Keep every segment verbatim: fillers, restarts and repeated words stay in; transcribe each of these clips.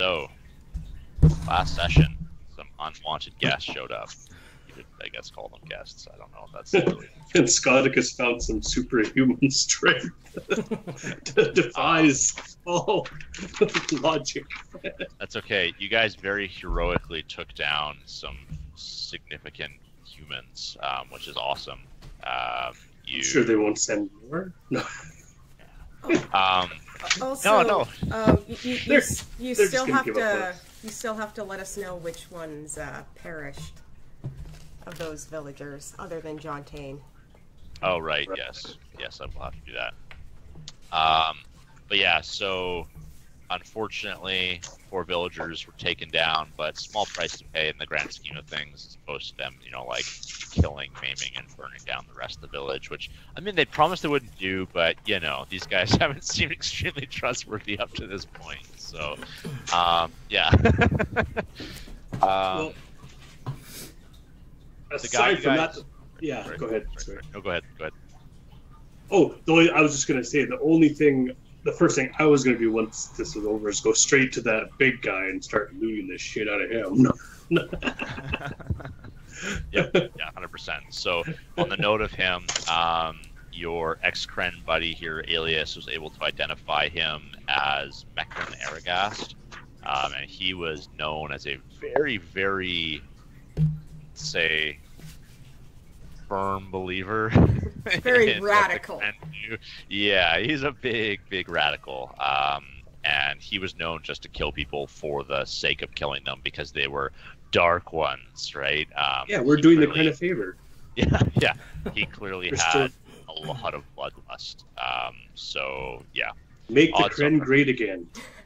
So, last session, some unwanted guests showed up. You could, I guess, call them guests. I don't know if that's really... And Scoticus found some superhuman strength that defies um, all logic. That's okay. You guys very heroically took down some significant humans, um, which is awesome. Um, you... Sure they won't send more? No. Um, also, no, no. Um, you, you, you, you still have give to you still have to let us know which ones uh, perished of those villagers, other than John Tane. Oh, right. Yes. Yes, I will have to do that. Um, but yeah, so unfortunately, four villagers were taken down, but small price to pay in the grand scheme of things, as opposed to them, you know, like killing, maiming, and burning down the rest of the village, which, I mean, they promised they wouldn't do, but, you know, these guys haven't seemed extremely trustworthy up to this point, so, um, yeah. um, well, the guy aside from guys... that, yeah, sorry, go ahead. Sorry, Sorry. No, go ahead, go ahead. Oh, the only, I was just going to say, the only thing, the first thing I was going to do once this was over is go straight to that big guy and start looting the shit out of him. Yep, yeah, one hundred percent. So, on the note of him, um, your ex-Kren buddy here, Alias, was able to identify him as MacLeod, um, and he was known as a very, very, say, firm believer. Very radical. Yeah, he's a big, big radical. Um, and he was known just to kill people for the sake of killing them because they were dark ones, right? Um, yeah, we're doing clearly, the kind of favor. Yeah, yeah. He clearly had still... a lot of bloodlust. Um, so, yeah. Make the Odds Kren are... great again.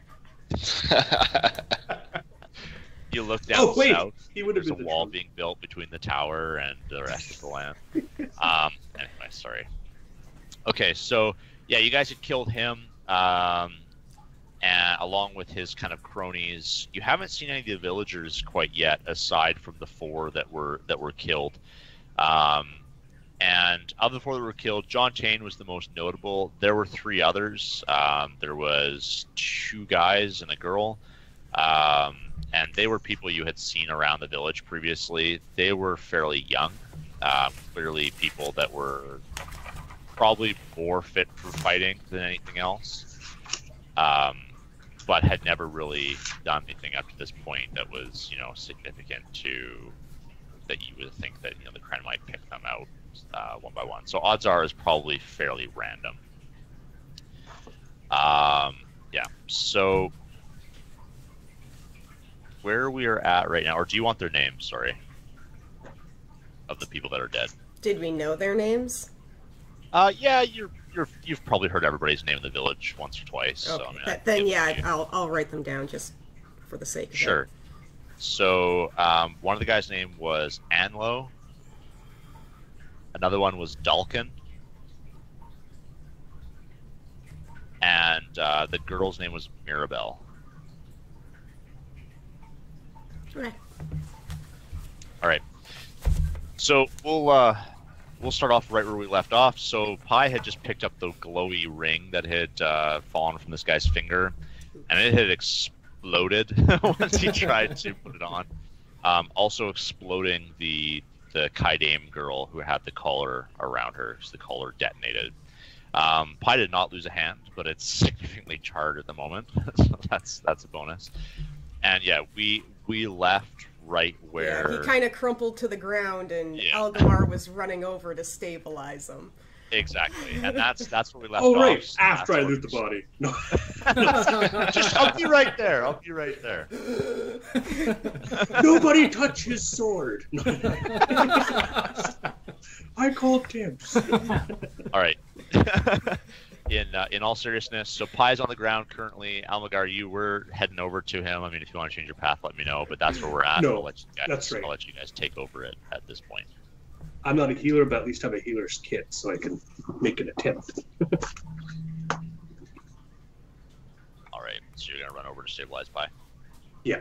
You look down oh, wait. south, he would have there's a been the wall truth. being built between the tower and the rest of the land. Um, anyway, sorry. Okay, so, yeah, you guys had killed him, um, and along with his kind of cronies. You haven't seen any of the villagers quite yet, aside from the four that were that were killed. Um, and of the four that were killed, John Tane was the most notable. There were three others. Um, there was two guys and a girl. Um, and they were people you had seen around the village previously. They were fairly young, um, clearly people that were probably more fit for fighting than anything else, um, but had never really done anything up to this point that was, you know, significant to that you would think that, you know, the Kren might pick them out uh, one by one. So odds are is probably fairly random. Um, yeah, so where we are at right now, or do you want their names, sorry, of the people that are dead? Did we know their names? Uh, yeah, you're, you're, you've probably heard everybody's name in the village once or twice. Okay. So, I mean, that, then, yeah, I'll, I'll write them down just for the sake of sure. it. So, um, one of the guys' name was Anlo. Another one was Dalkin. And uh, the girl's name was Mirabelle. Okay. All right. So we'll uh, we'll start off right where we left off. So Pi had just picked up the glowy ring that had uh, fallen from this guy's finger, and it had exploded once he tried to put it on. Um, also exploding the the Kaidame girl who had the collar around her. So the collar detonated. Um, Pi did not lose a hand, but it's significantly charred at the moment, so that's that's a bonus. And yeah, we we left right where... Yeah, he kind of crumpled to the ground, and yeah. Algamar was running over to stabilize him. Exactly, and that's that's where we left oh, off. Oh, right, So after I where loot the body. No. Just, I'll be right there, I'll be right there. Nobody touch his sword. I called dibs. All right. in uh, in all seriousness, so Pi's on the ground currently. Almagar, you were heading over to him. I mean, if you want to change your path, let me know. But that's where we're at. No, I'll let you guys, that's right. I'll let you guys take over it at this point. I'm not a healer, but at least have a healer's kit, so I can make an attempt. All right, so you're gonna run over to stabilize Pi. Yeah.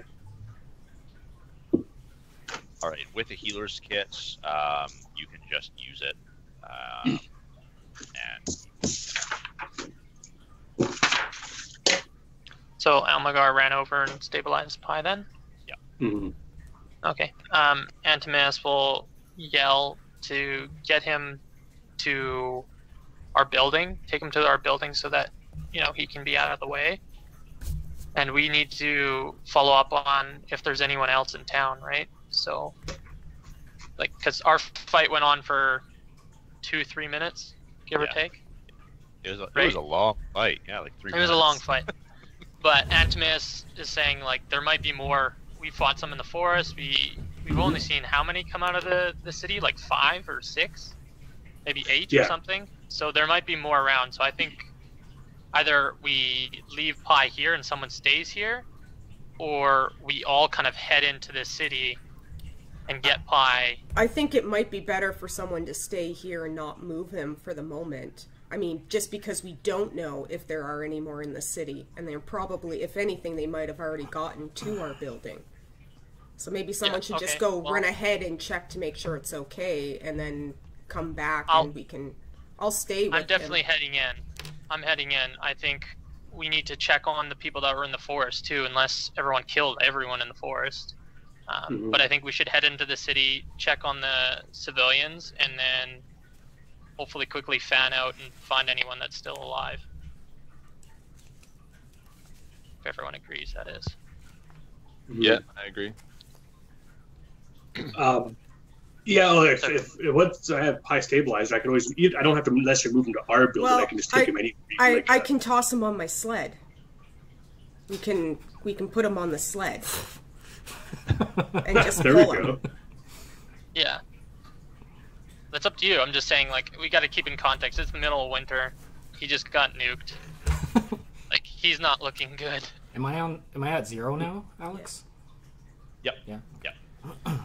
All right, with a healer's kit, um, you can just use it, um, and So, Almagar ran over and stabilized Pi then? Yeah. Mm-hmm. Okay. Um, Antimaus will yell to get him to our building, take him to our building so that, you know, he can be out of the way. And we need to follow up on if there's anyone else in town, right? So, like, because our fight went on for two, three minutes, give Yeah. or take. It was a, Right. it was a long fight. Yeah, like three. It was minutes. a long fight. But Antimaus is saying, like, there might be more. We fought some in the forest. We, we've only seen how many come out of the, the city? Like five or six? Maybe eight Yeah. or something? So there might be more around. So I think either we leave Pi here and someone stays here, or we all kind of head into the city and get Pi. I think it might be better for someone to stay here and not move him for the moment. I mean, just because we don't know if there are any more in the city, and they're probably, if anything, they might have already gotten to our building. So maybe someone Yeah, should okay, just go well- run ahead and check to make sure it's okay, and then come back I'll- and we can... I'll stay with I'm definitely him. heading in. I'm heading in. I think we need to check on the people that were in the forest too, unless everyone killed everyone in the forest. Um, Mhm. But I think we should head into the city, check on the civilians, and then hopefully quickly fan out and find anyone that's still alive. If everyone agrees, that is. Yeah, I agree. Um, yeah, well, if, if, if once I have Pi stabilized, I can always. I don't have to necessarily move him to our building. Well, I can just take I- him anywhere. I, like, I uh, can toss him on my sled. We can we can put him on the sled. and just There we pull him. go. Yeah. That's up to you. I'm just saying, like, we got to keep in context. It's the middle of winter. He just got nuked. Like, he's not looking good. Am I on? Am I at zero now, Alex? Yep. Yeah. Yep.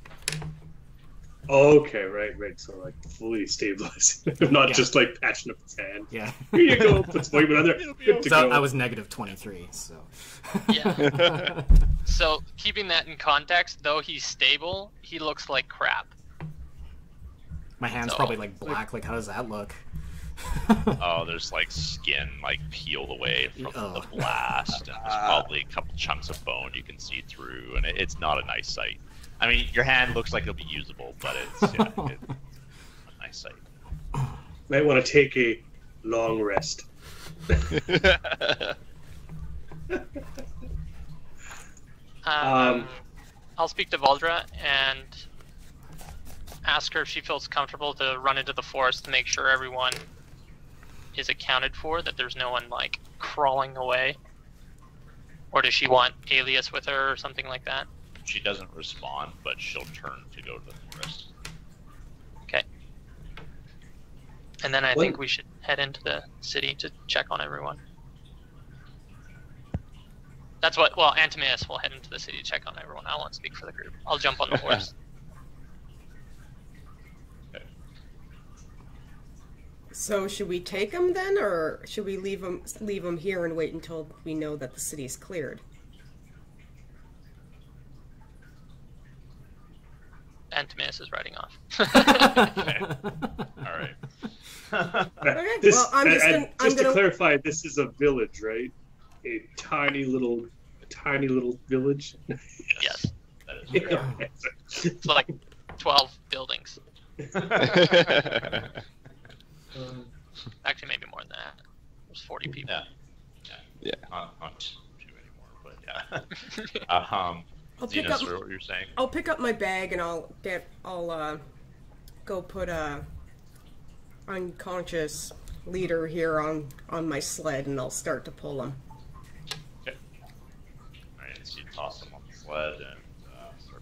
Okay, right, right. So like fully stabilized, not Yeah. just like patching up his hand. Yeah. Here you go. Put some ointment on there. Good to So go. I was negative twenty-three. So. Yeah. So, keeping that in context, though he's stable, he looks like crap. My hand's No. probably like black. Like, how does that look? Oh, there's like skin like peeled away from Oh. the blast, and there's probably a couple chunks of bone you can see through, and it, it's not a nice sight. I mean, your hand looks like it'll be usable, but it's yeah, it's a nice sight. Might want to take a long rest. Um, Um, I'll speak to Valdra and ask her if she feels comfortable to run into the forest to make sure everyone is accounted for, that there's no one, like, crawling away. Or does she want Alias with her or something like that? She doesn't respond, but she'll turn to go to the forest. Okay. And then I What- think we should head into the city to check on everyone. That's what, well, Antimaus will head into the city to check on everyone. I won't speak for the group. I'll jump on the horse. So should we take him then, or should we leave him leave him here and wait until we know that the city's cleared? Antimaus is riding off. Okay. All right. Okay, This, well, I'm uh, just uh, gonna- I'm just to gonna- clarify, this is a village, right? A tiny little, a tiny little village. Yes. That is true. It's like twelve buildings. Actually, maybe more than that. There's forty people. Yeah. Yeah. Yeah. Not, not too anymore, but yeah. uh, um, I'll pick Zenas, up. what you're saying? I'll pick up my bag and I'll get. I'll uh, go put a unconscious leader here on on my sled, and I'll start to pull him. Okay. All right. So you toss him on the sled and uh, start.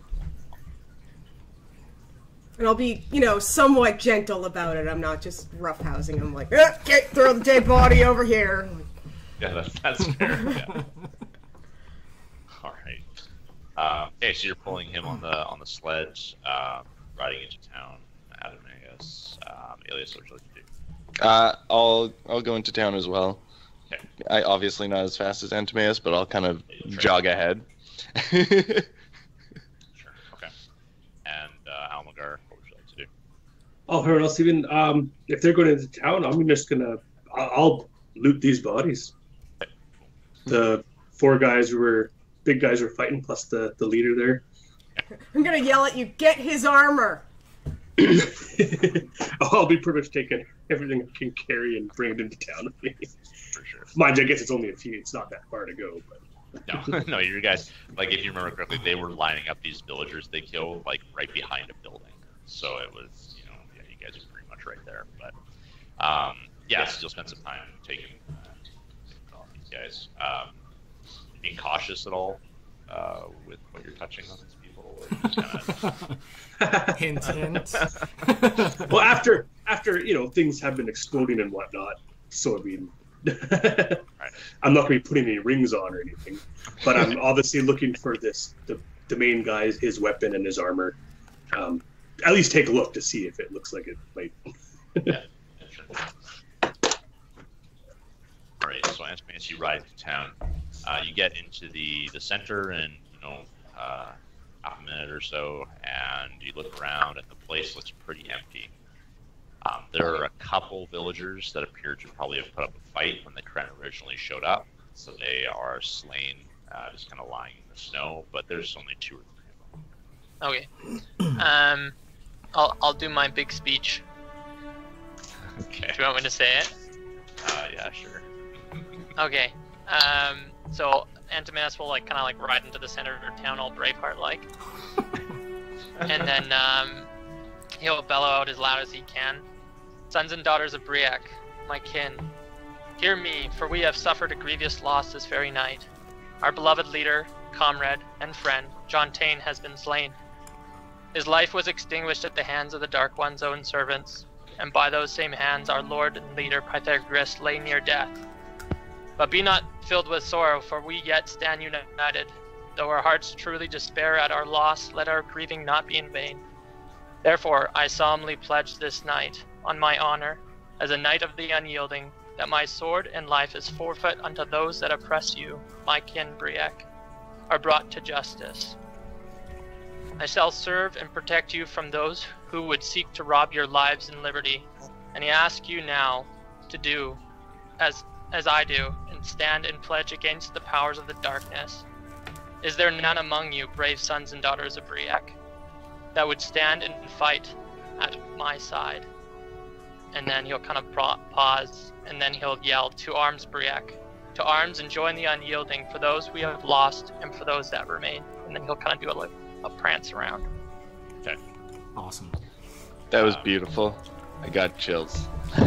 And I'll be, you know, somewhat gentle about it. I'm not just roughhousing him like, eh, get throw the dead body over here. Yeah, that's, that's fair. Yeah. All right. Uh, okay, so you're pulling him on the on the sledge, um, riding into town. Adonias, um, Alias, what would you like to do? Uh, I'll I'll go into town as well. Okay. I obviously not as fast as Antimaus, but I'll kind of Sure. jog ahead. Sure. Okay. And uh, Almagar, what would you like to do? Oh, everyone else, even um, if they're going into town, I'm just gonna, I'll, I'll loot these bodies. The four guys who were big guys were fighting, plus the the leader there. I'm gonna yell at you. Get his armor. I'll be pretty much taking everything I can carry and bring it into town with me. For sure. Mind you, I guess it's only a few. It's not that far to go, but. No, no, you guys, like, if you remember correctly, they were lining up these villagers they killed, like, right behind a building. So it was, you know, yeah, you guys are pretty much right there. But, um, yeah, so you'll spend some time taking uh, all these guys. Um, being cautious at all uh, with what you're touching on these people. Or just kinda... Hint, hint. Well, after, after, you know, things have been exploding and whatnot, so I mean... Right. I'm not going to be putting any rings on or anything, but I'm obviously looking for this the, the main guy's his weapon and his armor. Um, at least take a look to see if it looks like it might. Yeah. Sure. All right, so as you ride to town, uh, you get into the the center in you know uh, half a minute or so, and you look around, and the place looks pretty empty. Um, there are a couple villagers that appear to probably have put up a fight when the Kren originally showed up, so they are slain, uh, just kind of lying in the snow. But there's only two or three of them. Okay. Um, I'll I'll do my big speech. Okay. Do you want me to say it? Uh, yeah, sure. Okay. Um, so Antimaus will like kind of like ride into the center of town, all Braveheart like, and then um, he'll bellow out as loud as he can. Sons and daughters of Briac, my kin, hear me, for we have suffered a grievous loss this very night. Our beloved leader, comrade, and friend, John Tain, has been slain. His life was extinguished at the hands of the Dark One's own servants, and by those same hands our lord and leader Pythagoras lay near death. But be not filled with sorrow, for we yet stand united. Though our hearts truly despair at our loss, let our grieving not be in vain. Therefore, I solemnly pledge this night, on my honor, as a knight of the Unyielding, that my sword and life is forfeit unto those that oppress you, my kin Briac, are brought to justice. I shall serve and protect you from those who would seek to rob your lives and liberty, and I ask you now to do as as I do, and stand and pledge against the powers of the darkness. Is there none among you, brave sons and daughters of Briac, that would stand and fight at my side? And then he'll kind of pause, and then he'll yell, to arms, Briac, to arms, and join the Unyielding for those we have lost and for those that remain. And then he'll kind of do a, a prance around. Okay. Awesome. That was Um, beautiful. I got chills.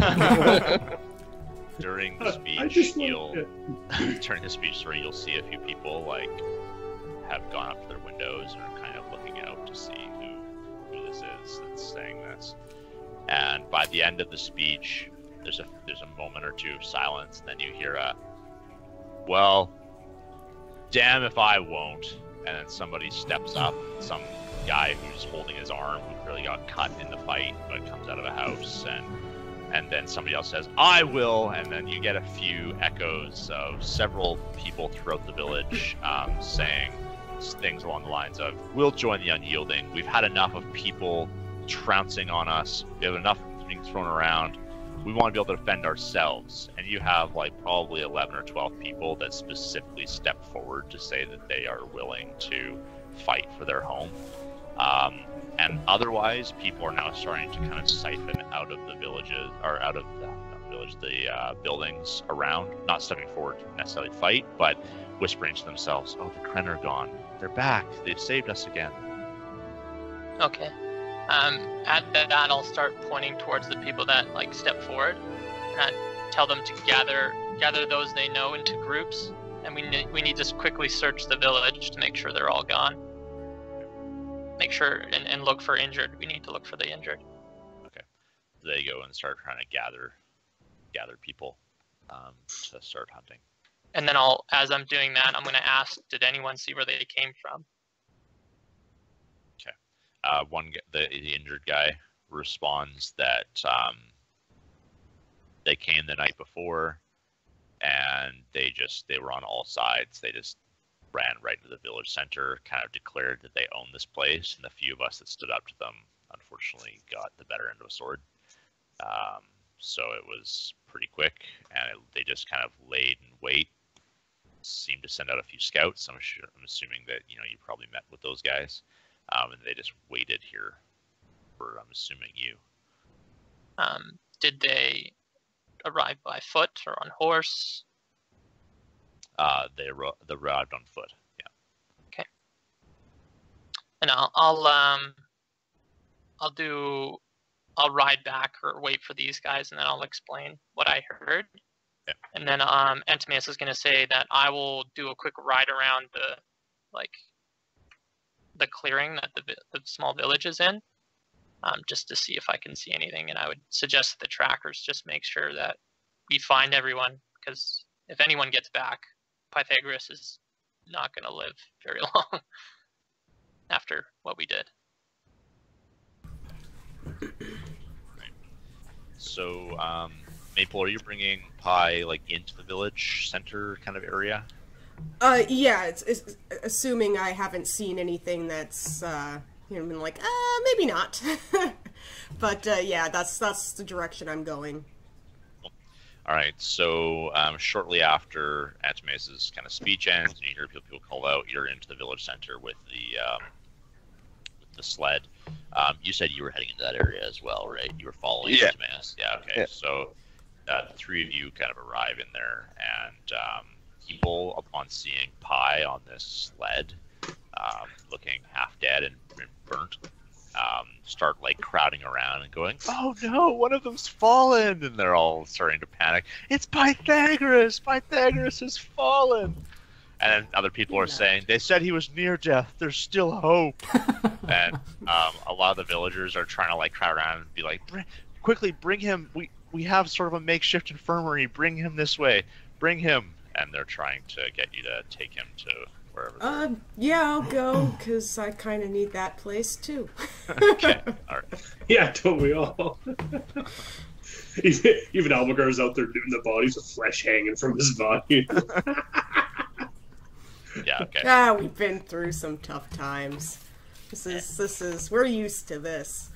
During the I speech, just want- you'll yeah. during the speech, sorry, you'll see a few people like have gone up to their windows and are kind of looking out to see who who this is that's saying this. And by the end of the speech, there's a there's a moment or two of silence, and then you hear a, "Well, damn if I won't." And then somebody steps up, some guy who's holding his arm, who clearly got cut in the fight, but comes out of a house, and and then somebody else says, "I will," and then you get a few echoes of several people throughout the village um, saying things along the lines of, "We'll join the Unyielding. We've had enough of people trouncing on us. We have enough being thrown around. We want to be able to defend ourselves." And you have like probably eleven or twelve people that specifically step forward to say that they are willing to fight for their home. Um, and otherwise, people are now starting to kind of siphon out of the villages, or out of the not village, the uh, buildings around, not stepping forward to necessarily fight, but whispering to themselves, "Oh, the Kren are gone. They're back. They've saved us again." Okay. Um, at that, I'll start pointing towards the people that like step forward, and I tell them to gather gather those they know into groups, and we ne- we need to quickly search the village to make sure they're all gone. Make sure and, and look for injured. We need to look for the injured. Okay. They go and start trying to gather gather people um, to start hunting. And then I'll, as I'm doing that, I'm going to ask, did anyone see where they came from? Okay. Uh, one g- the, the injured guy responds that um, they came the night before, and they just they were on all sides. They just ran right into the village center, kind of declared that they own this place, and the few of us that stood up to them, unfortunately, got the better end of a sword. Um, so it was pretty quick, and it, they just kind of laid in wait, seemed to send out a few scouts. I'm, sure, I'm assuming that you know you probably met with those guys, um, and they just waited here for I'm assuming you. Um, did they arrive by foot or on horse? Uh, they ro- they arrived on foot. Yeah. Okay. And I'll I'll um I'll do I'll ride back or wait for these guys, and then I'll explain what I heard. Yeah. And then um, Antimaeus is going to say that I will do a quick ride around the, like, the clearing that the the small village is in, um, just to see if I can see anything. And I would suggest that the trackers just make sure that we find everyone, because if anyone gets back, Pythagoras is not going to live very long after what we did. Right. So, um, Maple, are you bringing Pi like into the village center kind of area? Uh, yeah, it's, it's assuming I haven't seen anything that's, uh, you know, been like, uh, maybe not. But, uh, yeah, that's, that's the direction I'm going. All right, so um, shortly after Antimaeus' kind of speech ends, and you hear people, people call out, you're into the village center with the um, with the sled. Um, you said you were heading into that area as well, right? You were following Yeah. Antimaeus. Yeah, okay. Yeah. So uh, the three of you kind of arrive in there, and um, people, upon seeing Pi on this sled, um, looking half dead and burnt, Um, start like crowding around and going, "Oh no, one of them's fallen!" And they're all starting to panic. It's Pythagoras! Pythagoras has fallen! And then other people are saying, "They said he was near death. There's still hope." And um, a lot of the villagers are trying to like crowd around and be like, "Br- "Quickly, bring him! We we have sort of a makeshift infirmary. Bring him this way. Bring him!" And they're trying to get you to take him to wherever. they're- Uh, yeah, I'll go, because I kind of need that place, too. Okay, all right. Yeah, don't we all? even even Almagar's out there doing the bodies with flesh hanging from his body. Yeah, okay. Ah, we've been through some tough times. This is, this is, we're used to this.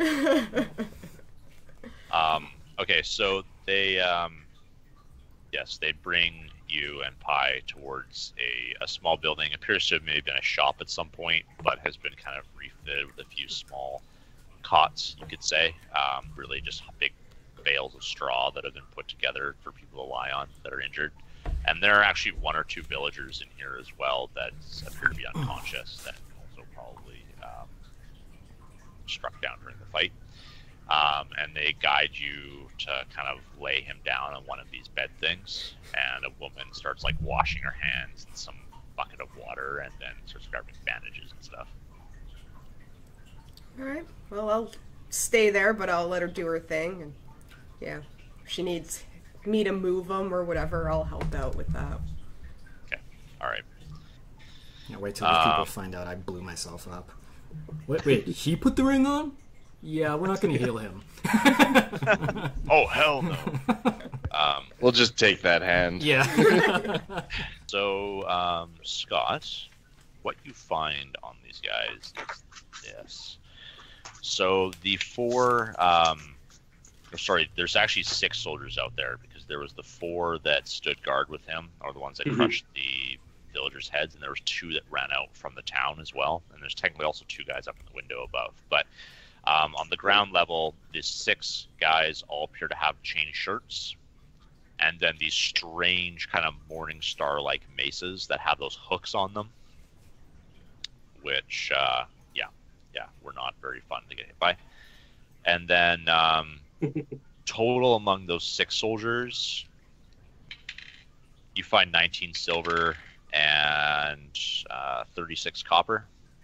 Um, okay, so they, um, yes, they bring you and Pi towards a, a small building. Appears to have maybe been a shop at some point, but has been kind of refitted with a few small cots, you could say. Um, really just big bales of straw that have been put together for people to lie on that are injured. And there are actually one or two villagers in here as well that appear to be unconscious that also probably um, struck down during the fight. Um, and they guide you to kind of lay him down on one of these bed things, and a woman starts like washing her hands in some bucket of water, and then starts grabbing bandages and stuff. Alright, well, I'll stay there, but I'll let her do her thing, and yeah, if she needs me to move them or whatever, I'll help out with that. Okay, all right. Yeah, wait till the people Um, find out I blew myself up. Wait, wait, he put the ring on? Yeah, we're not gonna heal him. Oh hell no. um, We'll just take that hand. Yeah. so um, Scott, what you find on these guys is this. So the four, um, or sorry, there's actually six soldiers out there, because there was the four that stood guard with him, or the ones that Mhm. crushed the villagers' heads, and there was two that ran out from the town as well, and there's technically also two guys up in the window above. But um, on the ground level, these six guys all appear to have chain shirts, and then these strange kind of morning star-like maces that have those hooks on them, which, uh, yeah, yeah, were not very fun to get hit by. And then um, total among those six soldiers, you find nineteen silver and uh, thirty-six copper.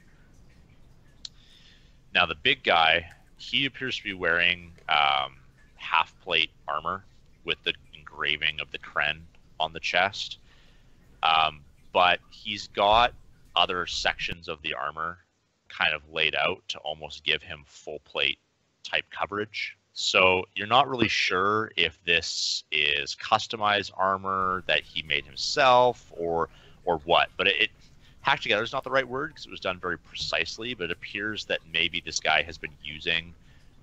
Now the big guy, he appears to be wearing um, half-plate armor with the engraving of the Kren on the chest, um, but he's got other sections of the armor kind of laid out to almost give him full plate type coverage. So you're not really sure if this is customized armor that he made himself or or what, but it, it hacked together is not the right word because it was done very precisely, but it appears that maybe this guy has been using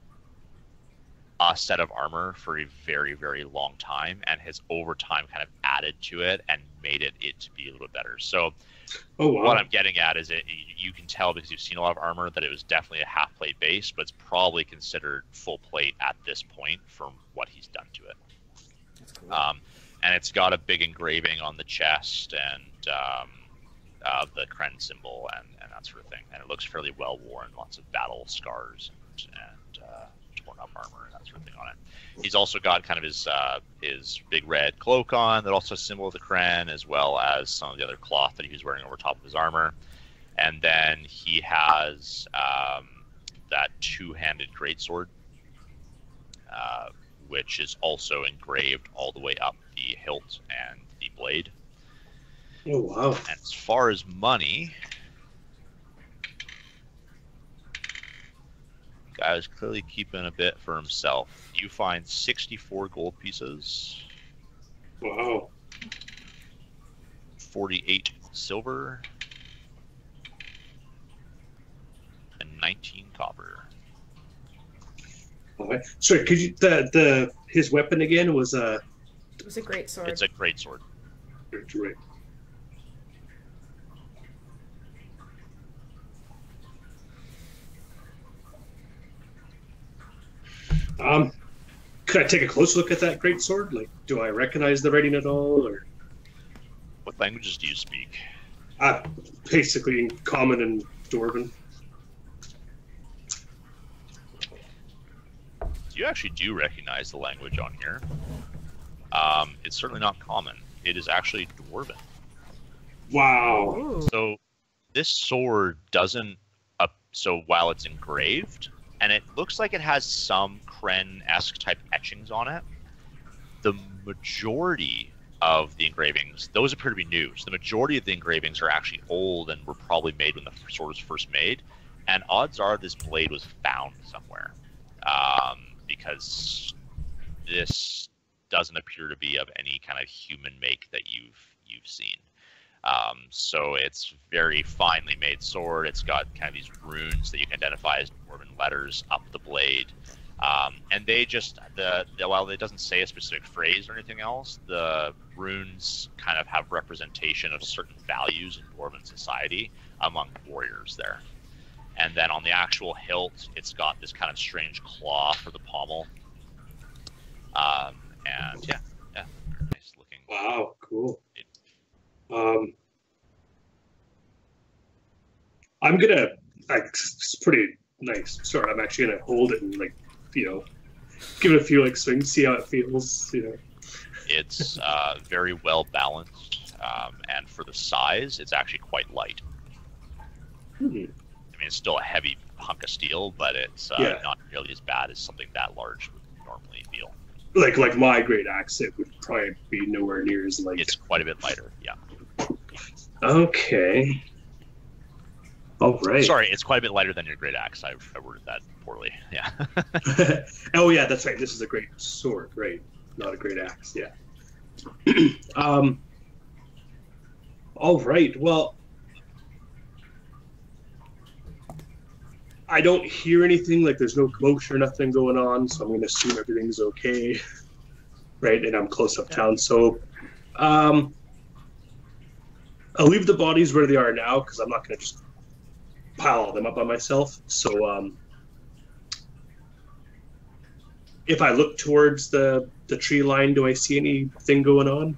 a set of armor for a very, very long time and has over time kind of added to it and made it it to be a little bit better. So Oh wow. what I'm getting at is it you can tell because you've seen a lot of armor that it was definitely a half plate base, but it's probably considered full plate at this point from what he's done to it. That's cool. Um, and it's got a big engraving on the chest and um, uh, the Kren symbol and, and that sort of thing. And it looks fairly well worn, lots of battle scars and, and uh, torn up armor and that sort of thing on it. He's also got kind of his uh, his big red cloak on that also a symbol of the Kren, as well as some of the other cloth that he was wearing over top of his armor. And then he has um, that two-handed greatsword, uh, which is also engraved all the way up the hilt and the blade. Oh wow. And as far as money, guy was clearly keeping a bit for himself. You find sixty-four gold pieces, Wow. forty-eight silver, and nineteen copper. Okay. Sorry, could you the the his weapon again was a uh, It was a great sword. It's a great sword. right. Um, could I take a close look at that great sword? Like, do I recognize the writing at all, or What languages do you speak? uh, basically in common and Dwarven? You actually do recognize the language on here. Um, it's certainly not common. It is actually Dwarven. Wow. Ooh. So this sword doesn't. Uh, so while it's engraved, and it looks like it has some Kren-esque type etchings on it, the majority of the engravings, those appear to be new. So the majority of the engravings are actually old and were probably made when the sword was first made. And odds are this blade was found somewhere, um, because this doesn't appear to be of any kind of human make that you've you've seen. Um, so it's very finely made sword. It's got kind of these runes that you can identify as Dwarven letters up the blade. Um, and they just, the, the while it doesn't say a specific phrase or anything else, the runes kind of have representation of certain values in Dwarven society among warriors there. And then on the actual hilt, it's got this kind of strange claw for the pommel. Um, and yeah, yeah, nice looking. Wow. Cool. It, Um, I'm gonna. Like, it's pretty nice sword. I'm actually gonna hold it and like, you know, give it a few like swings, see how it feels. You know. It's uh, very well balanced, um, and for the size, it's actually quite light. Hmm. I mean, it's still a heavy hunk of steel, but it's uh, Yeah. not nearly as bad as something that large would normally feel. Like like my great axe, it would probably be nowhere near as light. It's quite a bit lighter, yeah. Okay. All right. Sorry, it's quite a bit lighter than your great axe. I, I worded that poorly. Yeah. Oh yeah, that's right. This is a great sword, right? Not a great axe. Yeah. um. All right. Well, I don't hear anything. Like, there's no commotion or nothing going on, so I'm going to assume everything's okay, right? And I'm close up town, so um, I'll leave the bodies where they are now because I'm not going to just pile all them up by myself. So um, if I look towards the the tree line, do I see anything going on?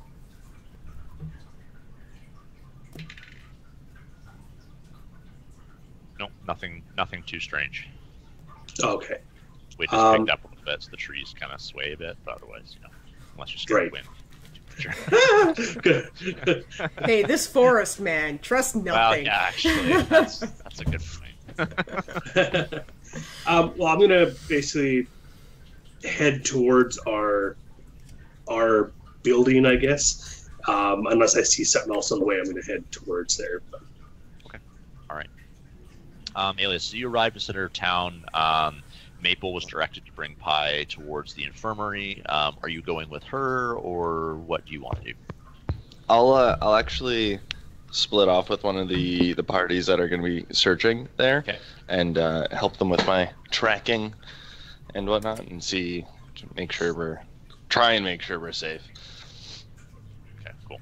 No, nothing nothing too strange. Okay. We just Um, picked up a little bit, so the trees kind of sway a bit, but otherwise, you know, unless you're scared Right. of wind. Good. Hey, this forest man, trust Well, nothing. yeah, actually, that's, that's a good point. um, well, I'm gonna basically head towards our our building, I guess. Um, unless I see something else on the way, I'm gonna head towards there. But, All right. Um, Alias, so you arrived in the center of town. Um, Maple was directed to bring Pi towards the infirmary. Um, are you going with her, or what do you want to do? I'll uh, I'll actually split off with one of the the parties that are going to be searching there, Okay. and uh, help them with my tracking and whatnot, and see, to make sure we're try and make sure we're safe. Okay, cool. That's very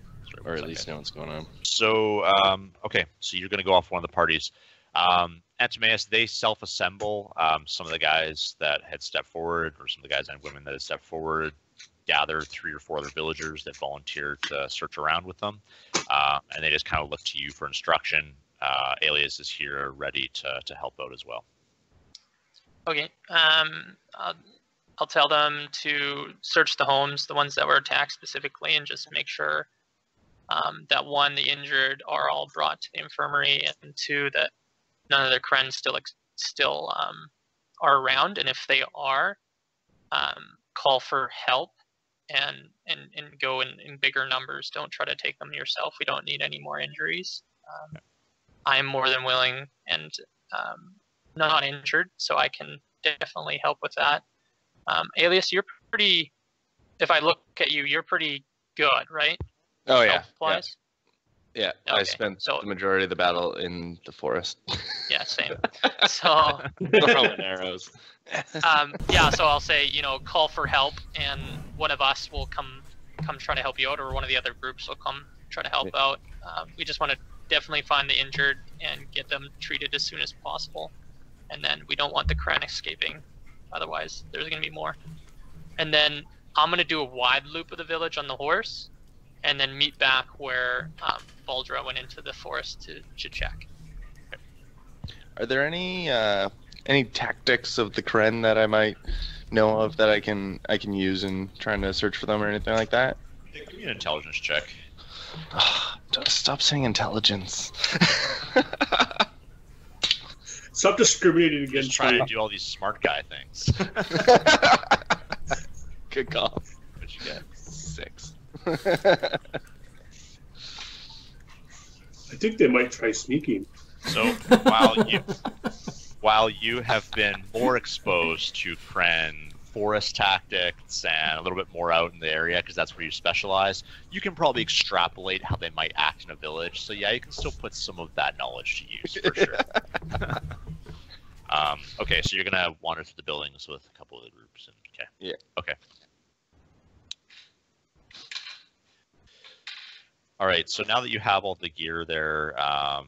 or at least know what's going on. So, um, okay, so you're going to go off one of the parties. Um, Antimaeus, they self-assemble. Um, some of the guys that had stepped forward, or some of the guys and women that had stepped forward, gather three or four other villagers that volunteer to search around with them, uh, and they just kind of look to you for instruction. Uh, Alias is here, ready to to help out as well. Okay. Um, I'll, I'll tell them to search the homes, the ones that were attacked specifically, and just make sure um, that one, the injured are all brought to the infirmary, and two, that none of their Kren still still um, are around, and if they are, um, call for help and and and go in, in bigger numbers. Don't try to take them yourself. We don't need any more injuries. Um, I am more than willing and um, not injured, so I can definitely help with that. Um, Alias, you're pretty. If I look at you, you're pretty good, right? Oh yeah. Health-wise? Yeah, Okay, I spent so- the majority of the battle in the forest. Yeah, same. So, Throwing arrows. um, yeah, so I'll say, you know, call for help, and one of us will come come try to help you out, or one of the other groups will come try to help out. Um, we just want to definitely find the injured and get them treated as soon as possible. And then we don't want the Kren escaping, otherwise there's going to be more. And then I'm going to do a wide loop of the village on the horse, and then meet back where um, Baldra went into the forest to, to check. Are there any uh, any tactics of the Kren that I might know of that I can I can use in trying to search for them or anything like that? Yeah, give me an intelligence check. Stop saying intelligence. Stop discriminating against Just trying me. to do all these smart guy things. Good call. What'd you get? Six. I think they might try sneaking. So while you while you have been more exposed to Kren forest tactics and a little bit more out in the area because that's where you specialize, you can probably extrapolate how they might act in a village. So yeah, you can still put some of that knowledge to use for sure. um, okay, so you're gonna wander through the buildings with a couple of the groups. And, okay. Yeah. Okay. All right. So now that you have all the gear there, um,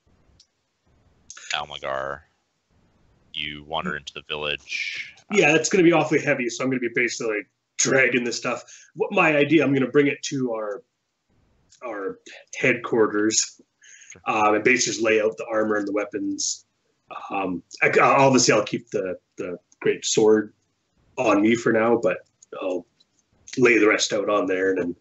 Almagar, you wander into the village. Yeah, it's going to be awfully heavy, so I'm going to be basically dragging this stuff. What my idea? I'm going to bring it to our our headquarters, Sure. um, and basically just lay out the armor and the weapons. Um, I, obviously, I'll keep the the great sword on me for now, but I'll lay the rest out on there, and then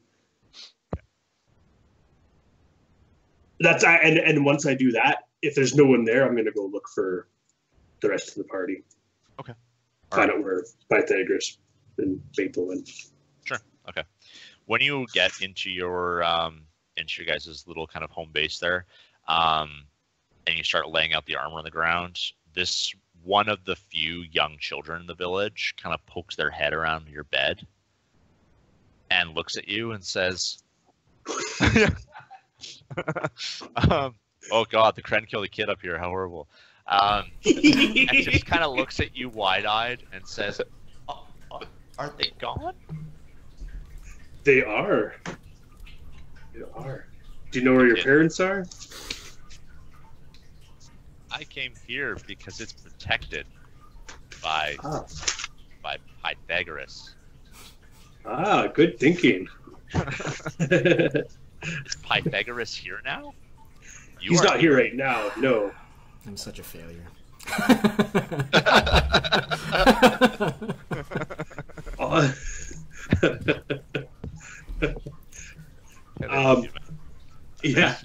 that's I, and and once I do that, if there's no one there, I'm going to go look for the rest of the party. Okay. Find out where Pythagoras and Maple went. Sure. Okay. When you get into your um, into your guys' little kind of home base there, um, and you start laying out the armor on the ground, this one of the few young children in the village kind of pokes their head around your bed and looks at you and says, um, "Oh God, the Kren killed a kid up here. How horrible." Um, and just kind of looks at you wide-eyed and says, oh, oh, "Are they gone?" They are. They are. Do you know where your Yeah. parents are? I came here because it's protected by Ah, by Pythagoras. ah good thinking. Is Pythagoras here now? You He's are not here right now. No. I'm such a failure. Uh, um, yeah.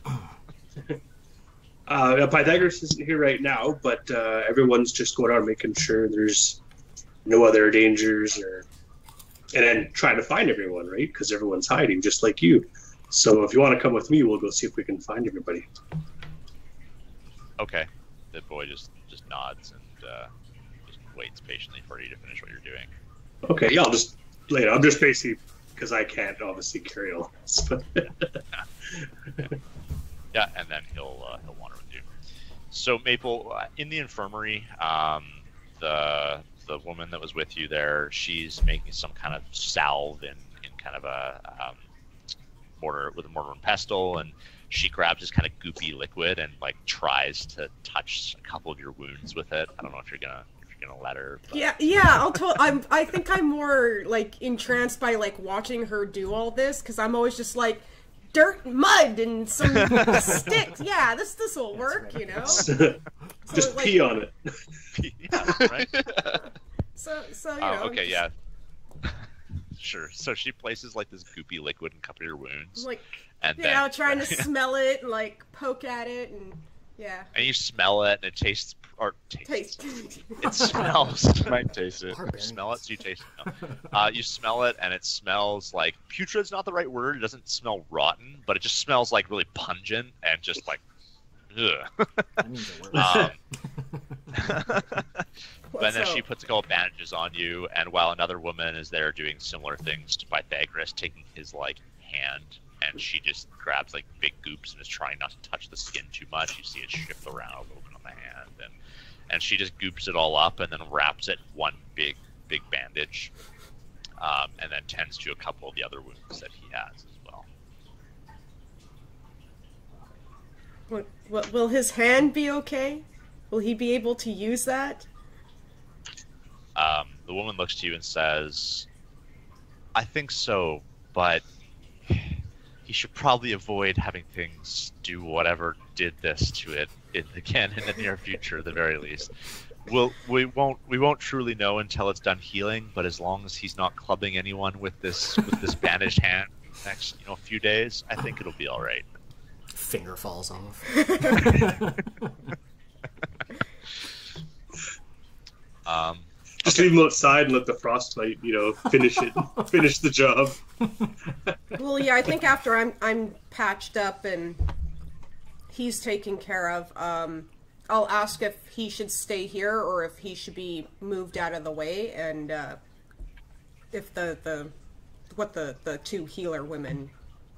Uh, Pythagoras isn't here right now, but uh, everyone's just going out making sure there's no other dangers, or and then trying to find everyone, right? Because everyone's hiding, just like you. So if you want to come with me, we'll go see if we can find everybody. Okay. The boy just just nods and uh, just waits patiently for you to finish what you're doing. Okay, yeah, I'll just later. I'm just basically because I can't obviously carry all this. But Yeah, and then he'll uh, he'll wander with you. So Maple, uh, in the infirmary, um, the the woman that was with you there, she's making some kind of salve in, in kind of a um, mortar with a mortar and pestle, and she grabs this kind of goopy liquid and like tries to touch a couple of your wounds with it. I don't know if you're gonna if you're gonna let her. But... Yeah, yeah. I'll tell. I'm. I think I'm more like entranced by like watching her do all this because I'm always just like dirt, mud, and some sticks. Yeah, this this will work, you know. So, just like, pee on it. Yeah, right. So so you Oh, know. okay, just, yeah. Sure. So she places like this goopy liquid in a couple of your wounds. Like, and you then, know, trying to smell it and like poke at it and yeah. And you smell it, and it tastes or tastes. Taste. It smells. Might taste it. You smell it, so you taste it. No. Uh, you smell it, and it smells like putrid's not the right word. It doesn't smell rotten, but it just smells like really pungent and just like, ugh. That means it works. Um, but What's then up? she puts a couple bandages on you, and while another woman is there doing similar things to Pythagoras, taking his like hand, and she just grabs like big goops and is trying not to touch the skin too much. You see it shift around a little bit on the hand, and and she just goops it all up and then wraps it one big big bandage, um, and then tends to a couple of the other wounds that he has as well. What, what, will his hand be okay? Will he be able to use that? Um, the woman looks to you and says, I think so, but he should probably avoid having things do whatever did this to it, it again in the near future, at the very least. We'll, we won't we won't truly know until it's done healing, but as long as he's not clubbing anyone with this with this bandaged hand next you know few days, I think it'll be all right. Finger falls off. um, Just leave him outside and let the frostbite, you know, finish it, finish the job. Well, yeah, I think after I'm I'm patched up and he's taken care of, um, I'll ask if he should stay here or if he should be moved out of the way, and uh, if the the what the the two healer women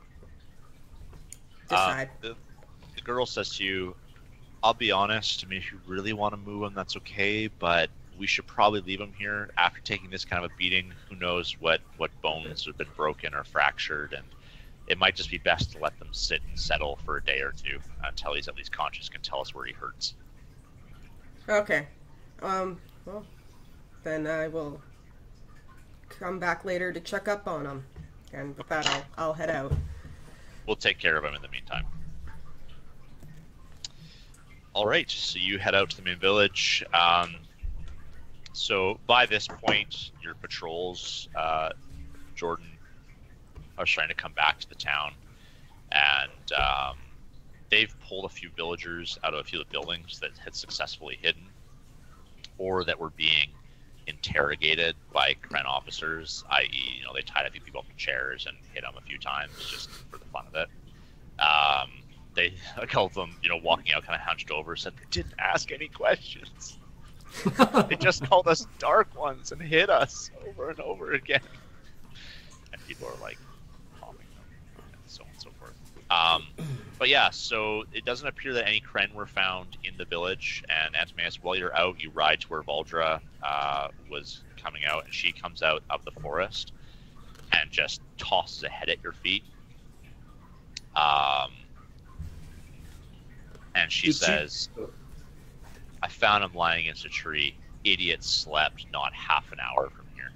decide. Uh, the, the girl says to you, I'll be honest, I mean, if you really want to move him, that's okay, but we should probably leave him here. After taking this kind of a beating, who knows what, what bones have been broken or fractured, and it might just be best to let them sit and settle for a day or two until he's at least conscious, can tell us where he hurts. Okay. Um, well, then I will come back later to check up on him, and with that I'll, I'll head out. We'll take care of him in the meantime. All right, so you head out to the main village. Um, so by this point, your patrols, uh, Jordan, are starting to come back to the town, and um, they've pulled a few villagers out of a few of the buildings that had successfully hidden, or that were being interrogated by Kren officers, that is, you know, they tied a few people up in chairs and hit them a few times just for the fun of it. Um, they, a couple of them, you know, walking out kind of hunched over, said they didn't ask any questions. They just called us dark ones and hit us over and over again. And people are like, calming them, and so on and so forth. Um, but yeah, so it doesn't appear that any Kren were found in the village. And Antimaeus, while you're out, you ride to where Valdra uh, was coming out, and she comes out of the forest and just tosses a head at your feet. Um, and she Did says, she... I found him lying against a tree. Idiot slept not half an hour from here.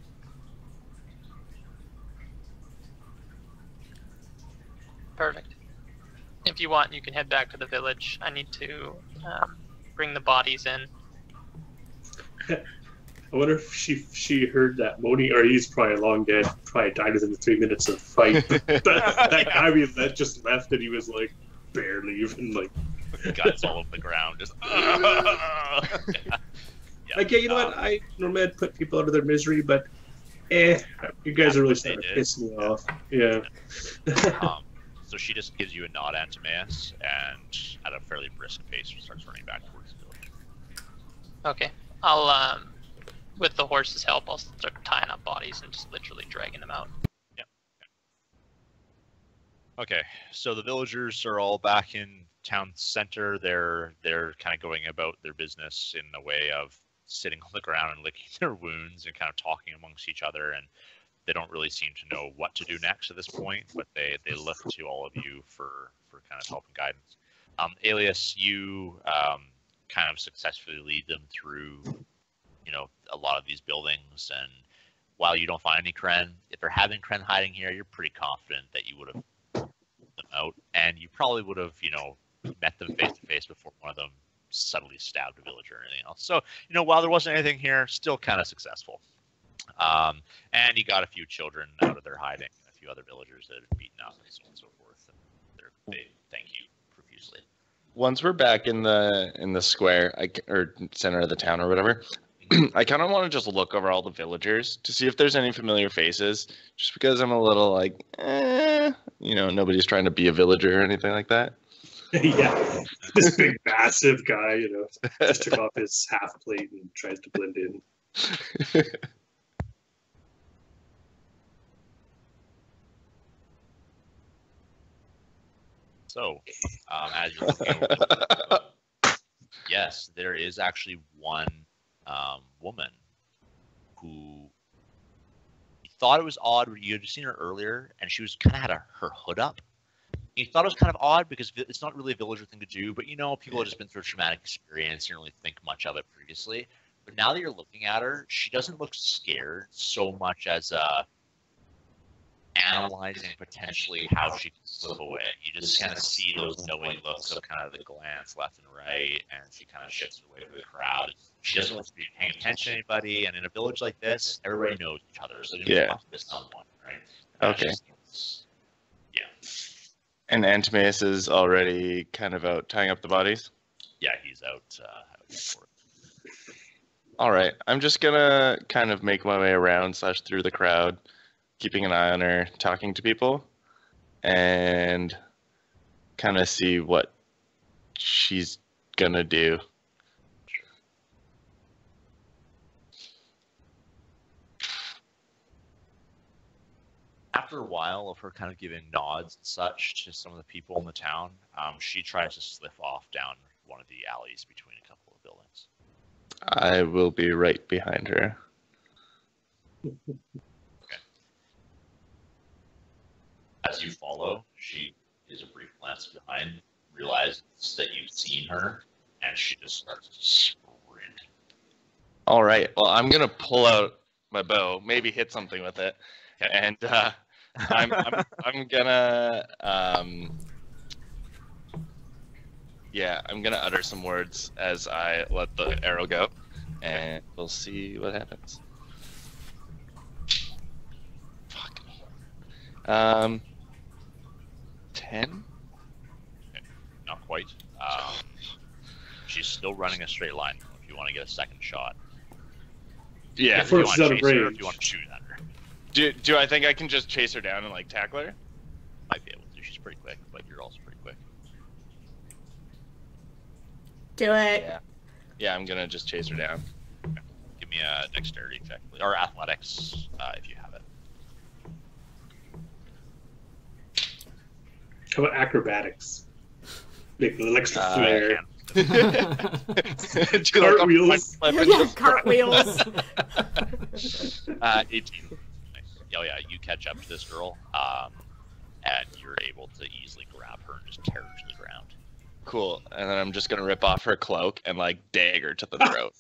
Perfect. If you want, you can head back to the village. I need to um, bring the bodies in. I wonder if she she heard that moaning, or he's probably long dead. Probably died within the three minutes of the fight. But that, that guy we that just left, and he was like barely even like Guts all over the ground, just. yeah. Yeah. Like, yeah, you know um, what? I normally I'd put people out of their misery, but eh, you guys are really starting to did. piss me off. Yeah. um, so she just gives you a nod, Antimaeus, and at a fairly brisk pace, starts running back towards the village. Okay. I'll, um, with the horse's help, I'll start tying up bodies and just literally dragging them out. Yeah. Okay. So the villagers are all back in town center. They're they're kind of going about their business in a way of sitting on the ground and licking their wounds and kind of talking amongst each other. And they don't really seem to know what to do next at this point, but they, they look to all of you for, for kind of help and guidance. Um, Alias, you um, kind of successfully lead them through, you know, a lot of these buildings, and while you don't find any Kren, if there had been Kren hiding here, you're pretty confident that you would have them out, and you probably would have, you know, met them face to face before one of them subtly stabbed a villager or anything else. So, you know, while there wasn't anything here, still kind of successful. Um, and you got a few children out of their hiding, a few other villagers that had beaten up, and so on and so forth. And they thank you profusely. Once we're back in the in the square, I, or center of the town or whatever, I kind of want to just look over all the villagers to see if there's any familiar faces, just because I'm a little like, eh, you know, nobody's trying to be a villager or anything like that. Yeah, this big massive guy, you know, just took off his half plate and tries to blend in. So, um, as you're looking over the yes, there is actually one um, woman who you thought it was odd. You had seen her earlier, and she was kind of had a, her hood up. You thought it was kind of odd because it's not really a villager thing to do, but you know, people have just been through a traumatic experience. You don't really think much of it previously. But now that you're looking at her, she doesn't look scared so much as uh, analyzing potentially how she can slip away. You just kind of see those knowing looks of kind of the glance left and right, and she kind of shifts away from the crowd. She doesn't want to be paying attention to anybody, and in a village like this, everybody knows each other, so you yeah. must miss someone, right? Okay. Just, yeah. And Antimaeus is already kind of out tying up the bodies? Yeah, he's out, uh, out for it. All right. I'm just going to kind of make my way around slash through the crowd, keeping an eye on her, talking to people, and kind of see what she's going to do. After a while of her kind of giving nods and such to some of the people in the town, um, she tries to slip off down one of the alleys between a couple of buildings. I will be right behind her. Okay. As you follow, she gives a brief glance behind, realizes that you've seen her, and she just starts to sprint. All right. Well, I'm going to pull out my bow, maybe hit something with it, Okay. and uh, I'm, I'm, I'm gonna, um, yeah, I'm gonna utter some words as I let the arrow go, and we'll see what happens. Fuck. Um, ten? Okay. Not quite. Um, she's still running a straight line. If you want to get a second shot. Yeah. If you First want to out of chase her, range. if you want to shoot at her. Do, do I think I can just chase her down and like tackle her? Might be able to. She's pretty quick, but you're also pretty quick. Do it. Yeah. Yeah, I'm gonna just chase her down. Okay. Give me a dexterity check, or athletics, uh, if you have it. How about acrobatics? Make a little extra Uh, flair. Do like a Cartwheels. front flip Yeah, and- cartwheels. Uh, eighteen. Nice. Oh yeah, you catch up to this girl, um, and you're able to easily grab her and just tear her to the ground. Cool. And then I'm just gonna rip off her cloak and like dagger to the throat.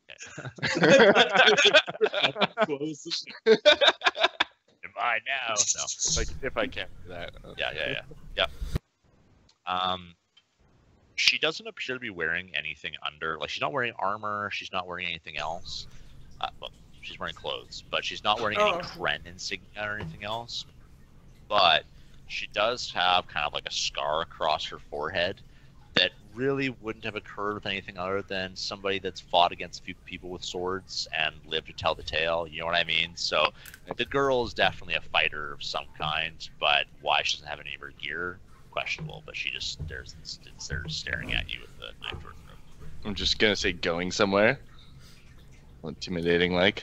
Close. Am I now? No. if, I, if I can do that. Yeah, yeah, yeah, yeah. Um, she doesn't appear to be wearing anything under. Like she's not wearing armor. She's not wearing anything else. Uh, well, she's wearing clothes, but she's not wearing any Oh. Kren insignia or anything else. But she does have kind of like a scar across her forehead that really wouldn't have occurred with anything other than somebody that's fought against a few people with swords and lived to tell the tale. You know what I mean? So the girl is definitely a fighter of some kind, but why she doesn't have any of her gear, questionable. But she just stares, stares staring at you with the knife to her throat. I'm just gonna say going somewhere. Intimidating, like.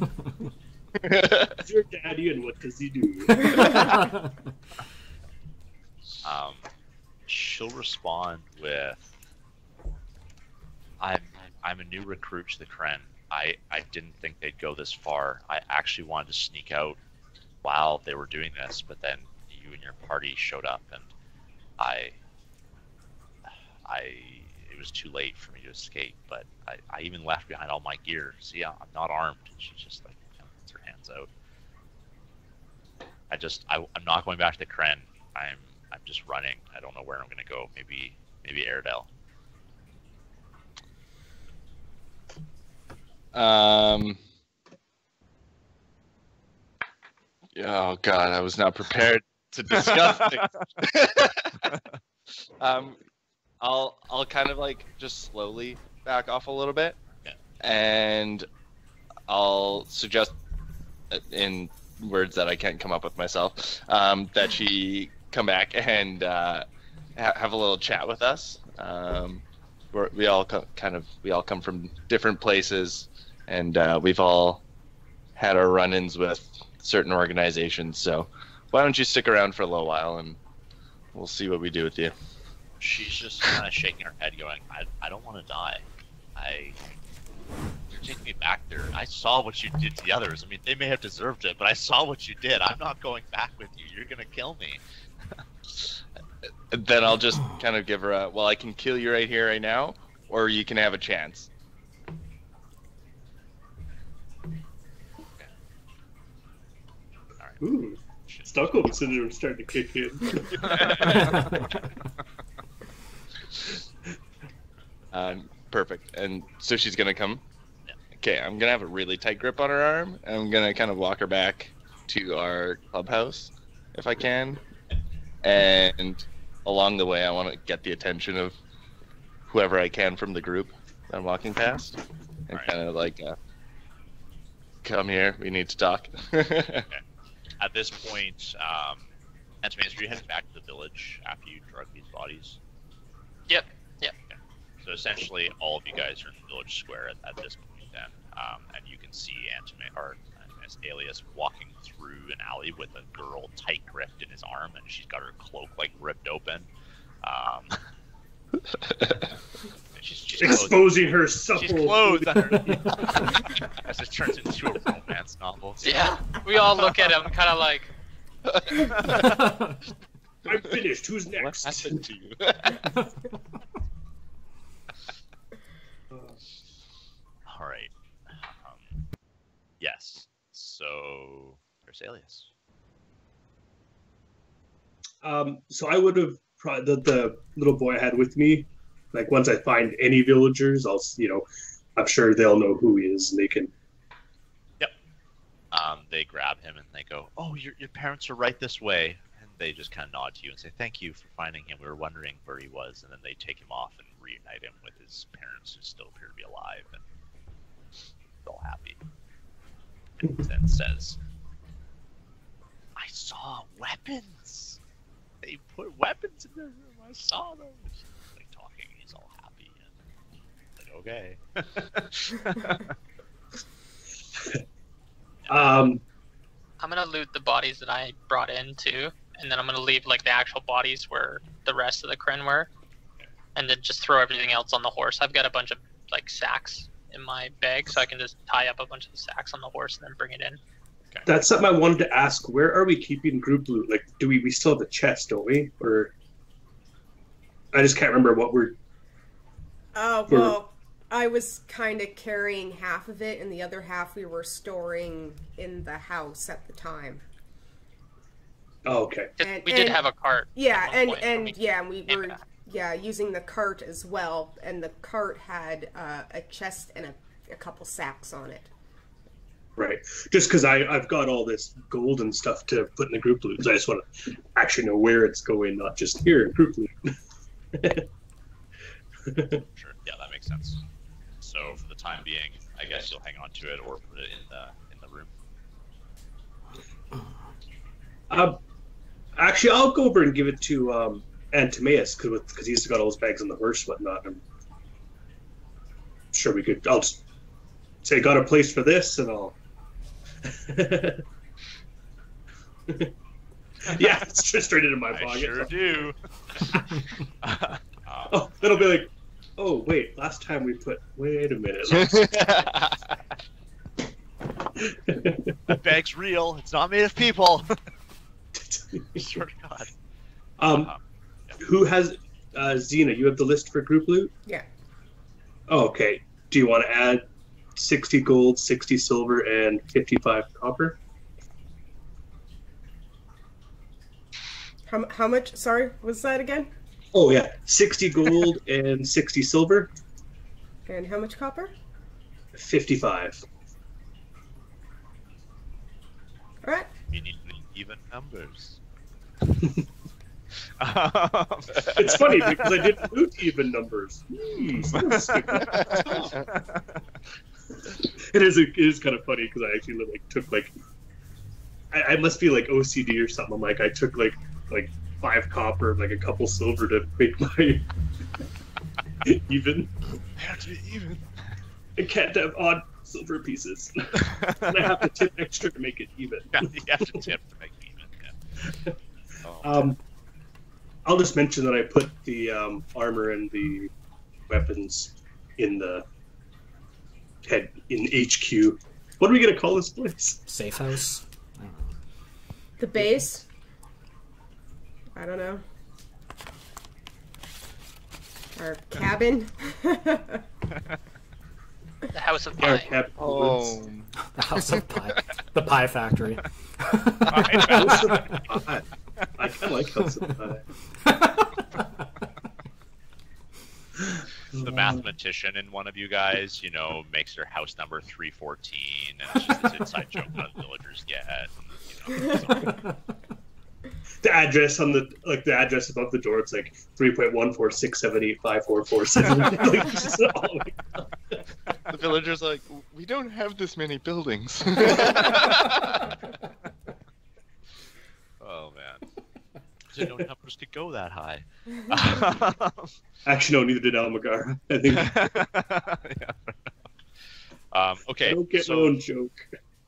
Who's your daddy and what does he do? Um, she'll respond with, "I'm I'm a new recruit to the Kren. I I didn't think they'd go this far. I actually wanted to sneak out while they were doing this, but then you and your party showed up, and I, I, it was too late for me to escape. But I, I even left behind all my gear. See, I'm not armed. And she just like kind of puts her hands out. I just, I, I'm not going back to the Kren. I'm, I'm just running. I don't know where I'm gonna go. Maybe, maybe Airedale. Um. Oh God, I was not prepared to discuss things. um, I'll I'll kind of like just slowly back off a little bit, yeah. and I'll suggest in words that I can't come up with myself um, that she come back and uh, ha- have a little chat with us. Um, we're, we all co- kind of we all come from different places, and uh, we've all had our run-ins with certain organizations, so why don't you stick around for a little while and we'll see what we do with you. She's just kind of shaking her head going, I, I don't want to die. I... You're taking me back there. I saw what you did to the others. I mean, they may have deserved it, but I saw what you did. I'm not going back with you. You're going to kill me. Then I'll just kind of give her a, well, I can kill you right here, right now, or you can have a chance. Ooh, Stockholm syndrome starting to kick in. um, perfect. And so she's gonna come. Okay, I'm gonna have a really tight grip on her arm. And I'm gonna kind of walk her back to our clubhouse, if I can. And along the way, I want to get the attention of whoever I can from the group that I'm walking past, and right. kind of like, uh, come here. We need to talk. Okay. At this point, um, Antimaeus, are you heading back to the village after you drug these bodies? Yep. Yep. Okay. So essentially, all of you guys are in the village square at, at this point then, um, and you can see Antimaeus, or Antimaeus Alias walking through an alley with a girl tight gripped in his arm, and she's got her cloak like ripped open. Um, she's, she's exposing her supple. She's clothed underneath. As it turns into a romance novel. Yeah, we all look at him kind of like, I'm finished. Who's What next? happened to you? All right. Um, yes. So, where's Alias? Um, so I would have probably the, the little boy I had with me. Like once I find any villagers, I'll you know, I'm sure they'll know who he is and they can. Yep. Um, they grab him and they go, "Oh, your your parents are right this way." And they just kind of nod to you and say, "Thank you for finding him. We were wondering where he was." And then they take him off and reunite him with his parents, who still appear to be alive and all happy. And then says, "I saw weapons. They put weapons in their room. I saw them." Like talking, he's all happy and like, okay. Um, I'm gonna loot the bodies that I brought in too, and then I'm gonna leave like the actual bodies where the rest of the Kren were, and then just throw everything else on the horse. I've got a bunch of like sacks in my bag, so I can just tie up a bunch of the sacks on the horse and then bring it in. that's something I wanted to ask. Where are we keeping group loot? Like, do we we still have the chest, don't we? Or I just can't remember what we're. Oh, For- well, I was kind of carrying half of it, and the other half we were storing in the house at the time. Oh, okay. 'Cause And- we did and- have a cart. Yeah, at one and, point when and we yeah, and we came were back. yeah using the cart as well, and the cart had uh, a chest and a, a couple sacks on it. Right. Just because I've got all this gold and stuff to put in the group loot. So I just want to actually know where it's going, not just here in group loot. Sure. Yeah, that makes sense. So for the time being, I guess you'll hang on to it or put it in the in the room. Um, actually, I'll go over and give it to um, Antimaeus because he's got all his bags on the horse and whatnot. I'm sure we could. I'll just say, got a place for this, and I'll. Yeah, it's just straight into my I pocket. sure do. Um, Oh, it'll be like, oh wait, last time we put. Wait a minute. That bag's real. It's not made of people. Swear to God. Um, Uh, who has uh, Xena? You have the list for group loot. Yeah. Oh, okay. Do you want to add sixty gold, sixty silver, and fifty-five copper? How, how much? Sorry, what's that again? Oh yeah, sixty gold and sixty silver. And how much copper? Fifty-five. All right. you need even numbers. It's funny because I didn't loot even numbers. Hmm, so stupid. It is. It is kind of funny because I actually like took like. I, I must be like O C D or something. I'm like I took like like five copper and like a couple silver to make my even. I have to be even. I can't have odd silver pieces. And I have to tip extra to make it even. Yeah, you have to tip to make it even. Yeah. Oh, Um, I'll just mention that I put the um, armor and the weapons in the head in H Q. What are we gonna call this place? Safe house? I don't know. The base? I don't know. Our cabin? The House of Our Pie. cap- Oh, The house of pie. The pie factory. House of Pie. I kind of like House of Pie. the mathematician in one of you guys, you know, makes their house number three fourteen, and it's just this inside joke that the villagers get. And, you know, so. The address on the like the address above the door. It's like three point one four six seven eight five four four seven. Like, just all like, the villagers are like, we don't have this many buildings. Oh man, didn't know numbers could go that high. actually, no, neither did Almagar. I think Yeah. Um, okay, I don't get so my own joke.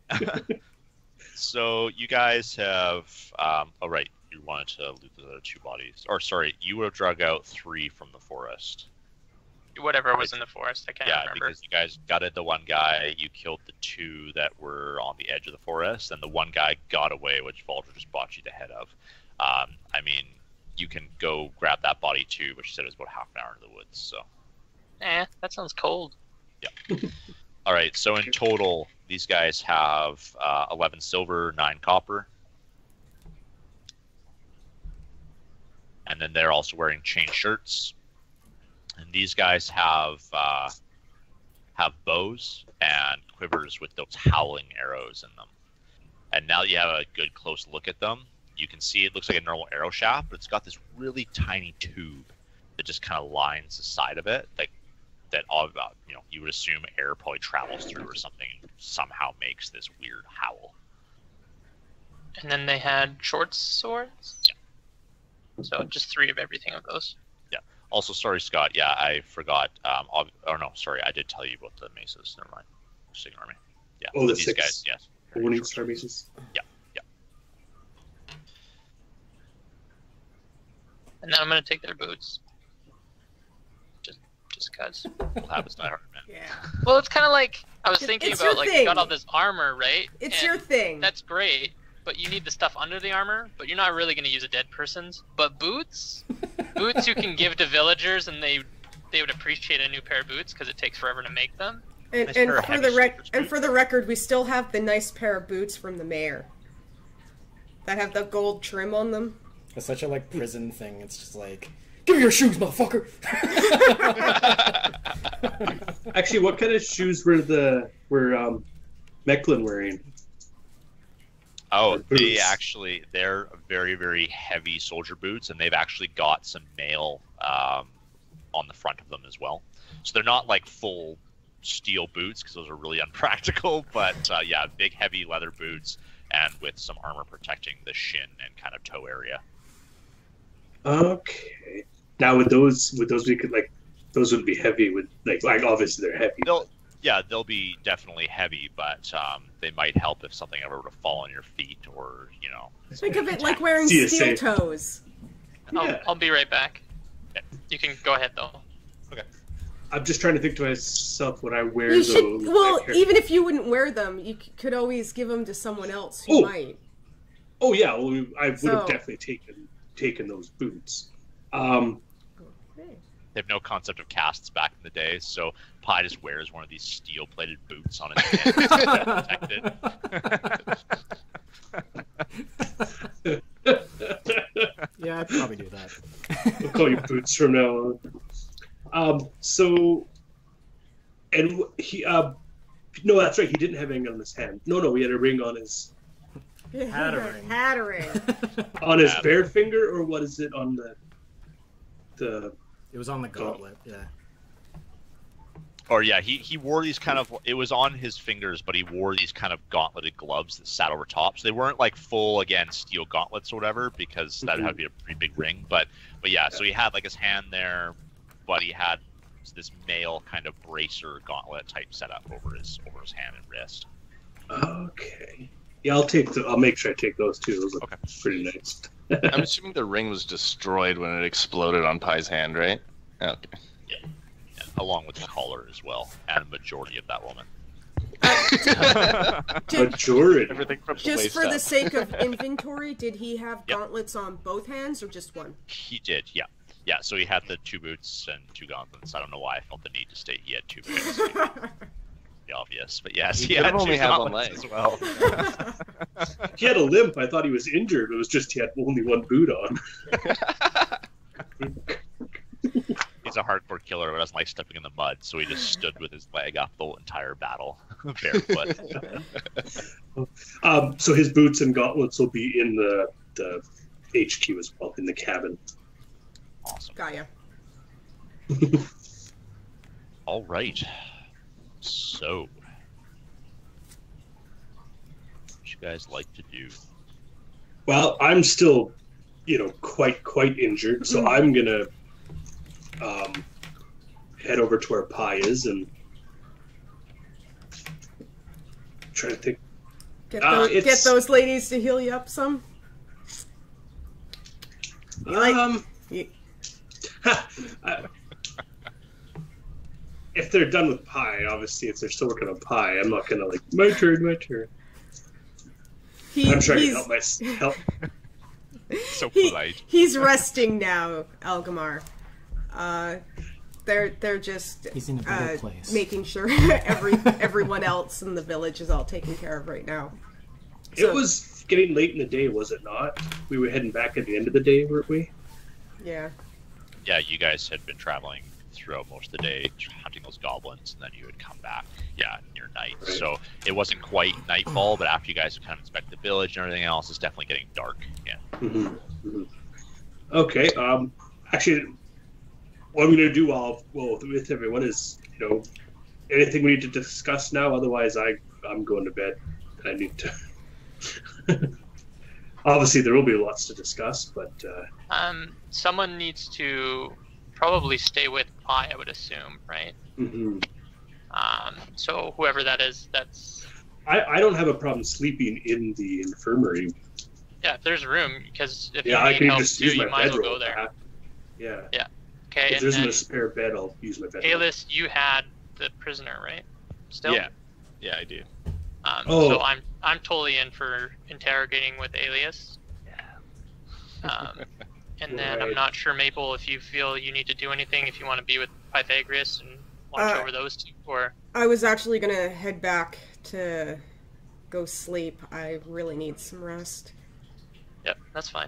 so you guys have. Um, oh right, you wanted to loot the other two bodies, or sorry, you would have drug out three from the forest. Whatever was in the forest, I can't Yeah, remember. because you guys gutted the one guy, you killed the two that were on the edge of the forest, and the one guy got away, which Vulture just bought you the head of. Um, I mean, you can go grab that body too, which you said is about half an hour in the woods. So, Eh, that sounds cold. all right. So in total, these guys have uh, eleven silver, nine copper, and then they're also wearing chain shirts. And these guys have uh, have bows and quivers with those howling arrows in them. And now that you have a good close look at them, you can see it looks like a normal arrow shaft, but it's got this really tiny tube that just kind of lines the side of it. That that all about you know you would assume air probably travels through or something, and somehow makes this weird howl. And then they had short swords. Yeah. So just three of everything of those. Also, sorry, Scott. Yeah, I forgot. Um, ob- oh no, sorry, I did tell you about the maces. Never mind. Just ignore me. Yeah. Oh, the these six. guys. Yes. One each star bases. Yeah. Yeah. And then I'm gonna take their boots. Just, just cause. We'll have this die hard, man. Yeah. Well, it's kind of like I was It- thinking it's about your like thing. you got all this armor, right? It's And your thing. That's great, but you need the stuff under the armor. But you're not really gonna use a dead person's. But boots, boots you can give to villagers, and they they would appreciate a new pair of boots because it takes forever to make them. And, Nice and pair of for heavy the rec- sleepers and boots. for the record, we still have the nice pair of boots from the mayor that have the gold trim on them. It's such a like prison thing. It's just like, give me your shoes, motherfucker. Actually, what kind of shoes were the were um, MacLeod wearing? Oh, Boots. they actually they're very very heavy soldier boots, and they've actually got some nail um, on the front of them as well. So they're not like full steel boots because those are really unpractical. But uh, yeah, big heavy leather boots and with some armor protecting the shin and kind of toe area. Okay. Now with those, with those we could like, those would be heavy. With like, like obviously they're heavy. They'll yeah they'll be definitely heavy, but um, they might help if something ever were to fall on your feet or you know. Think of it like wearing C steel S A. toes. I'll, Yeah. I'll be right back. Okay. You can go ahead though. Okay. I'm just trying to think to myself when I wear You those. should. Well, I- even if you wouldn't wear them, you c- could always give them to someone else who Oh. might. Oh yeah, well, I would So- have definitely taken taken those boots. Um, Okay. They have no concept of casts back in the day, so Pi just wears one of these steel-plated boots on his hands to protect it. Yeah, I'd probably do that. we'll call you Boots from now on. Um, so, and he, uh, no, that's right. He didn't have anything on his hand. No, no, he had a ring on his Hattering. Hattering. on his Yeah. bare finger, or what is it on the the? It was on the gauntlet, yeah. Or yeah, he, he wore these kind of, it was on his fingers, but he wore these kind of gauntleted gloves that sat over top. So they weren't like full, again, steel gauntlets or whatever, because that would have to be a pretty big ring. But but yeah, so he had like his hand there, but he had this male kind of bracer gauntlet type setup over his over his hand and wrist. Okay. Yeah, I'll take. The, I'll make sure I take those too. Those look Okay. pretty nice. I'm assuming the ring was destroyed when it exploded on Pi's hand, right? Okay. Yeah, along with the collar as well, and a majority of that woman. Did, Majority. Everything from the just waist for the up. sake of inventory, did he have Yep. gauntlets on both hands or just one? He did, yeah. Yeah, so he had the two boots and two gauntlets. I don't know why I felt the need to state he had two boots. The obvious, but yes, He he, could had have only two had one gauntlets leg. as well. He had a limp. I thought he was injured. It was just he had only one boot on. He's a hardcore killer who doesn't like stepping in the mud, so he just stood with his leg up the entire battle, barefoot. Um, so his boots and gauntlets will be in the the H Q as well, in the cabin. Awesome. Gaia. All right. So, what you guys like to do? Well, I'm still, you know, quite quite injured, so I'm gonna um, head over to where Pi is and try to think. Get, Uh, those, it's- get those ladies to heal you up some. You like- Um, you- I- if they're done with Pi, obviously, if they're still working on Pi, I'm not gonna like my turn, my turn. he, I'm trying to he's, help my help. So he, polite. he's resting now, Algamar. Uh, they're they're just He's in a better uh, place. making sure every everyone else in the village is all taken care of right now. So- It was getting late in the day, was it not? We were heading back at the end of the day, weren't we? Yeah. Yeah, you guys had been traveling throughout most of the day, hunting those goblins, and then you would come back, yeah, near night. Right. So it wasn't quite nightfall, but after you guys had kind of inspected the village and everything else, it's definitely getting dark. Yeah. Mm-hmm. Mm-hmm. Okay. Um. Actually, what I'm going to do while well with everyone is, you know, anything we need to discuss now. Otherwise, I I'm going to bed. I need to. Obviously, there will be lots to discuss, but uh, Um, someone needs to probably stay with Pi, I would assume, right? mhm. Um, so whoever that is, that's I I don't have a problem sleeping in the infirmary. yeah. If there's room, because if Yeah, you I need can help just too, use my you might as well bedroll. go there. Yeah. Okay, If and there isn't then a spare bed, I'll use my bedroll. Kalis, you had the prisoner, right? Still. Yeah. Yeah, I do. Um, Oh. So I'm I'm totally in for interrogating with Alias. Um, and then I'm Right. not sure, Maple, if you feel you need to do anything, if you want to be with Pythagoras and watch Uh, over those two, or I was actually gonna head back to go sleep. I really need some rest. yep, that's fine.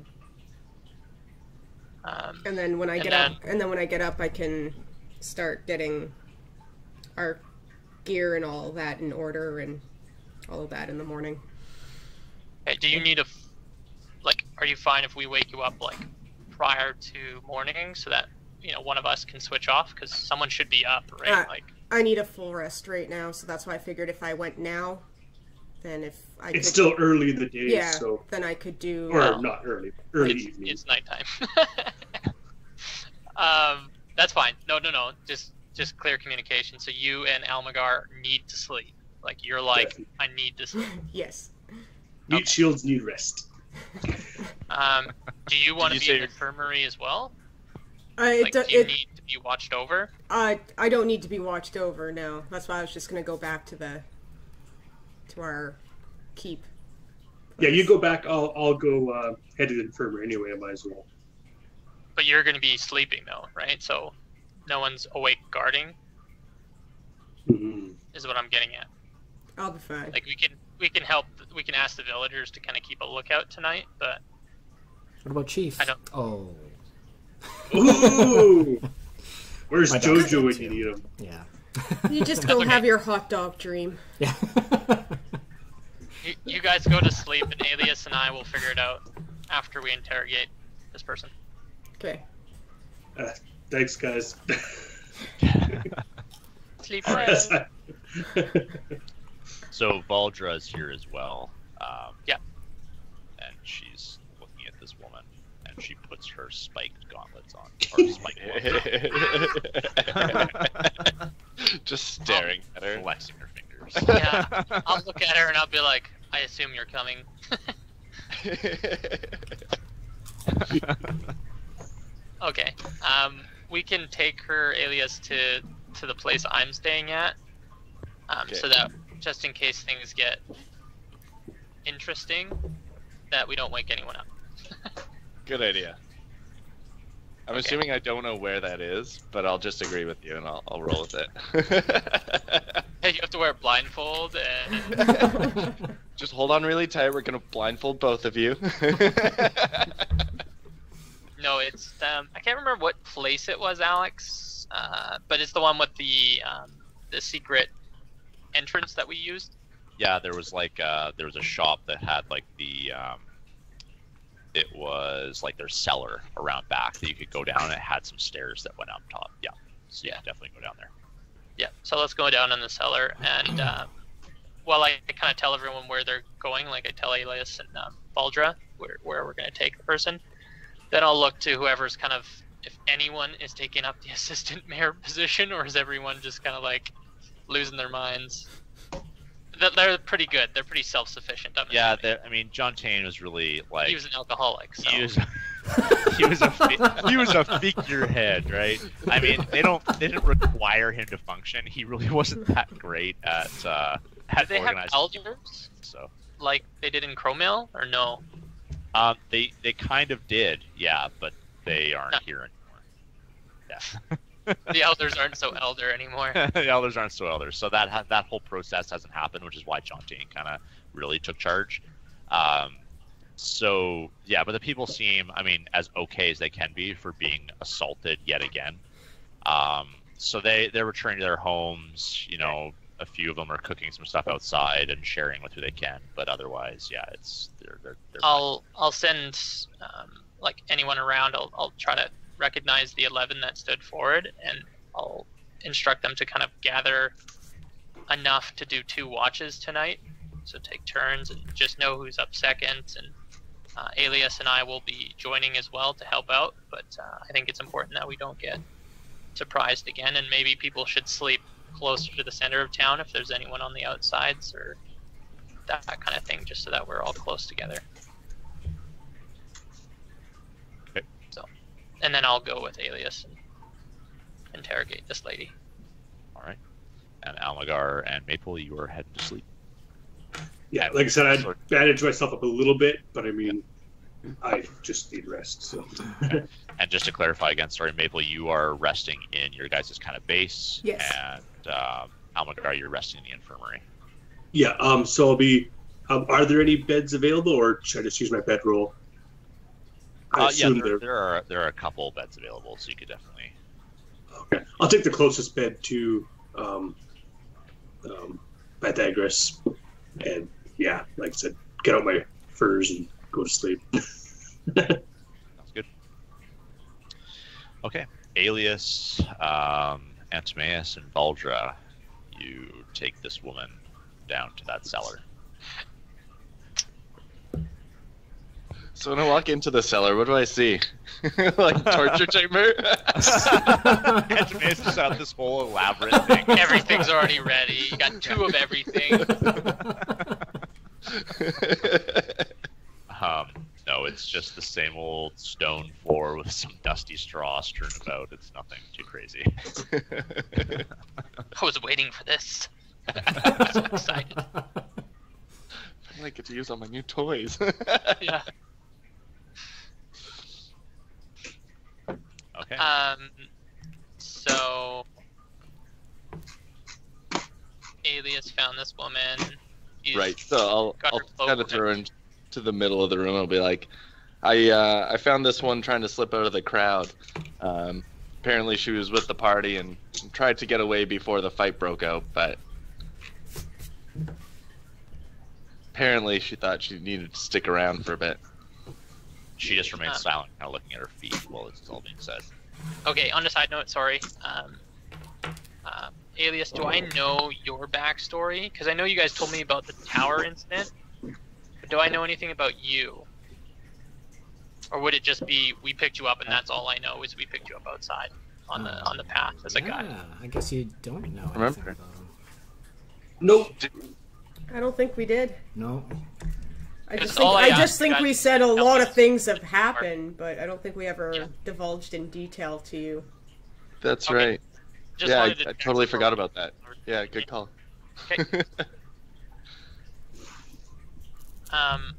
Um, And then when I And get then- up, and then when I get up, I can start getting our gear and all that in order and all of that in the morning. okay, do you need a f- like? Are you fine if we wake you up like prior to morning so that you know one of us can switch off because someone should be up, right? Uh, like, I need a full rest right now, so that's why I figured if I went now, then if I It's could, still early in the day, yeah, so then I could do. or Well, not early, early it's, evening. it's nighttime. um, that's fine. No, no, no. Just just clear communication. So you and Almagar need to sleep. Like you're like, Definitely. I need to sleep. Yes. Meat okay. shields need rest. Um, do you want to you be say in the you're- infirmary as well? I, Like, do, do you it, need to be watched over? I I don't need to be watched over. No, that's why I was just gonna go back to the to our keep. Yeah, you go back. I'll I'll go uh, head to the infirmary anyway. I might as well. But you're going to be sleeping though, right? So no one's awake guarding. Mm-hmm. Is what I'm getting at. I'll be fine. Like we can we can help. We can ask the villagers to kind of keep a lookout tonight, but What about Chief? I don't. Oh. Ooh! Where's My dog's Jojo when too. you need him? Yeah. You just go okay. have your hot dog dream. Yeah. You, you guys go to sleep, and Alias and I will figure it out after we interrogate this person. Okay. Uh, thanks, guys. Sleep Yes, well. I- So Valdra is here as well. Um, Yeah. And she's looking at this woman, and she puts her spiked gauntlets on. Or spiked gloves on. Just staring at her. Flexing her fingers. Yeah, I'll look at her and I'll be like, I assume you're coming. Okay. Um, we can take her, Alias, to to the place I'm staying at, um, Okay. so that just in case things get interesting, that we don't wake anyone up. Good idea. I'm Okay. assuming I don't know where that is, but I'll just agree with you and I'll, I'll roll with it. Hey, you have to wear a blindfold and Just hold on really tight. We're gonna blindfold both of you. no, it's um, I can't remember what place it was, Alex, uh, but it's the one with the um, the secret entrance that we used. Yeah, there was like uh, there was a shop that had like the um, it was like their cellar around back that you could go down, and it had some stairs that went up top. Yeah, so you Yeah. can definitely go down there. Yeah, so let's go down in the cellar, and uh, well, I kind of tell everyone where they're going. Like I tell Elias and um, Valdra where where we're going to take the person. Then I'll look to whoever's kind of, if anyone is taking up the assistant mayor position, or is everyone just kind of like losing their minds? They're- They're pretty good. They're pretty self-sufficient. I'm Yeah, assuming. there- I mean, John Tane was really like He was an alcoholic, so he was he was a fi- he was a figurehead, right? I mean, they don't they didn't require him to function. He really wasn't that great at uh, did at they have organizing. elders So like they did in Crowmill, or no? um, they they kind of did, yeah, but they aren't No. here anymore. Yeah. The elders aren't so elder anymore. The elders aren't so elders, so that ha- that whole process hasn't happened, which is why John Tane kind of really took charge. Um, so yeah, but the people seem, I mean, as okay as they can be for being assaulted yet again. Um, so they they're returning to their homes. You know, a few of them are cooking some stuff outside and sharing with who they can, but otherwise, yeah, it's they're they're. they're I'll I'll send um, like anyone around. I'll I'll try to recognize the eleven that stood forward, and I'll instruct them to kind of gather enough to do two watches tonight. So take turns and just know who's up second. And uh, Alias and I will be joining as well to help out. But uh, I think it's important that we don't get surprised again. And maybe people should sleep closer to the center of town if there's anyone on the outsides or that, that kind of thing, just so that we're all close together. Okay. So, and then I'll go with Alias and interrogate this lady. All right. And Almagar and Maple, you are heading to sleep. Yeah, like I said, I bandaged myself up a little bit, but I mean, I just need rest. So, And just to clarify again, sorry, Maple, you are resting in your guys' kind of base. Yes. And um, Almagar, you're resting in the infirmary. yeah. Um. So I'll be. Um, are there any beds available, or should I just use my bedroll? I Uh, yeah, assume there, there. there are there are a couple beds available, so you could definitely. Okay. I'll take the closest bed to um, um, Pythagoras, and yeah, like I said, get out my furs and go to sleep. Sounds good. Okay, Alias, um, Antimaeus, and Valdra, you take this woman down to that cellar. So when I walk into the cellar, what do I see? Like torture chamber? Antimaeus just out this whole elaborate thing. Everything's already ready. You got two of everything. Um, No, it's just the same old stone floor with some dusty straw strewn about. It's nothing too crazy. I was waiting for this. I'm so excited. I get to use all my new toys. Yeah. Okay. Um. So, Alias found this woman. He's Right. So I'll, got her I'll cloak kind of with throw her. into the middle of the room. I'll be like, I uh, I found this one trying to slip out of the crowd. Um, apparently she was with the party and tried to get away before the fight broke out, but apparently she thought she needed to stick around for a bit. She just remains Um, silent, kind of looking at her feet while this is all being said. Okay, on a side note, sorry. Um, uh, Alias, do I know your backstory? Because I know you guys told me about the tower incident, but do I know anything about you? Or would it just be we picked you up and that's all I know is we picked you up outside on the on the path as a yeah, guy? I guess you don't know anything Remember? about him. Nope. I don't think we did. No. I just Because think, all I I asked just you think guys we to said a tell lot me of is- things have happened, but I don't think we ever Yeah. divulged in detail to you. That's Okay. right. Just yeah, I, wanted to I check totally before forgot we- about that. Yeah, good call. Okay. Um.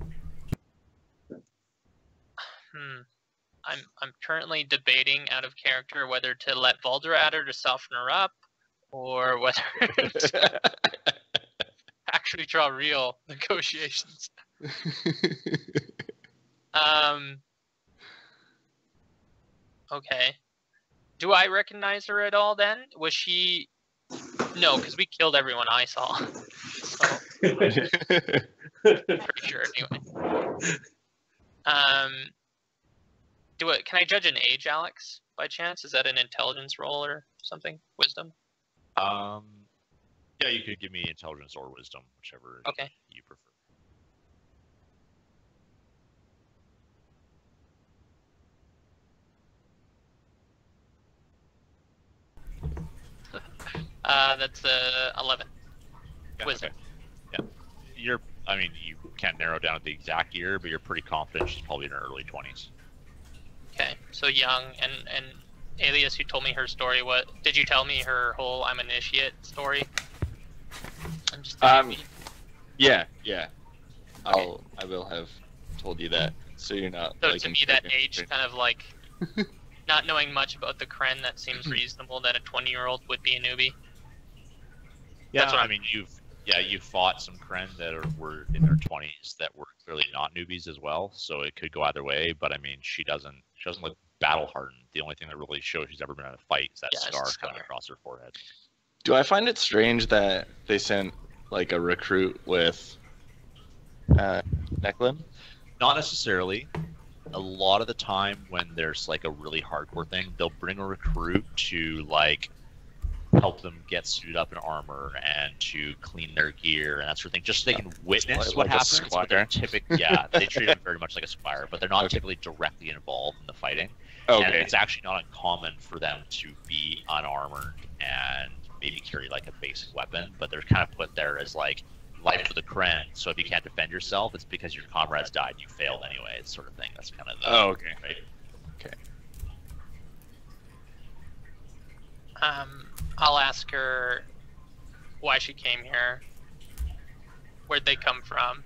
Hmm. I'm I'm currently debating out of character whether to let Vadodora at her to soften her up, or whether to actually draw real negotiations. Um. Okay. Do I recognize her at all? Then was she? No, because we killed everyone I saw. So pretty sure anyway. Um. Do it. Can I judge an age, Alex? By chance, is that an intelligence roll or something? Wisdom. Um, yeah, you could give me intelligence or wisdom, whichever Okay. you prefer. Uh, that's uh eleven. Yeah, Wisdom. okay. Yeah, you're. I mean, you can't narrow down the exact year, but you're pretty confident she's probably in her early twenties. Okay, so young and and Alias, who told me her story. What did you tell me her whole I'm an initiate story? I'm just Um, yeah, yeah. I'll I will have told you that, so you're not. so like, to in me that second- age kind of like not knowing much about the Kren, that seems reasonable that a twenty year old would be a newbie. Yeah, That's what I I'm- mean, you've yeah you fought some Kren that are, were in their twenties that were clearly not newbies as well, so it could go either way. But I mean, she doesn't she doesn't look battle hardened. The only thing that really shows she's ever been in a fight is that Yeah, it's scar the coming scar. across her forehead. Do I find it strange that they sent like a recruit with uh, MacLeod? Not necessarily. A lot of the time when there's like a really hardcore thing, they'll bring a recruit to like help them get suited up in armor and to clean their gear and that sort of thing, just so they can witness Like- what like a happens. But they're squire? typically, yeah, they treat them very much like a squire, but they're not Okay. typically directly involved in the fighting. And Okay. it's actually not uncommon for them to be unarmored and maybe carry like a basic weapon, but they're kind of put there as like life for the Kren. So if you can't defend yourself, it's because your comrades died and you failed anyway. It's sort of thing. That's kind of the, Oh, okay. right? Okay. Um, I'll ask her why she came here, where'd they come from.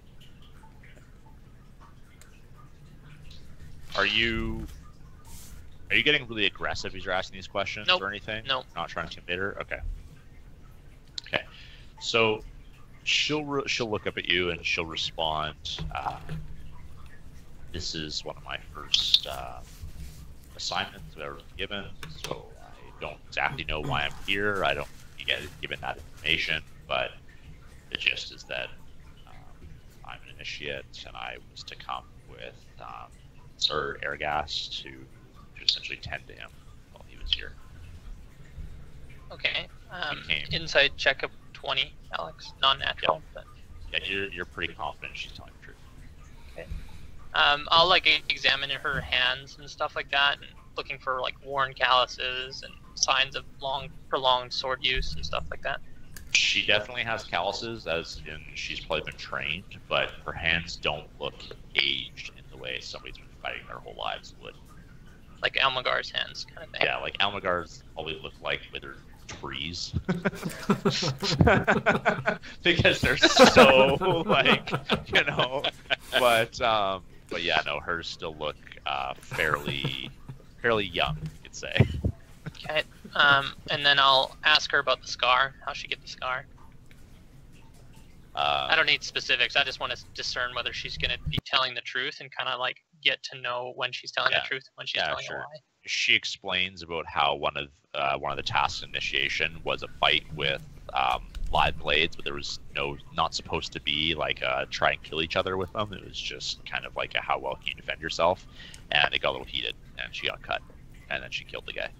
Are you are you getting really aggressive as you're asking these questions Nope. or anything? Nope. Not trying to intimidate her. Okay. Okay. So she'll re- she'll look up at you and she'll respond. Uh, this is one of my first uh, assignments I've ever been given, so I don't exactly know why I'm here. I don't get given that information, but the gist is that um, I'm an initiate and I was to come with um, Sir Airgas to, to essentially tend to him while he was here. Okay. Um, Okay. Inside check of twenty, Alex. Non-natural. But, Yeah, you're, you're pretty confident she's telling the truth. um, I'll like examine her hands and stuff like that, and looking for like worn calluses and signs of long, prolonged sword use and stuff like that. She definitely has calluses, as in she's probably been trained, but her hands don't look aged in the way somebody's been fighting their whole lives would. Like Almagar's hands, kind of thing. Yeah, like Almagar's always look like withered trees. Because they're so, like, you know, but, um, but yeah, no, hers still look uh, fairly, fairly young, you could say. Okay, um, and then I'll ask her about the scar, how she get the scar. Uh, I don't need specifics. I just want to discern whether she's going to be telling the truth and kind of like get to know when she's telling Yeah. the truth, when she's Yeah, telling sure. a lie. She explains about how one of uh, one of the tasks initiation was a fight with um, live blades, but there was no not supposed to be like a try and kill each other with them. It was just kind of like a how well can you defend yourself, and it got a little heated, and she got cut, and then she killed the guy.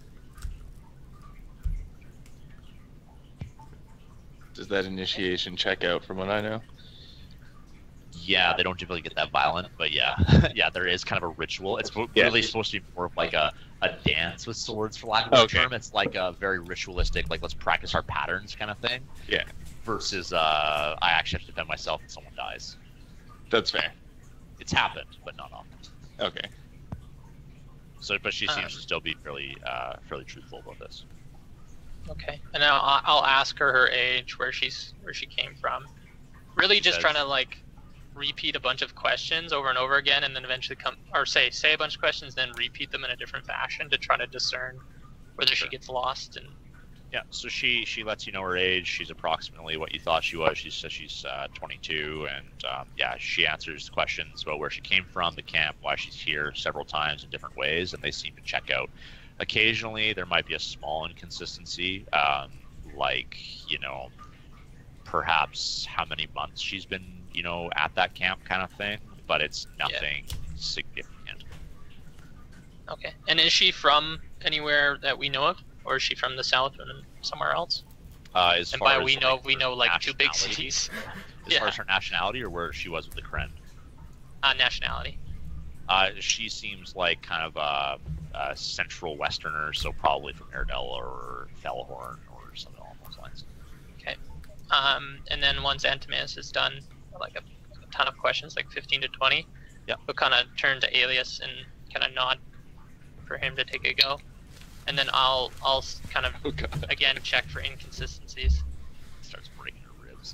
Does that initiation check out from what I know? Yeah, they don't typically get that violent, but yeah, yeah, there is kind of a ritual. It's Yeah. really supposed to be more of like a, a dance with swords, for lack of a Okay. term. It's like a very ritualistic, like let's practice our patterns kind of thing. Yeah, Versus, uh, I actually have to defend myself and someone dies. that's fair. It's happened, but not often. Okay. So, but she seems Um, to still be fairly, uh, fairly truthful about this. Okay, and now I'll, I'll ask her her age, where she's where she came from. Really, just Says- trying to like repeat a bunch of questions over and over again, and then eventually come or say say a bunch of questions, then repeat them in a different fashion to try to discern whether Sure. she gets lost. And Yeah. So she she lets you know her age. She's approximately what you thought she was. She says she's uh, twenty-two, and um, yeah, she answers questions about where she came from, the camp, why she's here several times in different ways, and they seem to check out. Occasionally, there might be a small inconsistency, um, like, you know, perhaps how many months she's been, you know, at that camp kind of thing, but it's nothing significant. okay, and is she from anywhere that we know of, or is she from the south or somewhere else? Uh, as And far by as, we know, like, we her know like two big nationality- cities. As Yeah. far as her nationality or where she was with the Kren. Uh, nationality. Uh, she seems like kind of a, a central westerner, so probably from Airedale or Fellahorn or something along those lines. Okay. Um, and then once Antimaeus is done, like a, a ton of questions, like fifteen to twenty, Yep. we'll kind of turn to Alias and kind of nod for him to take a go. And then I'll I'll kind of Oh god. again check for inconsistencies. Starts breaking her ribs.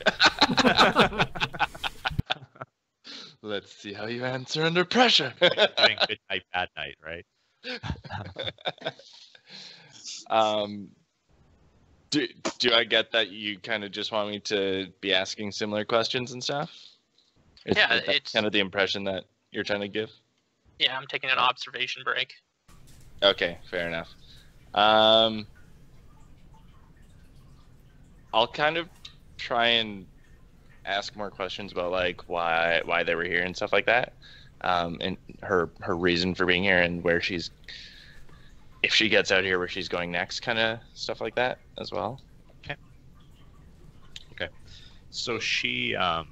Let's see how you answer under pressure. Doing good night, bad night, right? um, do do I get that you kind of just want me to be asking similar questions and stuff? Is, Yeah, is that it's- kind of the impression that you're trying to give. Yeah, I'm taking an observation break. Okay, fair enough. Um, I'll kind of try and ask more questions about like why why they were here and stuff like that, um, and her her reason for being here and where she's, if she gets out here, where she's going next, kind of stuff like that as well. So she um,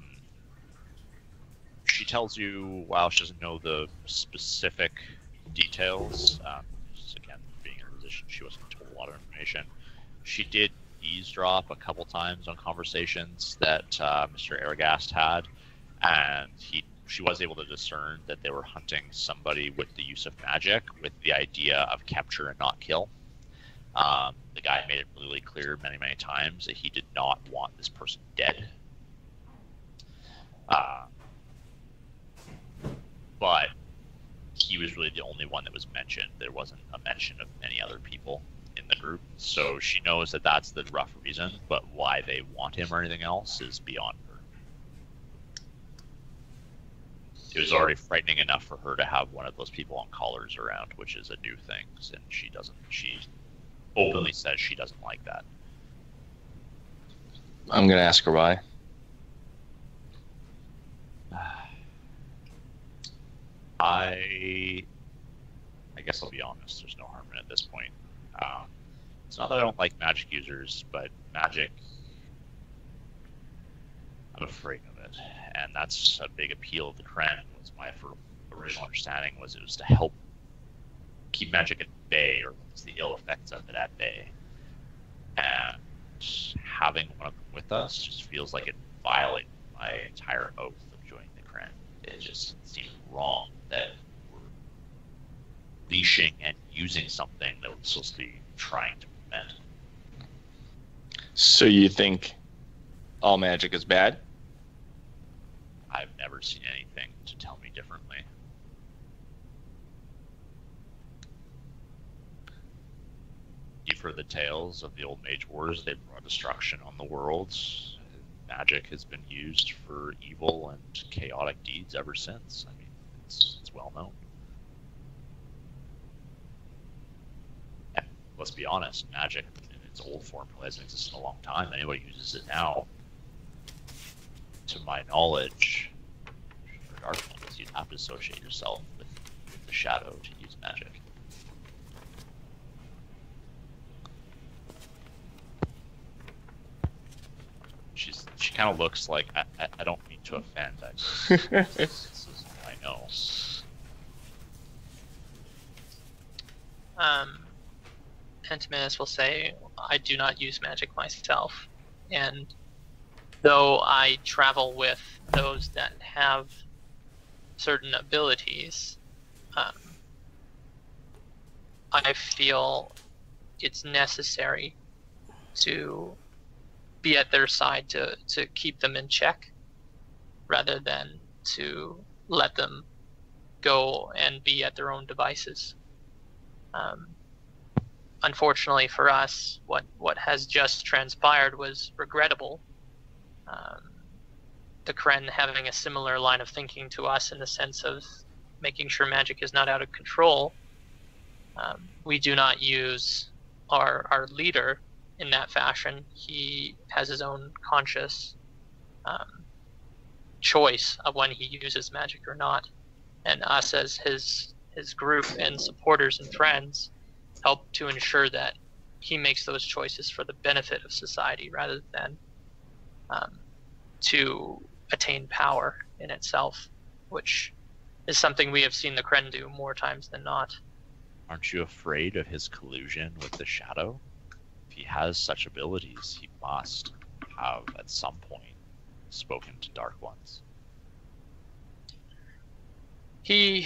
she tells you, while she doesn't know the specific details, um, just again being in her position, she wasn't told a lot of information. She did eavesdrop a couple times on conversations that uh, Mister Aragast had, and he she was able to discern that they were hunting somebody with the use of magic, with the idea of capture and not kill. Um, the guy made it really clear many, many times that he did not want this person dead. Uh, but he was really the only one that was mentioned. There wasn't a mention of any other people in the group. So she knows that that's the rough reason, but why they want him or anything else is beyond her. It was already frightening enough for her to have one of those people on collars around, which is a new thing, and she doesn't. She openly says she doesn't like that. I'm gonna ask her why. I, I guess I'll be honest. There's no harm in it at this point. Um, it's not that I don't like magic users, but magic, I'm afraid of it, and that's a big appeal of the Kren. Was my for, original understanding was it was to help keep magic at bay, or the ill effects of it at bay. And having one of them with us just feels like it violated my entire oath of joining the Kren. It just seemed wrong that we're leashing and using something that we're supposed to be trying to prevent. So you think all magic is bad? I've never seen anything to tell me differently. You've heard the tales of the old mage wars. They brought destruction on the worlds. Magic has been used for evil and chaotic deeds ever since. I mean, it's, it's well known. And let's be honest, magic in its old form probably hasn't existed in a long time. Anybody who uses it now, to my knowledge, for dark ones, you'd have to associate yourself with, with the shadow to use magic. She's she kind of looks like I, I, I don't mean to offend. I just, this, this is what I know. Um, Antimanus will say, I do not use magic myself, and though I travel with those that have certain abilities, um, I feel it's necessary to be at their side to, to keep them in check, rather than to let them go and be at their own devices. Um, unfortunately for us, what, what has just transpired was regrettable. Um, the Kren having a similar line of thinking to us in the sense of making sure magic is not out of control. Um, we do not use our, our leader in that fashion. He has his own conscious um, choice of when he uses magic or not, and us as his his group and supporters and friends help to ensure that he makes those choices for the benefit of society rather than um, to attain power in itself, which is something we have seen the Kren do more times than not. Aren't you afraid of his collusion with the shadow? If he has such abilities, he must have at some point spoken to Dark Ones. He,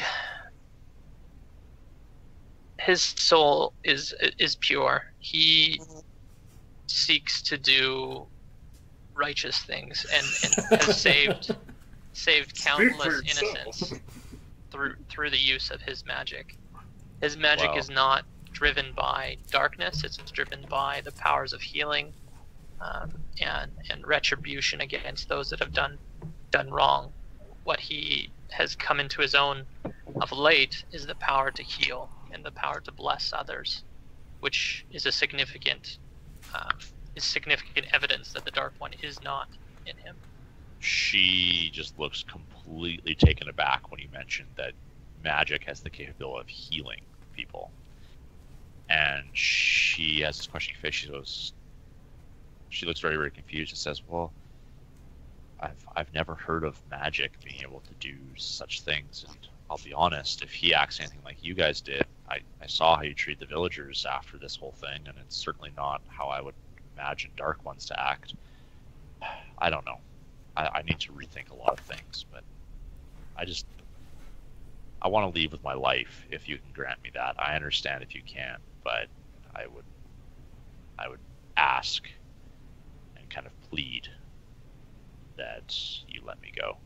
his soul is is pure. He seeks to do righteous things and, and has saved saved countless innocents through through the use of his magic. His magic Wow. is not driven by darkness; it's driven by the powers of healing um, and and retribution against those that have done done wrong. What he has come into his own of late is the power to heal and the power to bless others, which is a significant um, is significant evidence that the Dark One is not in him. She just looks completely taken aback when you mentioned that magic has the capability of healing people. And she has this question face. She goes, she looks very, very confused and says, well, I've, I've never heard of magic being able to do such things. And I'll be honest, if he acts anything like you guys did, I, I saw how you treat the villagers after this whole thing, and it's certainly not how I would imagine Dark Ones to act. I don't know. I, I need to rethink a lot of things, but I just, I want to leave with my life if you can grant me that. I understand if you can't, but I would, I would ask and kind of plead that you let me go.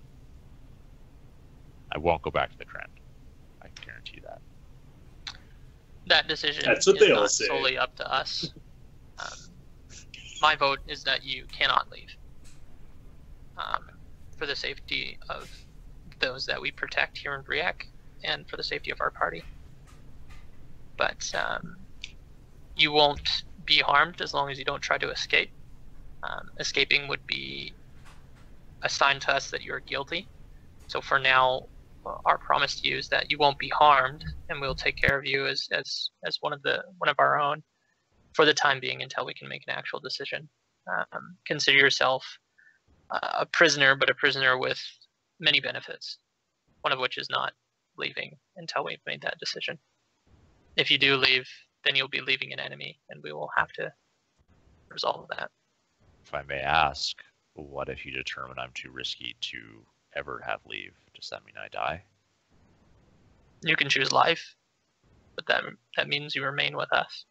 I won't go back to the Kren. I can guarantee you that. That decision That's what is they all not say. solely up to us. Um, my vote is that you cannot leave, um, for the safety of those that we protect here in Briek, and for the safety of our party. But um, you won't be harmed as long as you don't try to escape. Um, escaping would be a sign to us that you're guilty. So for now, our promise to you is that you won't be harmed, and we'll take care of you as as as one of the one of our own for the time being until we can make an actual decision. Um, consider yourself uh, a prisoner, but a prisoner with many benefits, one of which is not leaving until we've made that decision. If you do leave, then you'll be leaving an enemy, and we will have to resolve that. If I may ask, what if you determine I'm too risky to ever have leave. Does that mean I die? You can choose life, but that that means you remain with us.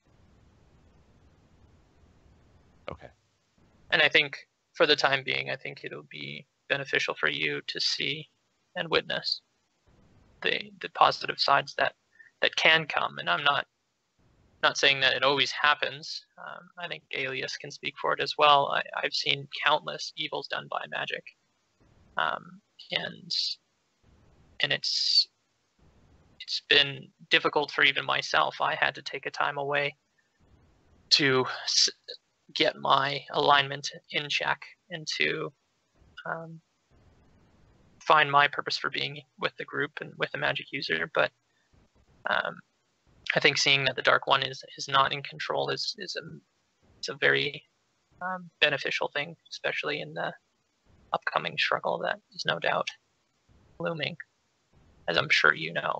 Okay. And I think for the time being, I think it'll be beneficial for you to see and witness the the positive sides that that can come. And I'm not not saying that it always happens. Um, I think Alias can speak for it as well. I, I've seen countless evils done by magic, um, and and it's it's been difficult for even myself. I had to take a time away to s- get my alignment in check and to um, find my purpose for being with the group and with the magic user. But um, I think seeing that the Dark One is is not in control is is a it's a very um, beneficial thing, especially in the upcoming struggle that is no doubt looming, as I'm sure you know.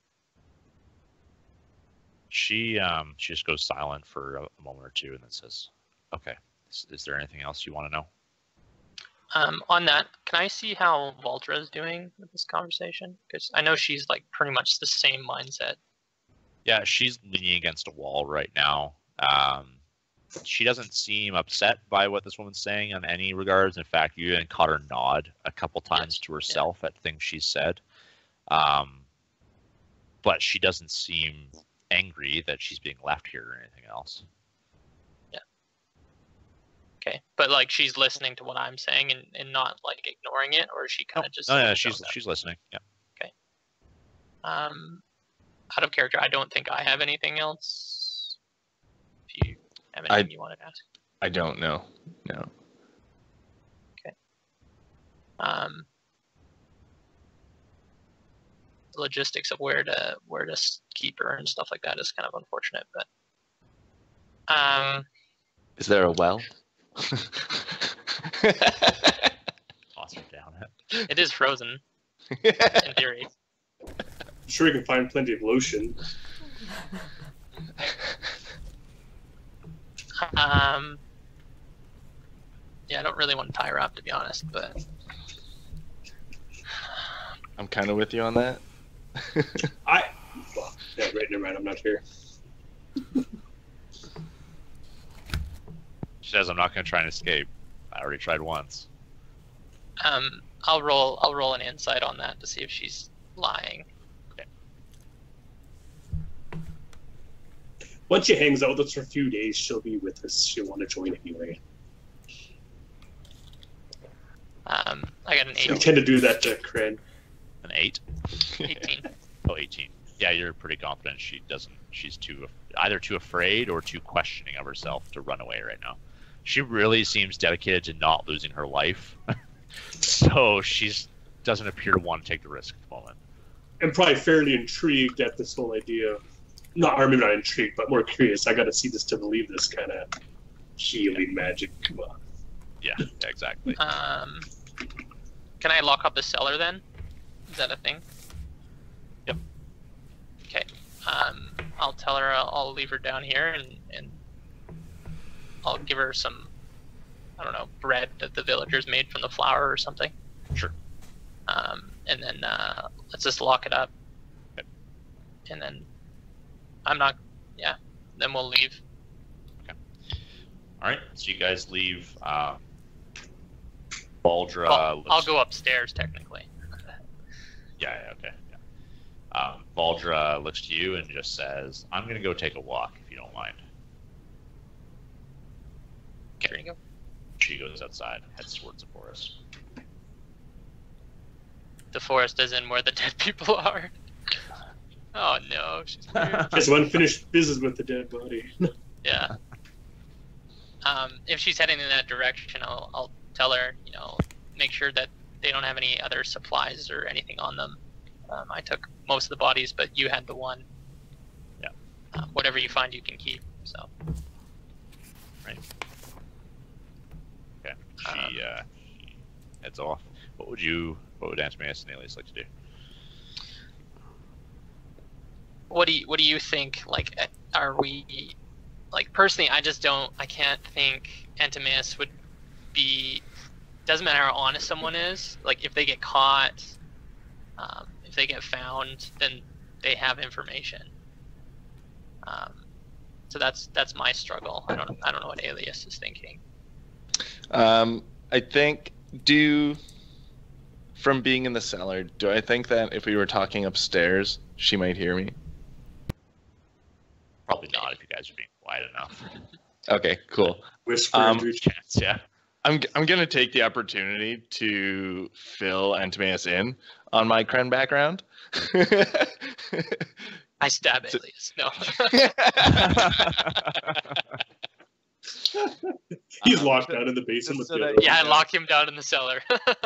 She um she just goes silent for a, a moment or two and then says, "Okay, is, is there anything else you want to know?" Um, on that, can I see how Valtra is doing with this conversation? Because I know she's like pretty much the same mindset. Yeah, she's leaning against a wall right now. Um, she doesn't seem upset by what this woman's saying in any regards. In fact, you even caught her nod a couple times Yes, to herself yeah. at things she said. Um, but she doesn't seem angry that she's being left here or anything else. Yeah. Okay, but like she's listening to what I'm saying and, and not like ignoring it, or is she kind of oh, just? Oh yeah, she's she's listening. Yeah. Okay. Um, out of character, I don't think I have anything else. If you have anything I, you wanted to ask. I don't know. No. Okay. Um. The logistics of where to where to keep her and stuff like that is kind of unfortunate, but um, is there a well? Toss her down it. It is frozen in theory. I'm sure you can find plenty of lotion. Um. Yeah, I don't really want to tie her up, to be honest, but I'm kind of with you on that. I, well, yeah, right, never mind, I'm not here. She says, "I'm not going to try and escape. I already tried once." Um, I'll roll. I'll roll an insight on that to see if she's lying. Okay. Once she hangs out with us for a few days, she'll be with us. She'll want to join anyway. Um, I got an I eighteen. tend to do that to Kren. An eight? eighteen. Oh, eighteen. Yeah, you're pretty confident she doesn't. She's too either too afraid or too questioning of herself to run away right now. She really seems dedicated to not losing her life, so she's doesn't appear to want to take the risk at the moment. I'm probably fairly intrigued at this whole idea. Not, or maybe not intrigued, but more curious. I got to see this to believe this kind of healing yeah. magic. Come on. Yeah, exactly. Um, can I lock up the cellar then? Is that a thing? Yep. Okay. Um, I'll tell her I'll, I'll leave her down here and, and I'll give her some, I don't know, bread that the villagers made from the flour or something. Sure. Um, and then uh, let's just lock it up. Okay. And then I'm not, yeah, then we'll leave. Okay. All right, so you guys leave. Uh, Valdra. I'll, looks... I'll go upstairs technically. Yeah, yeah, okay. Yeah. Um, Valdra looks to you and just says, "I'm going to go take a walk, if you don't mind." There you go. She goes outside, heads towards the forest. The forest is in where the dead people are. Oh no, she's weird. Just unfinished business with the dead body. Yeah. Um, if she's heading in that direction, I'll, I'll tell her, you know, make sure that they don't have any other supplies or anything on them. Um, I took most of the bodies, but you had the one. Yeah. Um, whatever you find, you can keep. So. Right. Okay. She, uh, she heads off. What would you? What would Antimaeus and Alias like to do? What do you What do you think? Like, are we? Like, personally, I just don't. I can't think Antimaeus would be doesn't matter how honest someone is. Like if they get caught, um, if they get found, then they have information. Um, so that's that's my struggle. I don't I don't know what Alias is thinking. Um, I think do from being in the cellar. Do I think that if we were talking upstairs, she might hear me? Probably not if you guys are being quiet enough. Okay, cool. Whisper Um, into each Chance, yeah. I'm I'm gonna take the opportunity to fill Antimaeus in on my Kren background. I stab So- Alias. No. He's Um, locked down in the basement with so the that- other yeah, I one. lock him down in the cellar.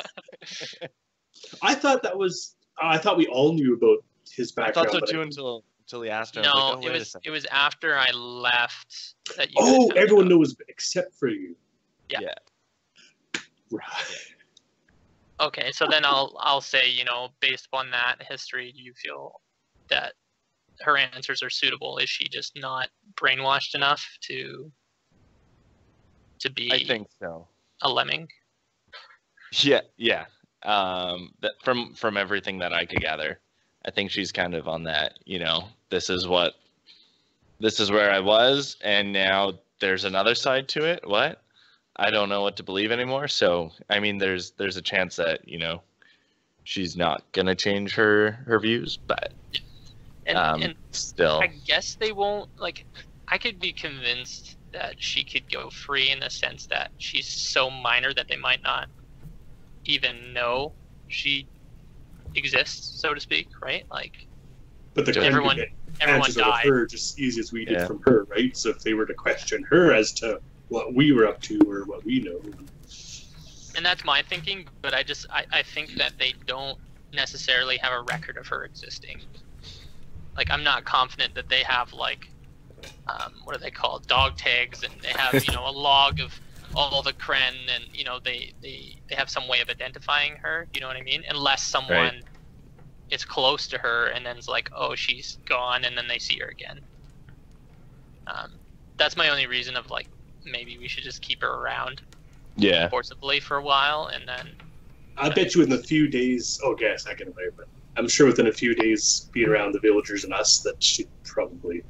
I thought that was. I thought we all knew about his I background. thought so but I- too until until he asked her. I no, was like, oh, it wait a was second. it was after I left that you. Oh, guys found everyone out. knows except for you. Yeah. Yeah. Right. Okay, so then I'll I'll say, you know, based upon that history, do you feel that her answers are suitable? Is she just not brainwashed enough to to be I think so. a lemming? Yeah, yeah. Um, that from from everything that I could gather, I think she's kind of on that. You know, this is what, this is where I was, and now there's another side to it. What? I don't know what to believe anymore. So, I mean, there's there's a chance that you know, she's not gonna change her her views, but And, um, and still, I guess they won't, like, I could be convinced that she could go free in the sense that she's so minor that they might not even know she exists, so to speak, right? Like, But the Everyone- Kren everyone answers out of died. her just as easy as we did Yeah. from her, right? So if they were to question her as to what we were up to or what we know, And that's my thinking, but I just, I, I think that they don't necessarily have a record of her existing. Like, I'm not confident that they have, like, um, what are they called? Dog tags, and they have, you know, a log of all the Kren, and, you know, they, they, they have some way of identifying her, you know what I mean? Unless someone Right. is close to her and then's like, oh, she's gone, and then they see her again. Um, that's my only reason of, like, maybe we should just keep her around yeah. forcibly for a while, and then I bet you in a few days, oh, yeah, second away, but I'm sure within a few days being around the villagers and us that she'd probably.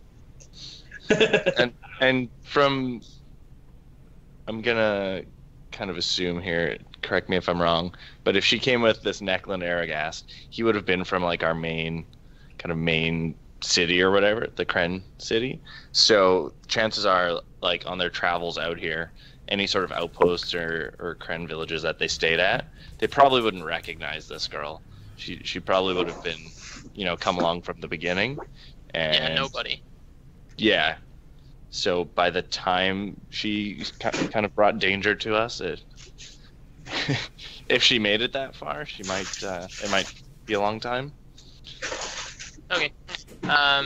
and and from I'm gonna kind of assume here, correct me if I'm wrong, but if she came with this Necklin Aragast, he would have been from like our main kind of main city or whatever, the Kren city. So chances are, like on their travels out here, any sort of outposts or, or Kren villages that they stayed at, they probably wouldn't recognize this girl. She she probably would have been, you know, come along from the beginning. And yeah, nobody. yeah. So by the time she ki- kind of brought danger to us, it, if she made it that far, she might. Uh, it might be a long time. Okay. Um,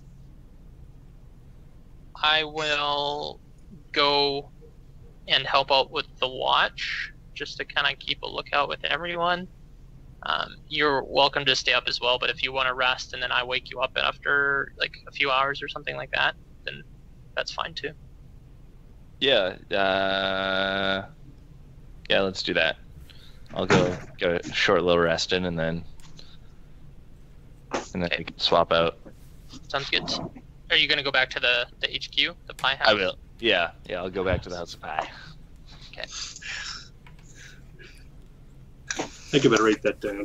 I will go and help out with the watch, just to kind of keep a lookout with everyone. Um, you're welcome to stay up as well, but if you want to rest and then I wake you up after like a few hours or something like that, then that's fine too. Yeah. Uh, yeah. Let's do that. I'll go go a short little rest in, and then and then Okay. we can swap out. Sounds good. Are you going to go back to the, the H Q, the Pie House? I will. Yeah. Yeah. I'll go back to the House of Pie. Okay. I think I better write that down.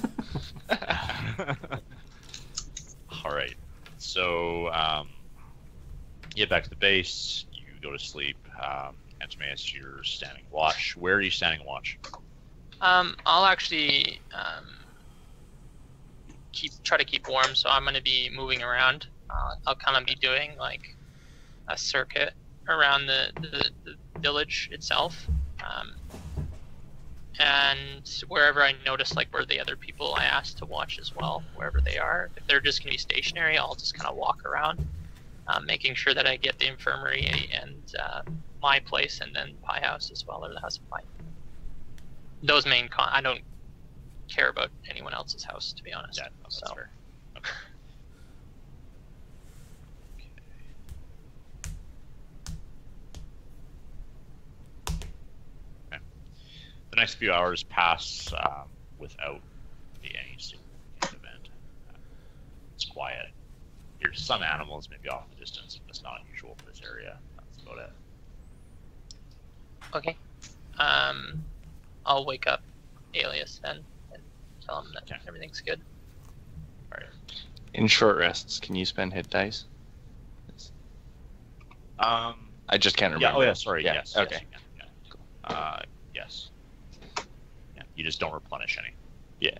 All right. So, um, you get back to the base. You go to sleep. Um, Antimaeus, you're standing watch. Where are you standing watch? Um, I'll actually um, keep try to keep warm, so I'm going to be moving around. Uh, I'll kind of be doing like a circuit around the, the, the village itself, um, and wherever I notice like where the other people I asked to watch as well, wherever they are. If they're just going to be stationary, I'll just kind of walk around, uh, making sure that I get the infirmary and uh, my place, and then Pie House as well, or the House of Pie. Those main con I don't care about anyone else's house, to be honest. Yeah, no, that's so. fair. Okay. Okay. next few hours pass um, without any significant event. Uh, it's quiet. There's some animals maybe off in the distance, but it's not unusual for this area. That's about it. Okay. Um, I'll wake up Alias then and tell him that Okay. everything's good. All right. In short rests, can you spend hit dice? Um. I just can't remember. Yeah. Oh yeah. Sorry. Yeah, Yes. okay. Yes, you can, yeah. Uh. Yes. Yeah. You just don't replenish any. Yeah.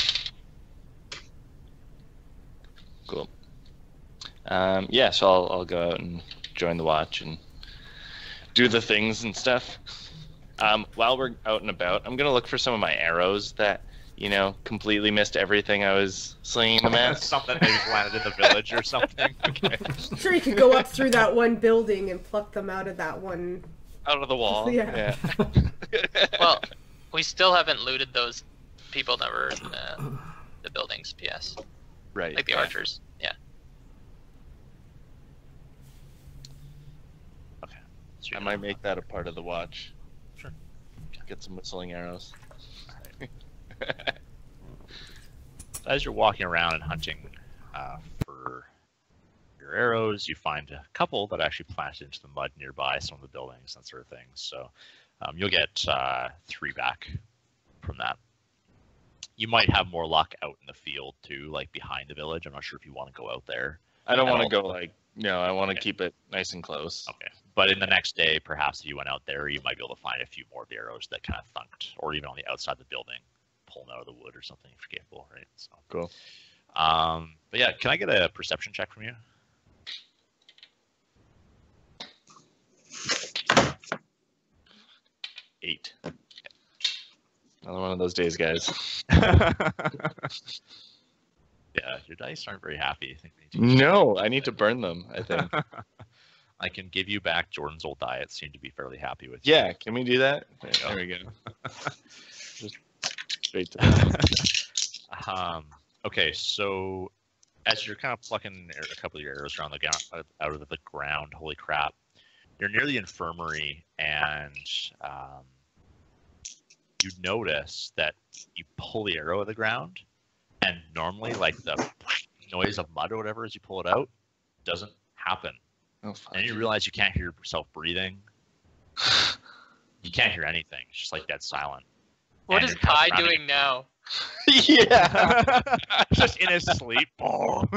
Cool. Um, yeah, so I'll, I'll go out and join the watch and do the things and stuff. Um, while we're out and about, I'm going to look for some of my arrows that, you know, completely missed everything I was slinging them at. Something maybe landed in the village or something. Okay. I'm sure you could go up through that one building and pluck them out of that one. Out of the wall. Yeah. Yeah. Well, we still haven't looted those people that were in the, the buildings, P S. Right. Like the yeah. archers. Yeah. Okay. So I you're might gonna- make that a part of the watch. Sure. Get some whistling arrows. So as you're walking around and hunting uh, for your arrows, you find a couple that actually planted into the mud nearby some of the buildings, that sort of thing. So um, you'll get uh, three back from that. You might have more luck out in the field too, like behind the village. I'm not sure if you want to go out there. I don't want to I'll- go like, no, I want to Okay. keep it nice and close. Okay. But in the next day, perhaps if you went out there, you might be able to find a few more of the arrows that kind of thunked, or even on the outside of the building, pulling out of the wood or something if you're capable, right? So, Cool. um, but yeah, can I get a perception check from you? Eight. Another one of those days, guys. Yeah, your dice aren't very happy. I think we need to No, I need to burn them, I think. I can give you back Jordan's old die. It seemed to be fairly happy with Yeah, can we do that? you. There we go. Just straight to that. Um, okay, so as you're kind of plucking a couple of your arrows around the ground, out of the ground, holy crap, you're near the infirmary, and um, you notice that you pull the arrow out of the ground, and normally, like the noise of mud or whatever as you pull it out, doesn't happen. Oh, fuck. And you realize you can't hear yourself breathing. You can't hear anything. It's just like dead silent. What And is you're kind of Kai surrounded- doing now? Yeah. Just in his sleep. Boom.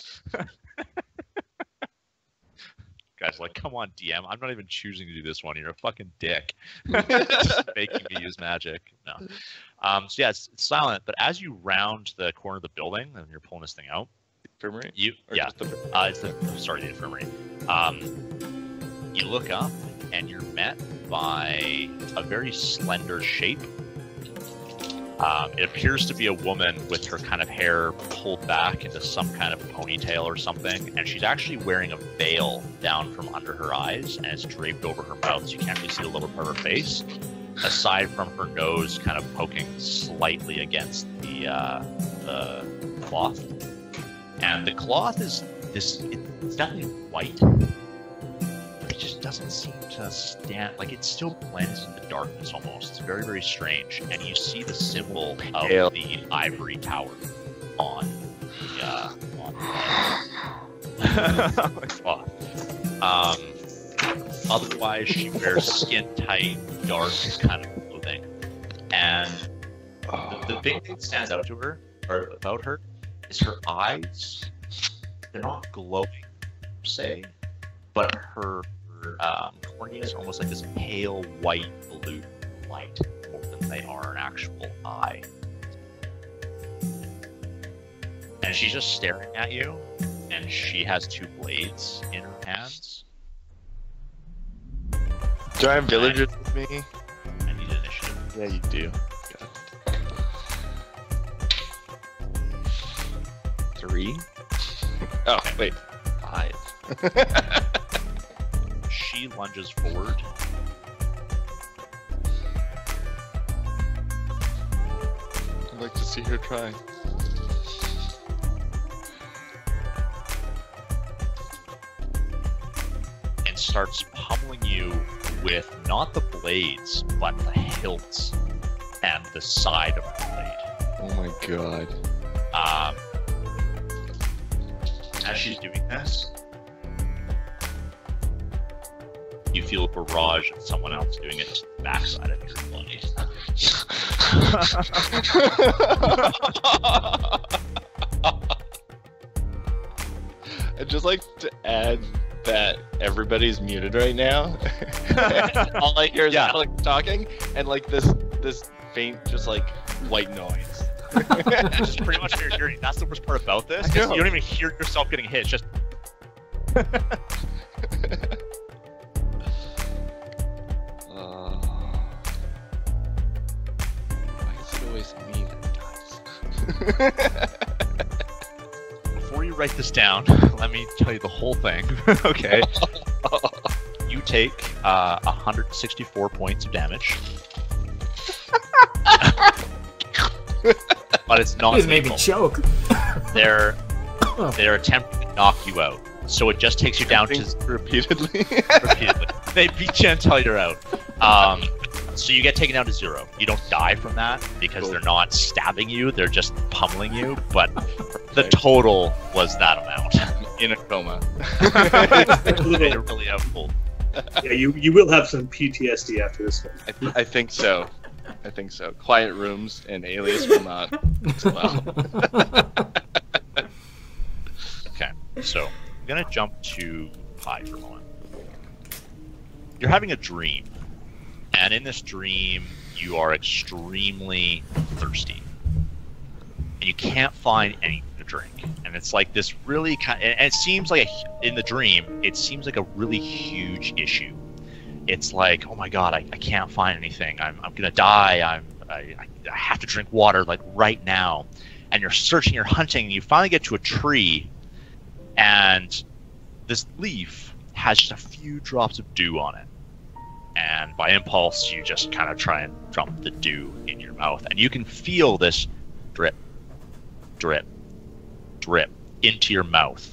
Guys, like, come on, D M. I'm not even choosing to do this one. You're a fucking dick. Just making me use magic. No. Um, so yeah, it's, it's silent. But as you round the corner of the building and you're pulling this thing out, Infirmary? you Or yeah, just the- uh, it's the sorry, the infirmary. Um, you look up and you're met by a very slender shape. Um, it appears to be a woman with her kind of hair pulled back into some kind of ponytail or something, and she's actually wearing a veil down from under her eyes, and it's draped over her mouth, so you can't really see the lower part of her face, aside from her nose kind of poking slightly against the uh, the cloth. And the cloth is this, it, it's definitely white, but it just doesn't seem to stand, like it still blends in the darkness almost. It's very, very strange. And you see the symbol of Yeah. the ivory tower on the, uh, on the cloth. Um, otherwise, she wears skin-tight, dark kind of clothing. And the, the big thing that stands out to her, or about her, is her eyes. They're not glowing, per se, but her um, corneas are almost like this pale white blue light more than they are an actual eye. And she's just staring at you, and she has two blades in her hands. Do I have villagers with me? I need initiative. Yeah, you do. Three? Oh, wait. Five. She lunges forward. I'd like to see her try. And starts pummeling you with not the blades, but the hilts the side of her blade. Oh my god. Um, as she's doing this, you feel a barrage of someone else doing it to the backside of your body. I'd just like to add that everybody's muted right now. All I hear is Yeah. Alex talking and like this this faint just like white noise. That's just pretty much what you're hearing. That's the worst part about this. I is know. You don't even hear yourself getting hit. It's just Uh, why is it always me that dies? before you write this down, let me tell you the whole thing. Okay. You take uh, one hundred sixty-four points of damage. But it's not. He's made me lethal. choke. They're they're attempting to knock you out, so it just takes you down to repeatedly. repeatedly. They beat you until you're out. Um, so you get taken down to zero. You don't die from that because Cool. they're not stabbing you; they're just pummeling you. But the total was that amount. In a coma. They're really out cold. Yeah, you you will have some P T S D after this one. I, th- I think so. I think so. Quiet rooms and Alias will not as well. Okay, so I'm gonna jump to Pi for a moment. You're having a dream, and in this dream, you are extremely thirsty, and you can't find anything to drink. And it's like this really kind, and it seems like a, in the dream, it seems like a really huge issue. It's like, oh my god, I, I can't find anything. I'm I'm gonna die. I'm I, I have to drink water like right now. And you're searching, you're hunting, and you finally get to a tree, and this leaf has just a few drops of dew on it. And by impulse, you just kind of try and dump the dew in your mouth, and you can feel this drip, drip, drip into your mouth.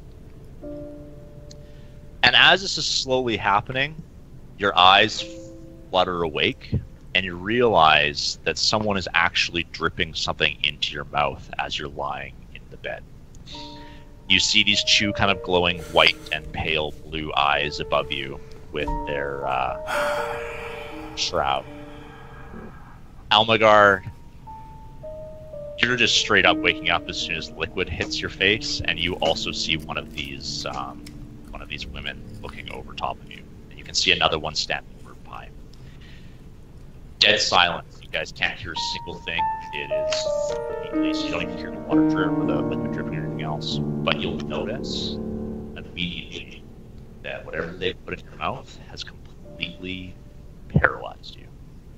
And as this is slowly happening, your eyes flutter awake, and you realize that someone is actually dripping something into your mouth as you're lying in the bed. You see these two kind of glowing white and pale blue eyes above you with their uh, shroud. Almagar, you're just straight up waking up as soon as liquid hits your face, and you also see one of these um, one of these women looking over top of you. And you can see another one standing over Pi. Dead silence. You guys can't hear a single thing. It is completely, so you don't even hear the water drip or the liquid dripping or anything else. But you'll notice immediately that whatever they put in your mouth has completely paralyzed you.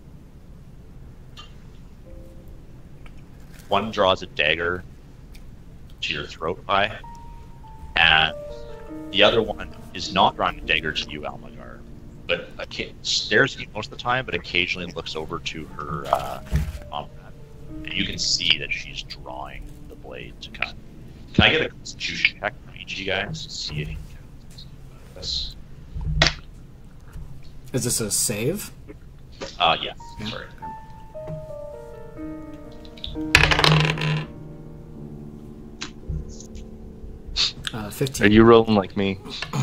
One draws a dagger to your throat, Pi, and the other one is not drawing a dagger to you, Almagar, but okay, stares at you most of the time, but occasionally looks over to her uh, comrade. And you can see that she's drawing the blade to cut. Can I get a constitution check from each of you guys to see if you can this? Is this a save? Uh, yeah, Yeah. sorry. Uh, Are fifteen. you rolling like me?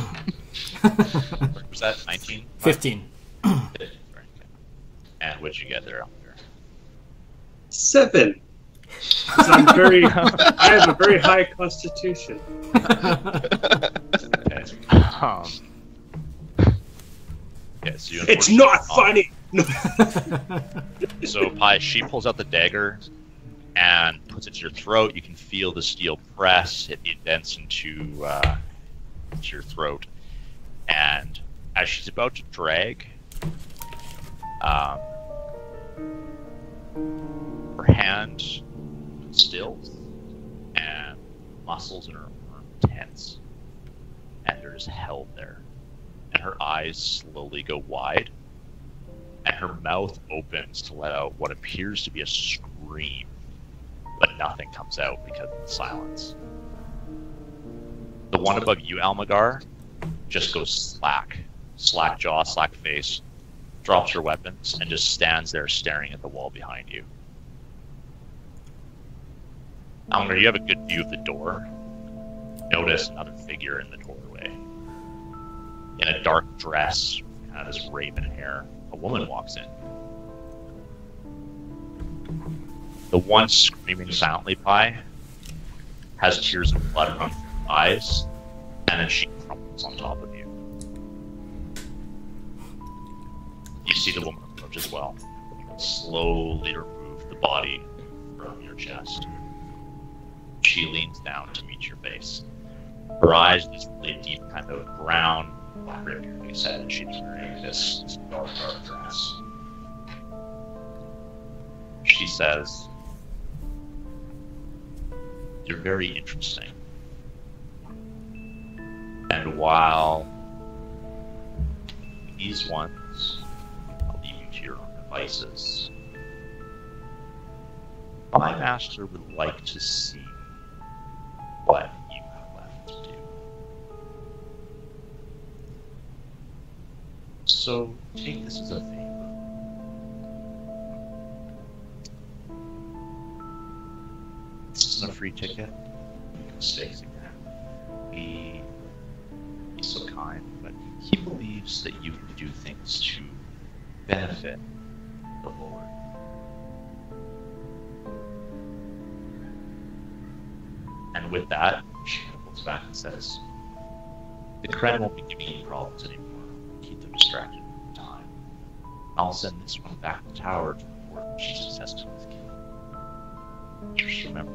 Was that nineteen? Fifteen. And what'd you get there, Almagar? Seven. 'Cause I'm very. I have a very high constitution. Okay. Um, okay, so you It's not unfortunately- funny. So Pi, she pulls out the dagger and puts it to your throat. You can feel the steel press hit the indents into, uh, into your throat. And as she's about to drag, um, her hand stills and muscles in her arm tense, and they're just held there. And her eyes slowly go wide, and her mouth opens to let out what appears to be a scream, but nothing comes out because of the silence. The one above you, Almagar, just goes slack. Slack jaw, slack face, drops her weapons and just stands there staring at the wall behind you. Almer, you have a good view of the door. Notice another figure in the doorway. In a dark dress, kind of this raven hair, a woman walks in. The one screaming silently by has tears of blood running from her eyes, and then she crumples on top of you. You see the woman approach as well. Slowly remove the body from your chest. She leans down to meet your face. Her eyes, this really deep kind of brown, red face head, and she's wearing this, this dark, dark dress. She says, "You're very interesting. And while these ones, I'll leave you to your own devices, my master would like to see what you have left to do. So take this as a favor. This isn't a free ticket. Make mistakes again. Be, be so kind, but he believes that you can do things to benefit the Lord. And with that, she looks back and says, the Kren won't be giving you problems anymore. Keep them distracted all the time. I'll send this one back to the tower to report that she successfully was killed. Just remember,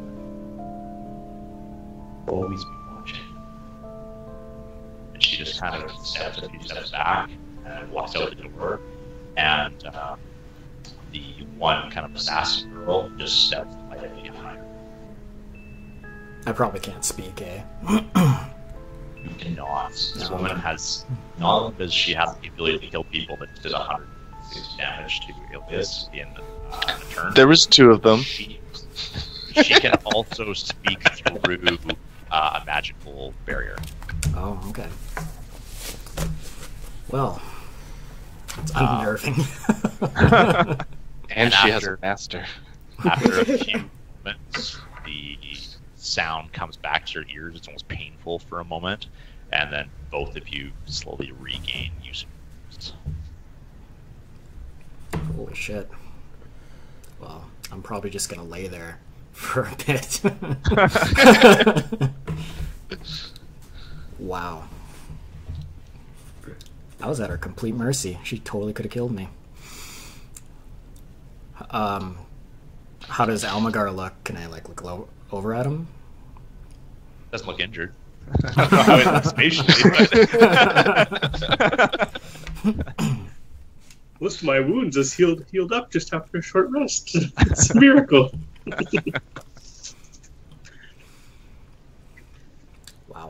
always be watching." And she just kind of steps a few steps back and walks out the door, and uh, the one kind of assassin girl just steps right behind her. I probably can't speak, eh? You cannot. This No. woman has, not only does she have the ability to kill people that does one hundred six damage to Ilias in uh, a turn. There was two of them. She, she can also speak through uh, a magical barrier. Oh, okay. Well, it's Uh, unnerving. And, And she has after- a master. After a few moments, the sound comes back to your ears. It's almost painful for a moment, and then both of you slowly regain use of your Holy shit. Well, I'm probably just gonna lay there for a bit. Wow. I was at her complete mercy. She totally could have killed me. Um, how does Almagar look? Can I like look low over at him? Doesn't look injured. I don't know how it looks facially, but... Most of my wounds is healed healed up just after a short rest. It's a miracle. Wow.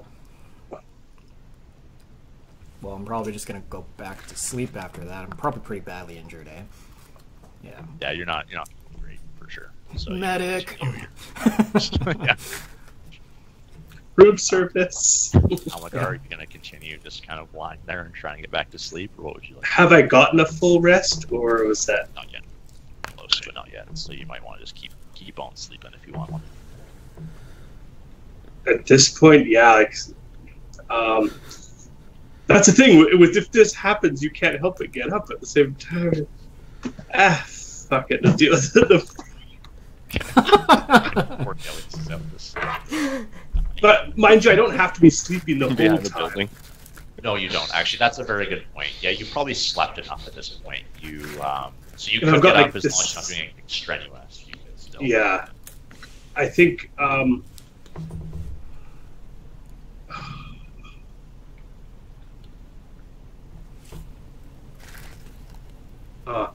Well, I'm probably just gonna go back to sleep after that. I'm probably pretty badly injured, eh? Yeah. Yeah, you're not you're not great for sure. So you- Medic. yeah. Room service. Almagar, are you gonna continue just kind of lying there and trying to get back to sleep, or what would you like? Have I gotten a full rest, or was that? Not yet. Close, but not yet. So you might want to just keep keep on sleeping if you want one. At this point, yeah, like, um, that's the thing. With, with if this happens, you can't help but get up at the same time. Ah, fuck it. Let's deal with it. Poor Kelly is out this. But mind you, I don't have to be sleeping the whole Behind the time. building. No, you don't. Actually, that's a very good point. Yeah, you probably slept enough at this point. You um, so you And could I've got, get like, up as this- long as you're not doing anything strenuous. You could still. Yeah, I think. Um, uh,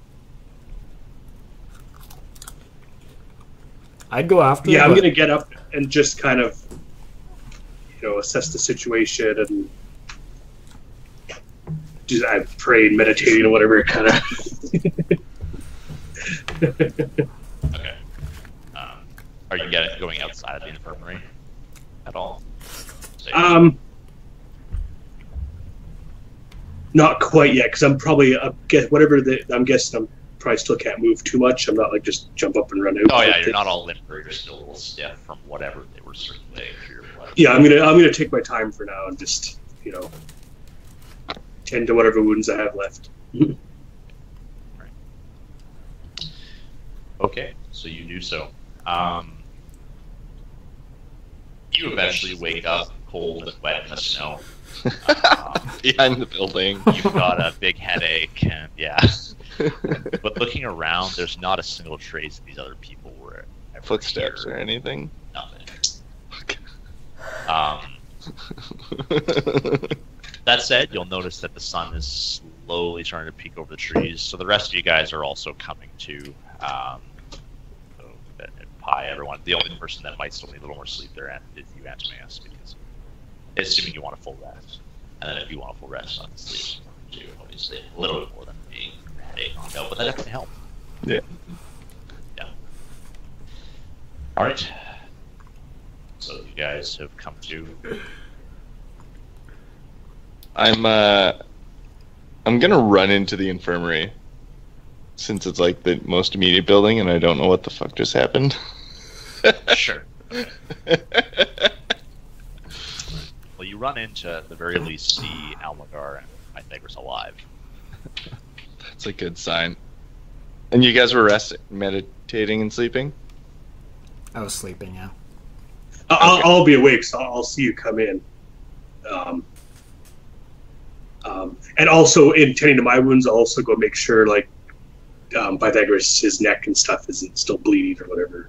I'd go after. yeah, I'm but- gonna get up and just kind of, you know, assess the situation and just I praying, meditating, or whatever kind of. Okay. Um, are you getting going outside of the infirmary at all? So- Um, Not quite yet, because I'm probably uh, get whatever the, I'm guessing I'm probably still can't move too much. I'm not like just jump up and run out. Oh yeah, you're not all limp, you're still a little stiff from whatever they were circulating through your blood. Yeah, I'm gonna I'm gonna take my time for now and just you know tend to whatever wounds I have left. Okay, so you do so. Um, you eventually wake up cold and wet in the snow. Um, Behind the building. You've got a big headache, and yeah. But looking around, there's not a single trace of these other people were ever Footsteps here. or anything? Nothing. Um, that said, you'll notice that the sun is slowly starting to peek over the trees, so the rest of you guys are also coming to. Um, so, uh, Pi, everyone. The only person that might still need a little more sleep there is you, Antimaeus, because assuming you want a full rest. And then if you want a full rest on the sleep, you obviously a little bit more than being headache knocked out, but that definitely help. Yeah. Yeah. Alright. So you guys have come to. I'm uh I'm gonna run into the infirmary. Since it's like the most immediate building and I don't know what the fuck just happened. Sure. Okay. Well, you run into, at the very least, see Almagar and Pythagoras alive. That's a good sign. And you guys were resting, meditating and sleeping? I was sleeping, yeah. I'll, Okay. I'll be awake, so I'll see you come in. Um, um, and also, in tending to my wounds, I'll also go make sure, like, um, Pythagoras, his neck and stuff isn't still bleeding or whatever.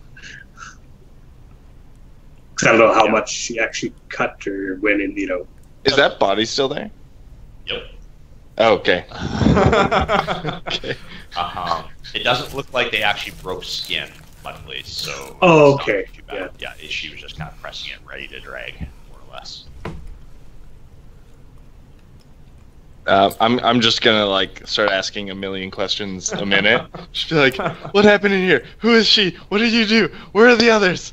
Because I don't know how Yeah. much she actually cut or when, and you know. Is that body still there? Yep. Oh, okay. Okay. Um, it doesn't look like they actually broke skin, luckily, so. Oh, it's not okay, too bad. Yeah, she was just kind of pressing it, ready to drag, more or less. Uh, I'm I'm just gonna like start asking a million questions a minute. Just be like, what happened in here? Who is she? What did you do? Where are the others?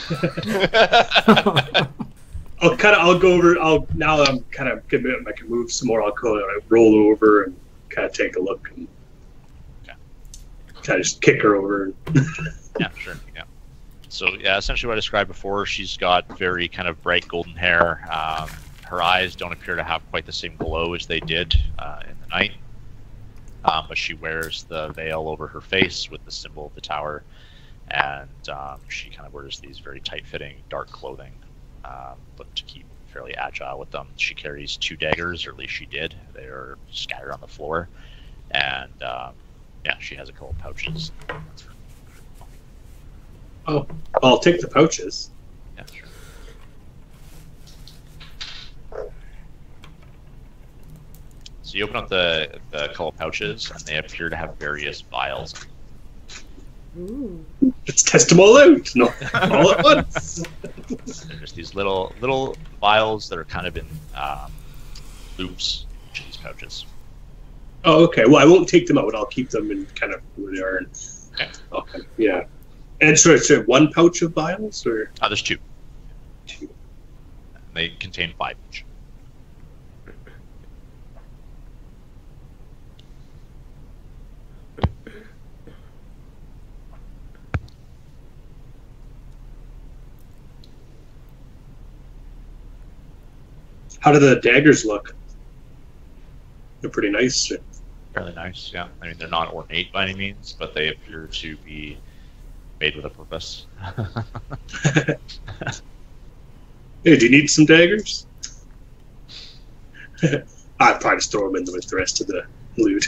I'll kind of, I'll go over. I'll now that I'm kind of good. I can move some more. I'll go and roll over and kind of take a look and Okay. kind of just kick her over. Yeah, sure. Yeah. So yeah, essentially what I described before, she's got very kind of bright golden hair. Um, her eyes don't appear to have quite the same glow as they did uh, in the night. Um, but she wears the veil over her face with the symbol of the tower, and um, she kind of wears these very tight-fitting dark clothing, um, but to keep fairly agile with them. She carries two daggers, or at least she did. They are scattered on the floor, and um, yeah, she has a couple of pouches. That's her. Oh, I'll take the pouches. Yeah, sure. So you open up the, the couple pouches, and they appear to have various vials. Ooh. Let's test them all out. No, all at once. There's these little little vials that are kind of in um, loops in each of these pouches. Oh, okay. Well, I won't take them out. I'll keep them in kind of where they are. And, Okay. okay. Yeah. And so it's uh, one pouch of vials, or Uh, there's two. two? They contain five each. How do the daggers look? They're pretty nice. Fairly nice, yeah. I mean, they're not ornate by any means, but they appear to be made with a purpose. Hey, do you need some daggers? I'd probably just throw them in with the rest of the loot.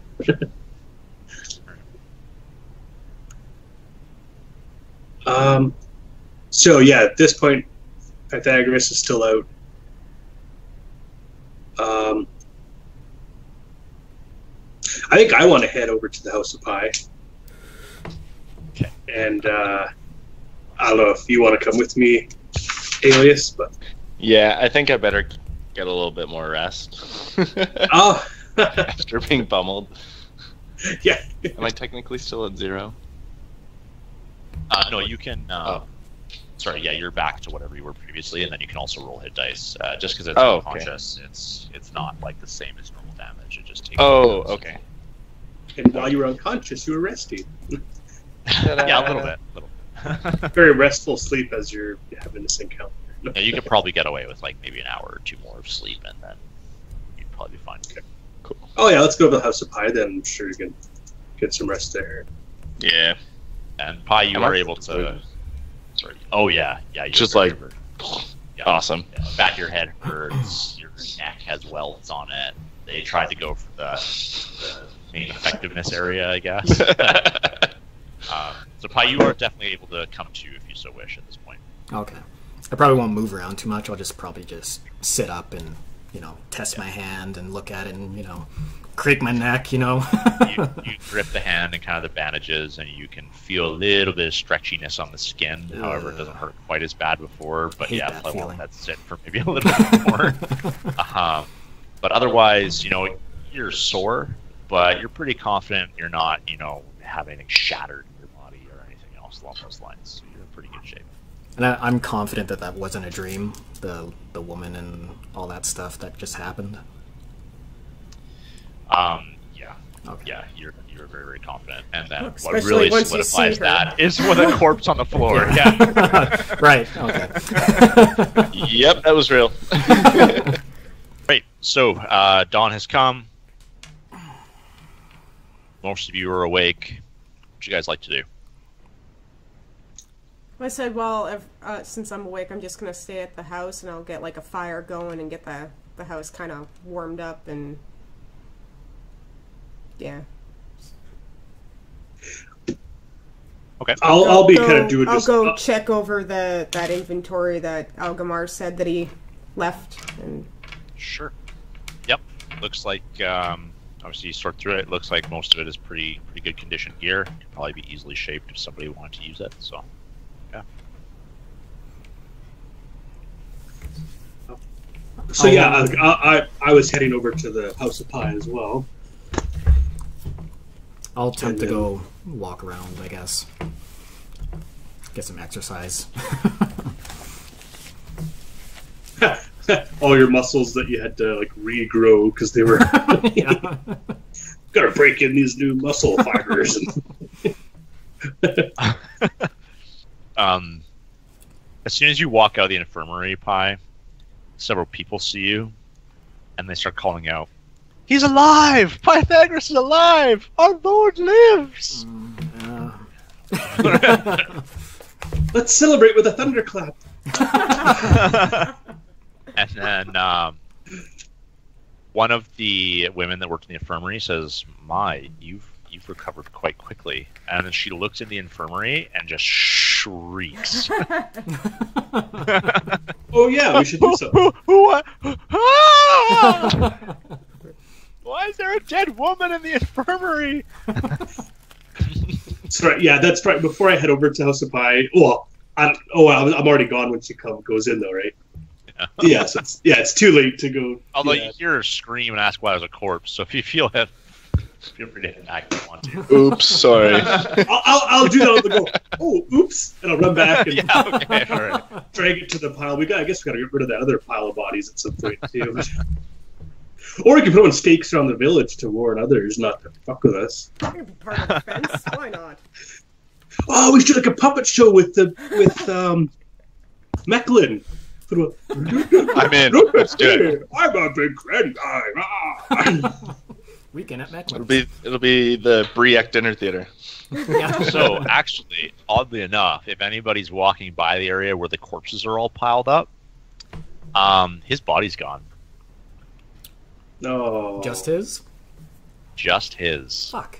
um. So yeah, at this point, Pythagoras is still out. Um. I think I want to head over to the House of Pi. Okay. And uh, I don't know if you want to come with me, Alias, but Yeah, I think I better get a little bit more rest. oh, After being pummeled. yeah. Am I technically still at zero? Uh, no, you can. Uh, Oh. sorry, yeah, you're back to whatever you were previously, and then you can also roll hit dice. Uh, just because it's Oh, okay. unconscious, it's it's not like the same as normal damage. It just takes. Oh, okay. And while you were unconscious, you were resting. Yeah, a little bit, a little bit. Very restful sleep as you're having this encounter. Yeah, you could probably get away with like maybe an hour or two more of sleep, and then you'd probably be fine. Okay. Cool. Oh yeah, let's go to the House of Pie then. I'm sure you can get some rest there. Yeah. And Pi, you Am are I- able to. Sorry. Oh yeah, yeah. You Just were like- very- yeah, Awesome. yeah, back of your head hurts. Your neck has welts on it. They tried to go for the, the main effectiveness area, I guess. um, so Pi, you are definitely able to come to if you so wish at this point. Okay. I probably won't move around too much. I'll just probably just sit up and, you know, test my hand and look at it and, you know, creak my neck, you know. you, you grip the hand and kind of the bandages, and you can feel a little bit of stretchiness on the skin. However, it doesn't hurt quite as bad before. But hate yeah, that let feeling. that sit for maybe a little bit more. um, but otherwise, you know, you're sore, but you're pretty confident you're not, you know, have anything shattered in your body or anything else along those lines. So you're in pretty good shape. And I, I'm confident that that wasn't a dream, the the woman and all that stuff that just happened. Um, yeah, Okay. yeah, you're you're very very confident, and then what Especially really once you solidifies see her. that is with a corpse on the floor. Yeah. Right, okay. Yep, that was real. Right, so uh, dawn has come. Most of you are awake. What you guys like to do? I said, well, if, uh, since I'm awake, I'm just gonna stay at the house and I'll get like a fire going and get the the house kind of warmed up and yeah. Okay. I'll I'll be go, kind of doing I'll just. go uh, check over the that inventory that Algamar said that he left and Sure. Yep. Looks like um, obviously you sort through it. Looks like most of it is pretty pretty good condition gear. Could probably be easily shaped if somebody wanted to use it. So yeah. So yeah, I, I I was heading over to the House of Pie as well. I'll attempt to And then- go walk around, I guess. Get some exercise. All your muscles that you had to like regrow because they were Yeah. gotta break in these new muscle fibers. Um, as soon as you walk out of the infirmary, Pi, several people see you, and they start calling out, "He's alive! Pythagoras is alive! Our Lord lives!" Uh, Let's celebrate with a thunderclap. And then um, one of the women that worked in the infirmary says, "My, you've you've recovered quite quickly." And then she looks in the infirmary and just shrieks. Oh yeah, we should do something. Who, who, who, ah! Why is there a dead woman in the infirmary? That's right. Yeah, that's right. Before I head over to House of Pie, well, I'm, oh, I'm I'm already gone when she come, goes in though, right? Yeah. Yeah, so it's, yeah, it's too late to go. Although yeah. you hear her scream and ask why there's a corpse, so if you feel it, feel free to act if you want to. Oops, sorry. I'll, I'll, I'll do that on the go. Oh, oops, and I'll run back and Yeah, okay, all right. drag it to the pile. We got. I guess we got to get rid of that other pile of bodies at some point too. Or we can put on stakes around the village to warn others not to fuck with us. that could be part of the fence. Why not? Oh, we should do like a puppet show with the with um, MacLeod. I'm in. Let's do it. I'm a big Kren guy. Ah. weekend at It'll MacLeod. be it'll be the Briac Dinner Theater. Yeah. So, actually, oddly enough, if anybody's walking by the area where the corpses are all piled up, um, his body's gone. No. Just his? Just his. Fuck.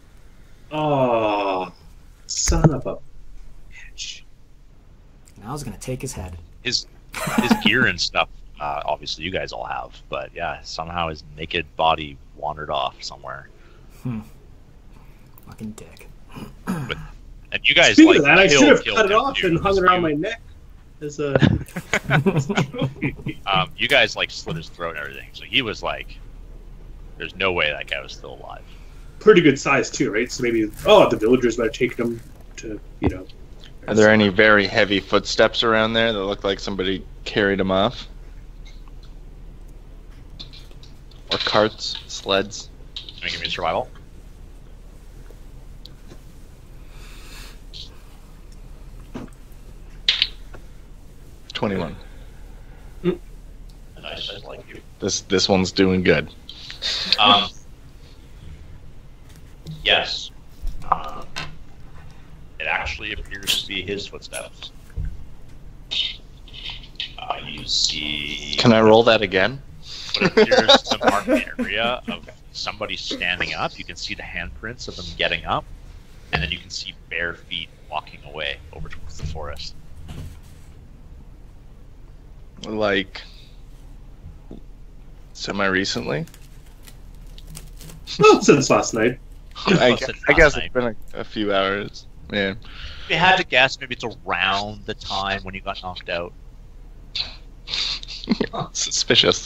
Oh, son of a bitch. And I was gonna take his head. His his gear and stuff, uh, obviously you guys all have, but yeah, somehow his naked body wandered off somewhere. Fucking dick. But, and you guys, Speaking like, of that, I killed- should have killed cut it him, off too. and hung it around my neck as a. Um, you guys like slit his throat and everything, so he was like, "There's no way that guy was still alive." Pretty good size too, right? So maybe oh, the villagers might have taken him to you know Are there any very heavy footsteps around there that look like somebody carried them off? Or carts, sleds? Can you give me a survival? twenty-one. Nice, I like you. This this one's doing good. Um, yes. Um, it actually appears to be his footsteps. Uh, you see... Can I roll that again? What appears to mark the area of somebody standing up. You can see the handprints of them getting up, and then you can see bare feet walking away over towards the forest. Like, semi-recently? Well, since last night. I, Since I guess last it's been a, a few hours. Yeah. If you had to guess, maybe it's around the time when you got knocked out. Suspicious.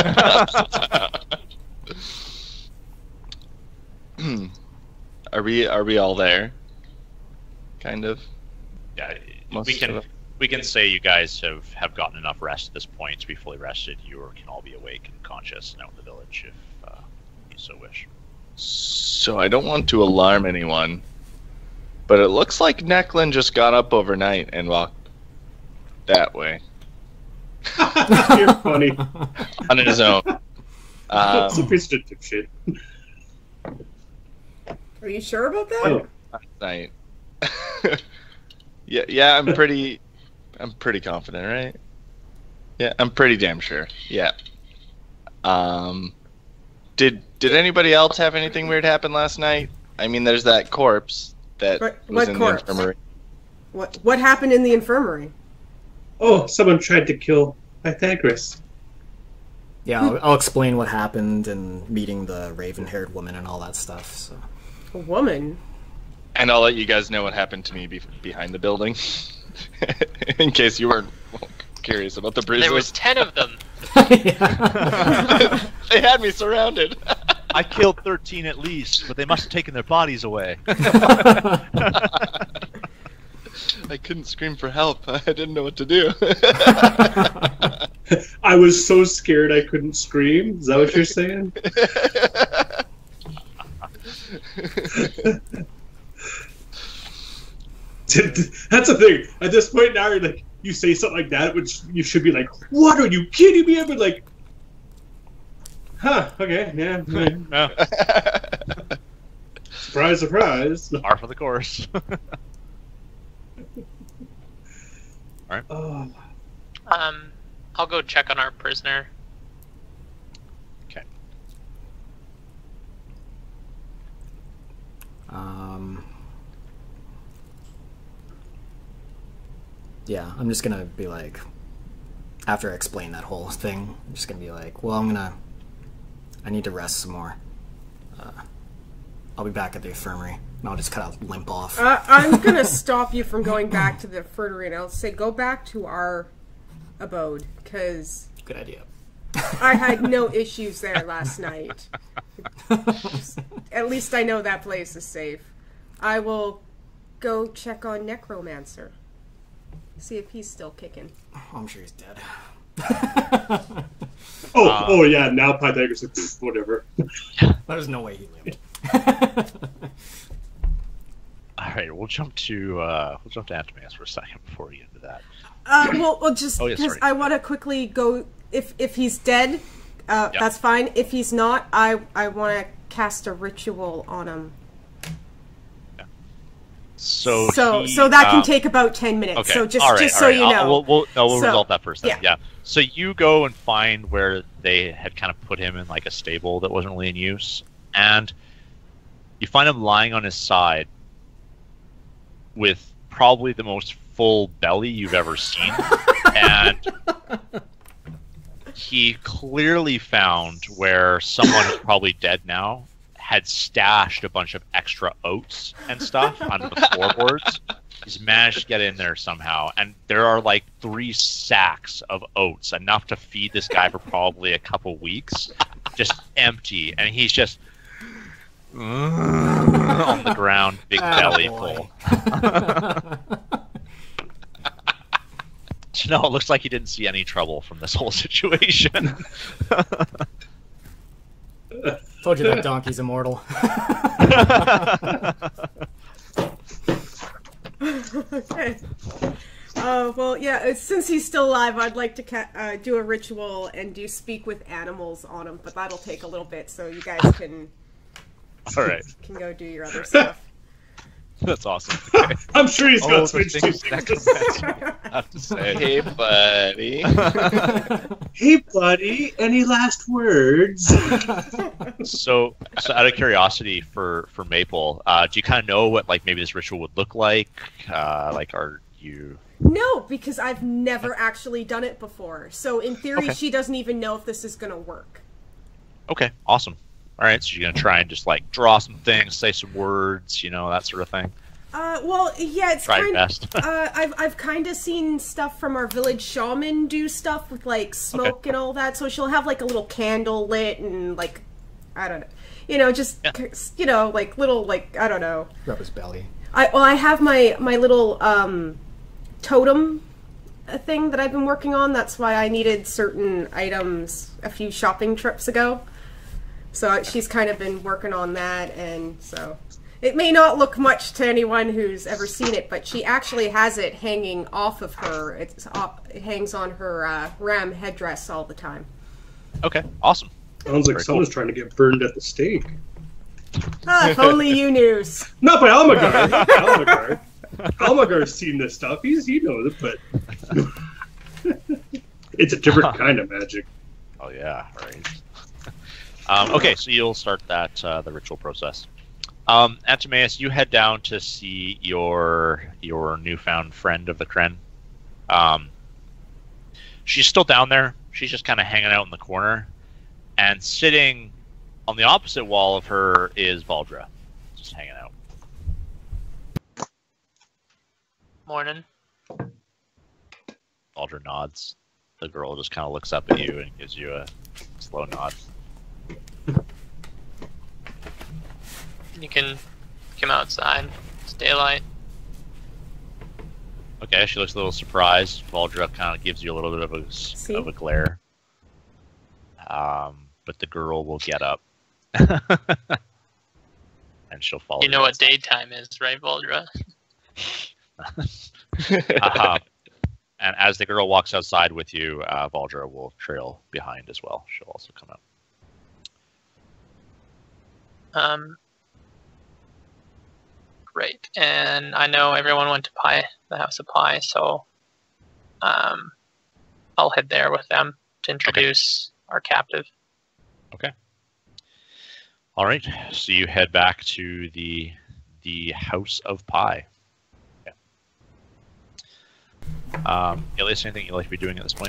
Are we are we all there? Kind of. Yeah, Most we can of it. we can say you guys have, have gotten enough rest at this point to be fully rested. You can all be awake and conscious and out in the village if uh, you so wish. So I don't want to alarm anyone, but it looks like Necklin just got up overnight and walked that way You're funny. on his own. It's a Um, piece of shit. Are you sure about that? Oh, last night. yeah, yeah, I'm pretty, I'm pretty confident, right? Yeah, I'm pretty damn sure. Yeah. Um, did did anybody else have anything weird happen last night? I mean, there's that corpse that What- was what in corpse? the infirmary. What What happened in the infirmary? oh, someone tried to kill Pythagoras. Yeah, I'll, I'll explain what happened and meeting the raven-haired woman and all that stuff. So. A woman. And I'll let you guys know what happened to me be- behind the building, in case you weren't curious about the bruises. There was ten of them. They had me surrounded. I killed thirteen at least, but they must have taken their bodies away. I couldn't scream for help. I didn't know what to do. I was so scared I couldn't scream. Is that what you're saying? That's the thing. At this point now, you're like, you say something like that, which you should be like, "What are you kidding me?" I'd be like, "Huh? Okay, yeah." yeah. No, Surprise, surprise. par for the course. Oh, Um, I'll go check on our prisoner. Um, yeah, I'm just gonna be like, after I explain that whole thing, I'm just gonna be like, well, I'm gonna, I need to rest some more. Uh, I'll be back at the infirmary, and I'll just kind of limp off. Uh, I'm gonna stop you from going back to the infirmary, and I'll say go back to our abode, because Good idea. I had no issues there last night. At least I know that place is safe. I will go check on Necromancer. See if he's still kicking. Oh, I'm sure he's dead. oh, Um, oh yeah. Now Pythagoras is like, "Pfft, whatever." There's no way he lived. All right, we'll jump to uh, we'll jump to Antimaeus for a second before we get into that. Uh, well, well, just Oh, yeah, because sorry. I want to quickly go. If if he's dead, uh, Yeah. that's fine. If he's not, I I want to cast a ritual on him. So So he, so that can um, take about ten minutes. Okay. So just all right, just all so right. you I'll- know. we'll, we'll, no, we'll So, resolve that first. Then. yeah. Yeah. So you go and find where they had kind of put him in like a stable that wasn't really in use, and you find him lying on his side with probably the most full belly you've ever seen, and he clearly found where someone who's probably dead now had stashed a bunch of extra oats and stuff under the floorboards. He's managed to get in there somehow, and there are like three sacks of oats, enough to feed this guy for probably a couple weeks, just empty, and he's just on the ground, big belly Attaboy. full. No, it looks like he didn't see any trouble from this whole situation. Told you that donkey's immortal. Okay. Uh, well, yeah, uh, since he's still alive, I'd like to ca- uh, do a ritual and do speak with animals on him, but that'll take a little bit, so you guys can All right. can go do your other stuff. That's awesome. Okay. I'm sure he's Oh, got the some things interesting that things can to say. match, I have to say. Hey, buddy. Hey, buddy, any last words? So, so out of curiosity for for Maple, uh, do you kind of know what like maybe this ritual would look like? Uh, like, are you? No, because I've never actually done it before. So in theory, Okay. she doesn't even know if this is going to work. Okay, awesome. All right, so you're gonna try and just like draw some things, say some words, you know, that sort of thing. Uh, well, yeah, it's Try your kind. best. uh, I've I've kind of seen stuff from our village shaman do stuff with like smoke Okay. and all that. So she'll have like a little candle lit and like, I don't know, you know, just Yeah. you know, like little like I don't know. Rub his belly. I well, I have my my little um, totem uh, thing that I've been working on. That's why I needed certain items a few shopping trips ago. So I- she's kind of been working on that, and so it may not look much to anyone who's ever seen it, but she actually has it hanging off of her. It's off, it hangs on her uh, ram headdress all the time. Okay, awesome. Sounds like Very someone's cool. trying to get burned at the stake. Ah, if only you knew. Not by Almagar. Almagar. Almagar's seen this stuff. He's he knows it, but it's a different kind of magic. Oh yeah, right. um, okay, so you'll start that uh, the ritual process. Um, Antimaeus, you head down to see your your newfound friend of the Kren. Um, she's still down there. She's just kind of hanging out in the corner, and sitting on the opposite wall of her is Valdra, just hanging out. Morning. Valdra nods. The girl just kind of looks up at you and gives you a slow nod. You can come outside. It's daylight. Okay, she looks a little surprised. Valdra kind of gives you a little bit of a See? of a glare. Um, but the girl will get up, and she'll follow. You know what daytime is, right, Voldra? uh, and as the girl walks outside with you, uh, Valdra will trail behind as well. She'll also come out. Um, great. And I know everyone went to Pie, the House of Pie, so um, I'll head there with them to introduce our captive. Okay. All right. So you head back to the the House of Pie. Okay. Um, Elias, anything you'd like to be doing at this point?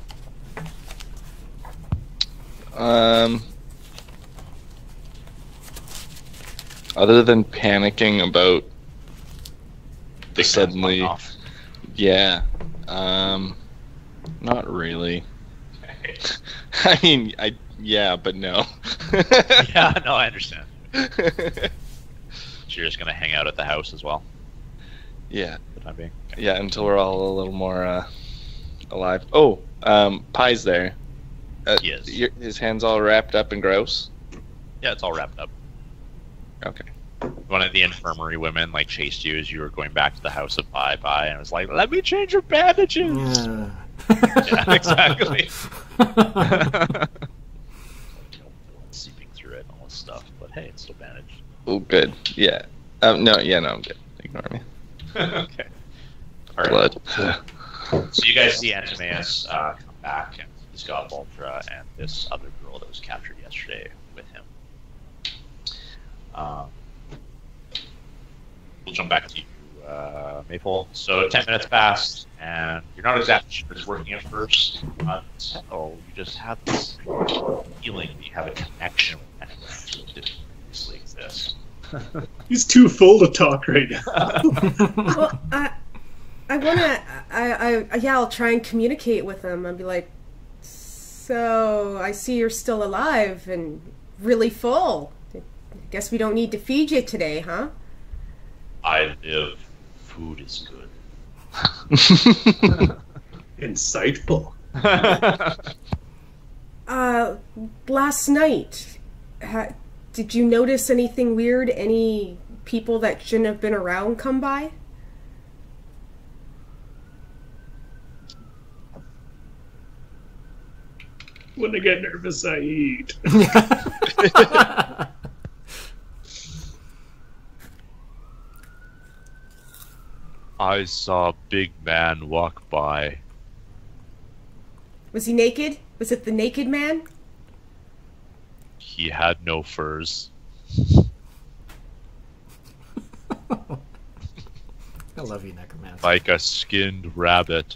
Um, other than panicking about the Big suddenly, man's off. yeah, um, not really. I mean, I yeah, but no. Yeah, no, I understand. So you're just gonna hang out at the house as well, Yeah, for the time being. Okay. yeah, until we're all a little more uh, alive. Oh, um, Pie's there. Uh, He is. your- His hands all wrapped up and gross. Yeah, it's all wrapped up. Okay. One of the infirmary women like chased you as you were going back to the House of Pie Pie, and was like, "Let me change your bandages." Yeah. Yeah, exactly. Seeping through it and all this stuff, but hey, it's still bandaged. Oh, good. Yeah. Um, no, yeah, no, I'm good. Ignore me. Okay. All right. Blood. So you guys see Antimaeus uh, come back, and he's got Voltra and this other girl that was captured yesterday with him. Um, we'll jump back to you, uh, Maple. So ten minutes passed, and you're not exactly sure it's working at first, but oh, you just have this feeling that you have a connection with Antimaeus that didn't previously exist. He's too full to talk right now. Well, I, I wanna, I, I, yeah, I'll try and communicate with him. I'll be like, so I see you're still alive and really full. Guess we don't need to feed you today, huh? I live. Food is good. Insightful. Uh, last night, ha- did you notice anything weird? Any people that shouldn't have been around come by? When I get nervous, I eat. I saw a big man walk by. Was he naked? Was it the naked man? He had no furs. I love you, Necromancer. Like a skinned rabbit.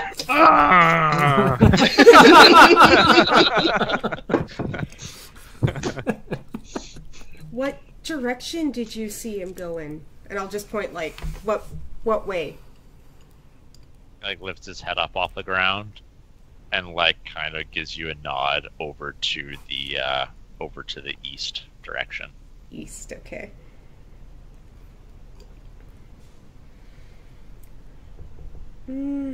What direction did you see him go in? And I'll just point, like, what what way? Like lifts his head up off the ground, and like kind of gives you a nod over to the uh, over to the east direction. East, okay. Hmm.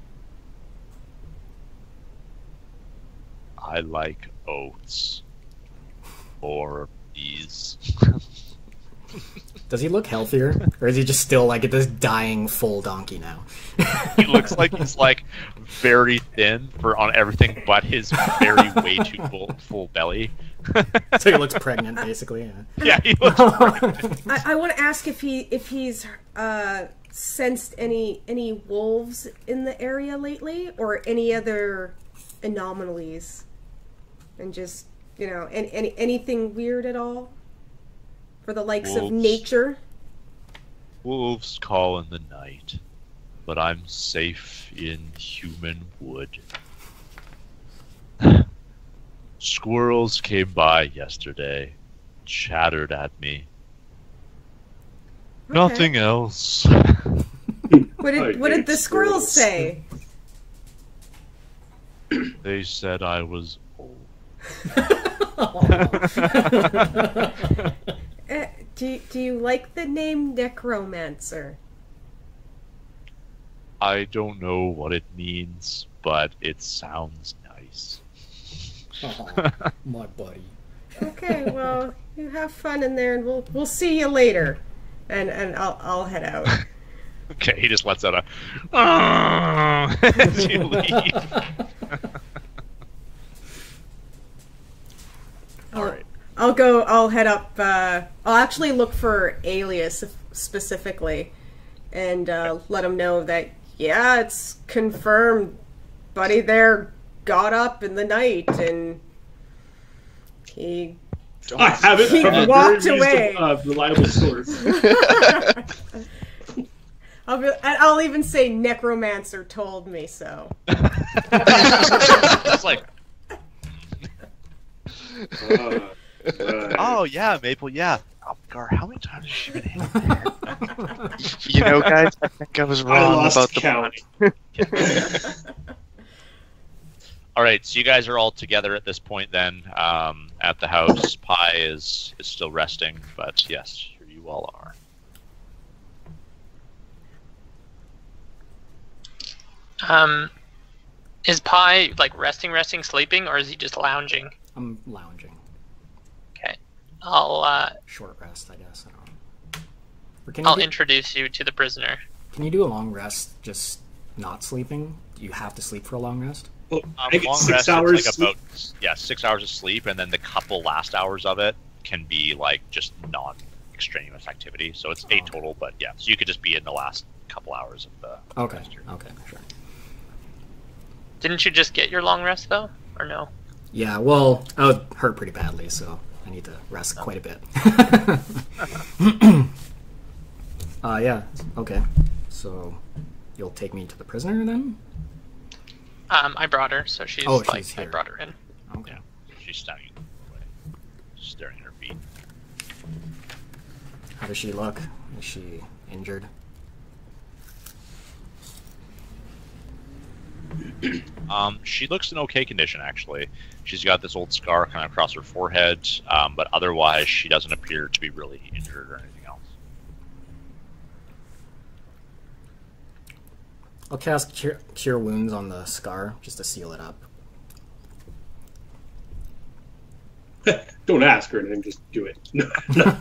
I like oats. Or bees. Does he look healthier? Or is he just still like this dying full donkey now? He looks like he's like very thin for on everything but his very way too full, full belly. So he looks pregnant, basically. Yeah, yeah he looks pregnant. I, I want to ask if he if he's uh, sensed any any wolves in the area lately, or any other anomalies, and just you know, any, any anything weird at all for the likes Wolves. of nature. Wolves call in the night, but I'm safe in human wood. Squirrels came by yesterday, chattered at me. Okay. Nothing else. What did I what did hate the squirrels squirrels. say? They said I was old. Uh, do do you like the name Necromancer? I don't know what it means, but it sounds nice. oh, my buddy. Okay, well, you have fun in there, and we'll we'll see you later. And and I'll I'll head out. Okay, he just lets out a oh as you leave. All right. I'll go. I'll head up. Uh, I'll actually look for Alias specifically, and uh, let him know that yeah, it's confirmed. Buddy there got up in the night, and he I have it He from a walked very away. reasonable, uh, reliable source. I'll be, and I'll even say Necromancer told me so. It's like, Uh, uh, oh yeah, Maple, yeah. Oh, Gar, how many times has she been hit there? You know, guys, I think I was I wrong lost about the count. All right, so you guys are all together at this point then um, at the house. Pi is, is still resting, but yes, here you all are. Um, is Pi like resting, resting, sleeping, or is he just lounging? I'm lounging. Okay, I'll uh, Short rest, I guess. I don't know. Or can you I'll do, introduce you to the prisoner. can you do a long rest just not sleeping? Do you have to sleep for a long rest? Well, Um, I get long six rest, hours. it's like about yeah, six hours of sleep, and then the couple last hours of it can be like just non-extraneous activity. So it's eight Oh. total, but yeah, so you could just be in the last couple hours of the Okay, rest here. okay, sure. Didn't you just get your long rest though, or no? Yeah, well, I was hurt pretty badly, so I need to rest quite a bit. uh, yeah, okay. So, you'll take me to the prisoner then? Um, I brought her, so she's Oh, like she's I here. brought her in. Okay. Yeah, she's standing away, staring at her feet. How does she look? Is she injured? Um, she looks in okay condition, actually. She's got this old scar kind of across her forehead, um, but otherwise she doesn't appear to be really injured or anything else. I'll cast cure, cure wounds on the scar just to seal it up. Don't ask or anything, just do it. No, no.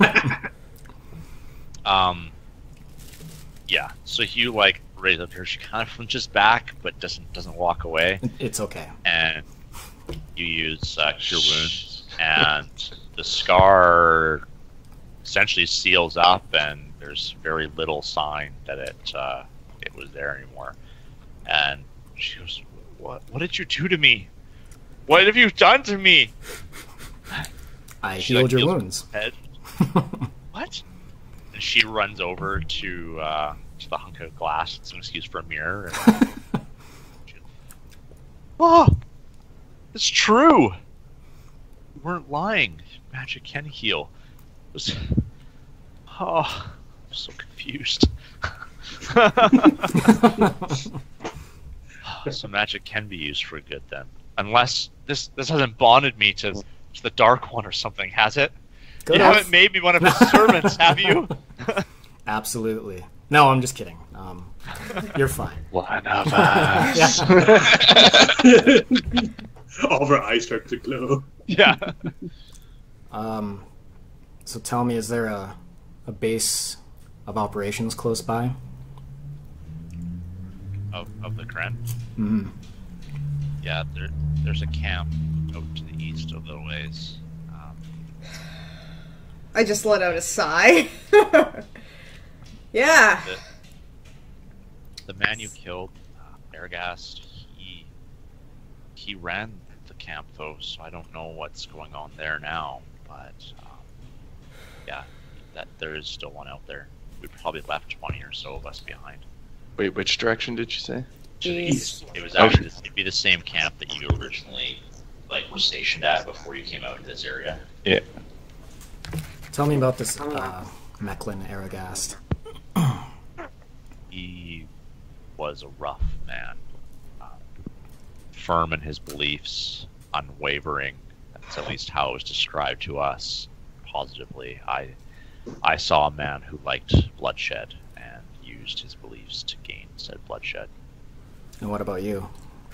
Um, yeah. So Hugh like raises up here. She kind of flinches back, but doesn't doesn't walk away. It's okay. And you use uh, cure wounds, and the scar essentially seals up, and there's very little sign that it uh, it was there anymore. And she goes, "What? What did you do to me? What have you done to me?" I She, healed like, your heals wounds. her head. What? And she runs over to uh, to the hunk of glass. It's an excuse for a mirror. And she, oh, it's true. You weren't lying. Magic can heal. It was... Oh, I'm so confused. So magic can be used for good then, unless this this hasn't bonded me to, to the Dark One or something, has it? Good you enough. haven't made me one of his servants, have you? Absolutely. No, I'm just kidding. Um, you're fine. One of us. Yeah. All of our eyes start to glow. Yeah. Um, so tell me, is there a, a base of operations close by? Of, of the Kren? Mm-hmm. Yeah, there, there's a camp out to the east of the ways. Um, I just let out a sigh. Yeah. the, the man you killed, uh, Ergast, he he ran the camp though, so I don't know what's going on there now. But um, yeah, that there is still one out there. We probably left twenty or so of us behind. Wait, which direction did you say? To the East. east. It was actually it'd be the same camp that you originally like were stationed at before you came out to this area. Yeah. Tell me about this uh, Mechlin Aragast. He was a rough man, um, firm in his beliefs, unwavering. That's at least how it was described to us positively. I, I saw a man who liked bloodshed and used his beliefs to gain said bloodshed. And what about you?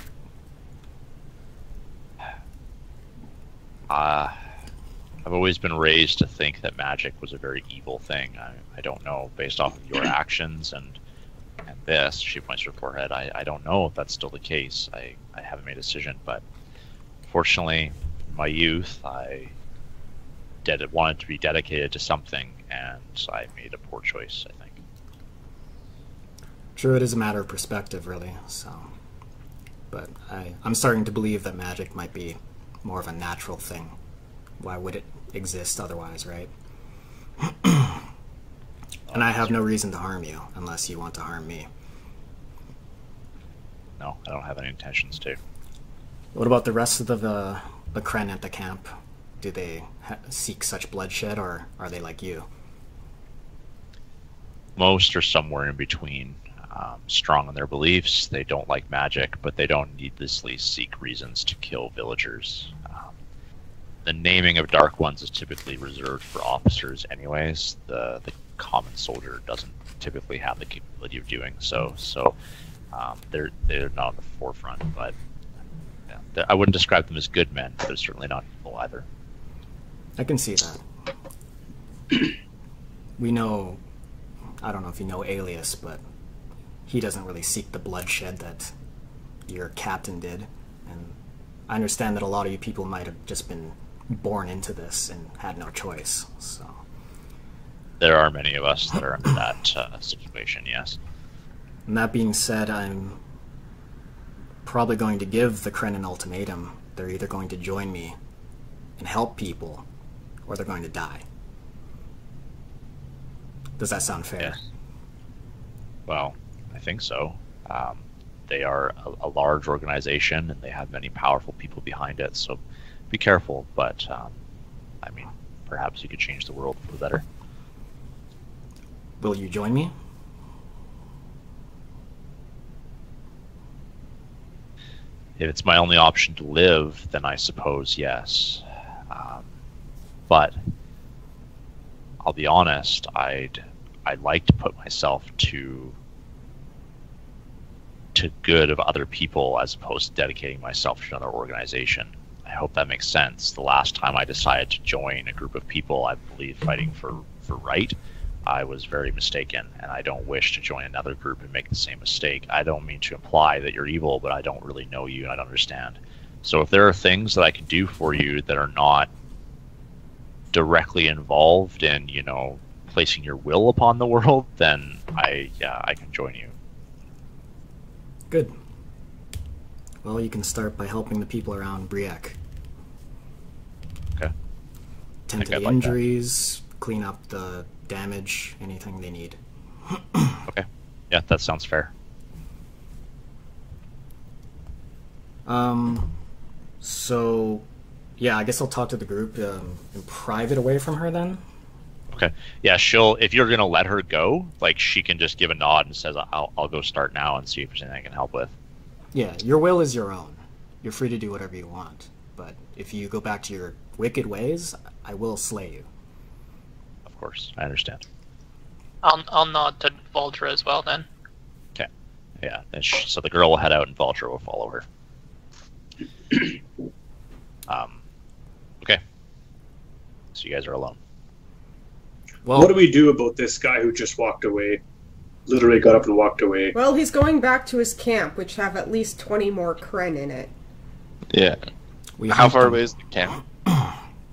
Uh, I've always been raised to think that magic was a very evil thing. I, I don't know, based off of your actions and and this, she points to her forehead, I, I don't know if that's still the case. I, I haven't made a decision, but fortunately, in my youth, I did, wanted to be dedicated to something, and I made a poor choice, I think. True, it is a matter of perspective, really. So, but I, I'm starting to believe that magic might be more of a natural thing. Why would it exist otherwise, right? And I have no reason to harm you unless you want to harm me. No, I don't have any intentions to. What about the rest of the the, the Kren at the camp? Do they ha- seek such bloodshed, or are they like you? Most are somewhere in between. Um, strong in their beliefs, they don't like magic, but they don't needlessly seek reasons to kill villagers. Um, the naming of Dark Ones is typically reserved for officers anyways. The, the common soldier doesn't typically have the capability of doing so, so um, they're, they're not on the forefront, but yeah, I wouldn't describe them as good men, but they're certainly not evil either. I can see that. We know, I don't know if you know Alias, but he doesn't really seek the bloodshed that your captain did. And I understand that a lot of you people might have just been born into this and had no choice. So There are many of us that are in that uh, situation, yes. And that being said, I'm probably going to give the Kren an ultimatum. They're either going to join me and help people, or they're going to die. Does that sound fair? Yes. Well, I think so. Um, they are a, a large organization, and they have many powerful people behind it, so be careful, but, um, I mean, perhaps you could change the world for the better. Will you join me? If it's my only option to live, then I suppose yes. Um, but I'll be honest, I'd I'd like to put myself to to good of other people as opposed to dedicating myself to another organization. I hope that makes sense. The last time I decided to join a group of people I believe fighting for, for right, I was very mistaken, and I don't wish to join another group and make the same mistake. I don't mean to imply that you're evil, but I don't really know you and I don't understand. So if there are things that I can do for you that are not directly involved in, you know, placing your will upon the world, then I, yeah, I can join you. Good. Well, you can start by helping the people around Briek. Okay. Tend to I'd the like injuries, clean up the damage, anything they need. Okay. Yeah, that sounds fair. Um, so, yeah, I guess I'll talk to the group um, in private away from her then. Okay. Yeah, she'll, if you're going to let her go, like, she can just give a nod and says, I'll, I'll go start now and see if there's anything I can help with. Yeah, your will is your own. You're free to do whatever you want. But if you go back to your wicked ways, I will slay you. Of course, I understand. I'll I'll nod to Vulture as well then. Okay. Yeah, and sh- so the girl will head out and Vulture will follow her. um, okay. So you guys are alone. Well, What do we do about this guy who just walked away? Literally got up and walked away. Well, he's going back to his camp, which have at least twenty more Kren in it. Yeah. we How hunt far them. away is the camp? Well,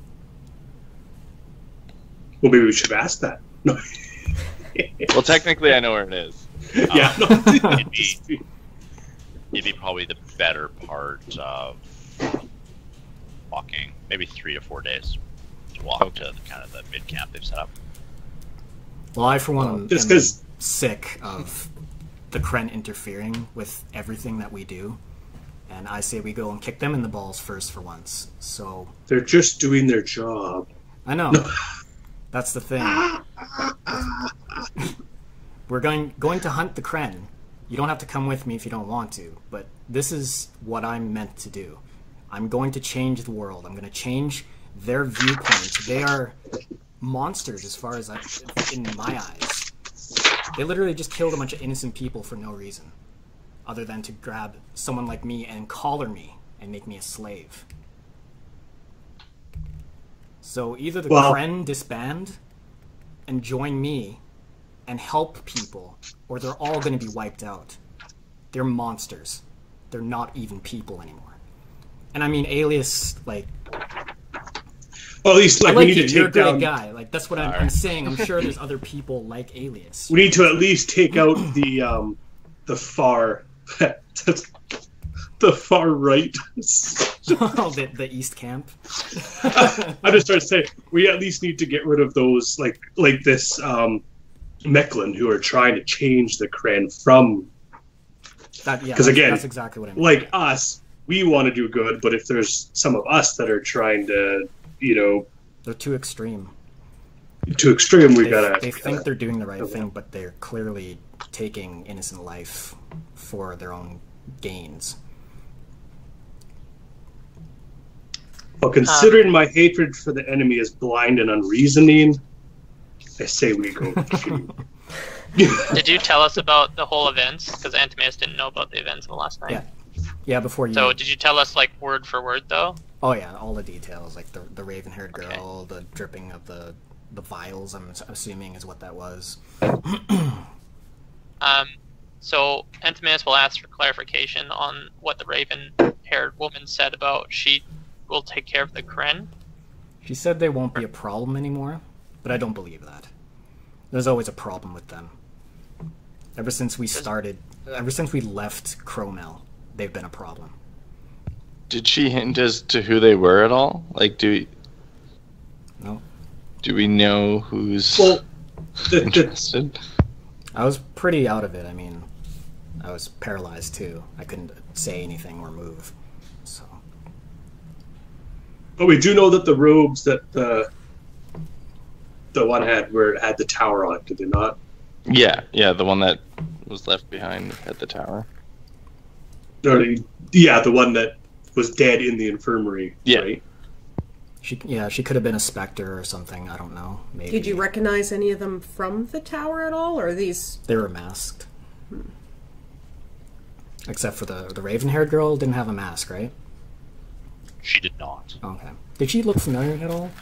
maybe we should have asked that. No. Well, technically, I know where it is. Yeah. No. It'd be, it'd be probably the better part of walking, maybe three to four days to walk Okay. to the, kind of the mid camp they've set up. Well, I, for one, am, Just am 'cause- sick of the Kren interfering with everything that we do. And I say we go and kick them in the balls first for once. So, They're just doing their job. I know. That's the thing. We're going going to hunt the Kren. You don't have to come with me if you don't want to, but this is what I'm meant to do. I'm going to change the world. I'm going to change their viewpoint. They are monsters as far as I, in my eyes. They literally just killed a bunch of innocent people for no reason, other than to grab someone like me and collar me and make me a slave. So either the Well- Kren disband and join me and help people, or they're all going to be wiped out. They're monsters. They're not even people anymore. And I mean, Alias, like, Well, at least I like, like we you, need to you're a take great down. guy. Like, that's what I'm, I'm saying. I'm sure there's other people like Alias. We need to at least take out the um, the far, the far right. Oh, the, the East Camp. I'm just trying to say we at least need to get rid of those like like this um, MacLeod who are trying to change the Kren from That, yeah, 'Cause that's, again, that's exactly what I mean. like us. We want to do good, but if there's some of us that are trying to, you know, They're too extreme. to extreme, we They, gotta. they think they're doing the right Okay. thing, but they're clearly taking innocent life for their own gains. Well, considering my hatred for the enemy is blind and unreasoning, I say we go. Did you tell us about the whole events? Because Antimaeus didn't know about the events of the last night. Yeah. Yeah, before you... So did you tell us like word for word though? Oh yeah, all the details, like the the raven-haired girl, Okay. the dripping of the the vials. I'm assuming is what that was. Um, so Antimaeus will ask for clarification on what the raven-haired woman said about she will take care of the Kren. She said they won't be a problem anymore, but I don't believe that. There's always a problem with them. Ever since we started, ever since we left Cromel, they've been a problem. Did she hint as to who they were at all? Like, do we, No, do we know who's well, the, the, interested? I was pretty out of it. I mean, I was paralyzed too. I couldn't say anything or move. So but we do know that the robes that the the one had were had the tower on it. Did they not? Yeah, yeah, the one that was left behind at the tower. Or, yeah, the one that was dead in the infirmary. Yeah. Right? she, yeah, she could have been a specter or something. I don't know. Maybe. Did you recognize any of them from the tower at all, or are these? They were masked. Except for the the raven-haired girl didn't have a mask, right? She did not. Okay. Did she look familiar at all?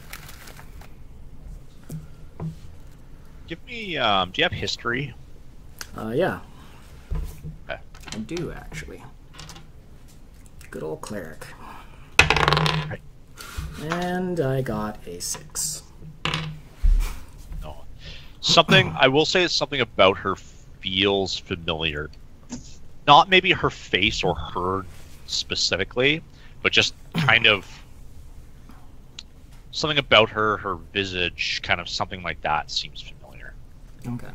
Give me. Um, do you have history? Uh, yeah. Okay. I do, actually. Good old cleric. Right. And I got a six. No. Something I will say is something about her feels familiar. Not maybe her face or her specifically, but just kind of something about her, her visage, kind of something like that seems familiar. Okay.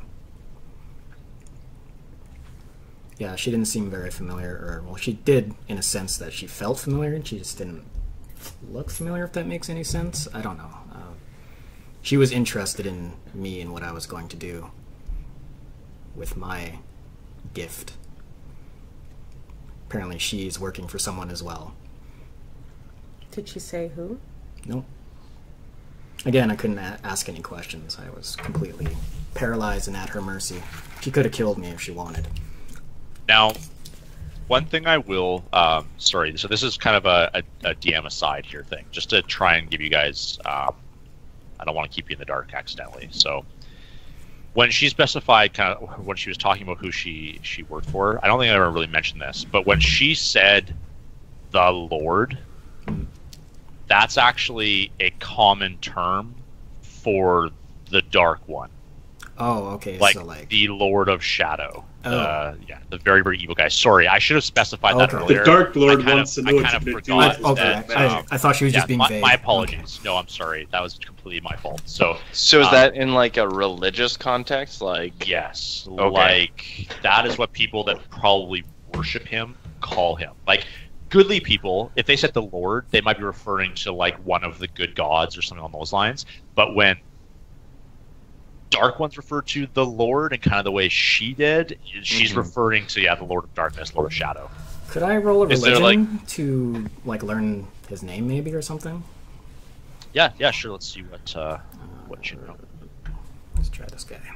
Yeah, she didn't seem very familiar, or, well, she did in a sense that she felt familiar, and she just didn't look familiar, if that makes any sense. I don't know. Uh, she was interested in me and what I was going to do with my gift. Apparently she's working for someone as well. Did she say who? Nope. Again, I couldn't a ask any questions. I was completely paralyzed and at her mercy. She could have killed me if she wanted. Now, one thing I will, um, sorry, so this is kind of a, a, a D M aside here thing, just to try and give you guys, um, I don't want to keep you in the dark accidentally. So when she specified kind of, when she was talking about who she, she worked for, I don't think I ever really mentioned this, but when she said the Lord, that's actually a common term for the Dark One. Oh, okay. Like, so like the Lord of Shadow. Oh. Uh, yeah, the very, very evil guy. Sorry, I should have specified that Okay. earlier. The Dark Lord I kind wants of, to know I what kind you're of going to do. forgot with okay. that, I, man. I thought she was yeah, just being my, vague. my apologies. No, I'm sorry. That was completely my fault. So, So is um, that in like a religious context? Like, yes, Okay. like that is what people that probably worship him call him. Like goodly people, if they said the Lord, they might be referring to like one of the good gods or something along those lines. But when Dark Ones refer to the Lord and kind of the way she did, she's Mhm. referring to yeah the Lord of Darkness, Lord of Shadow. Could I roll a Is there, religion to like learn his name maybe or something? Yeah, yeah, sure. Let's see what uh, what you know. Let's try this guy.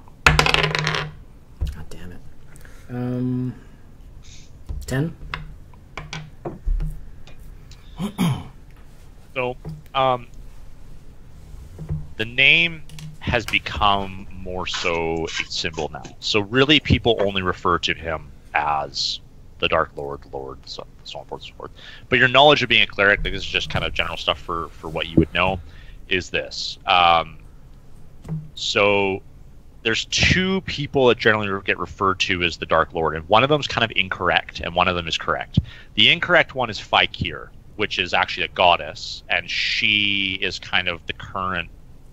God damn it. Um, ten. So, um, the name has become more so a symbol now. So really, people only refer to him as the Dark Lord, Lord, so, so on and forth, so forth. But your knowledge of being a cleric, like this is just kind of general stuff for for what you would know, is this. Um, so there's two people that generally get referred to as the Dark Lord, and one of them is kind of incorrect, and one of them is correct. The incorrect one is Fikir, which is actually a goddess, and she is kind of the current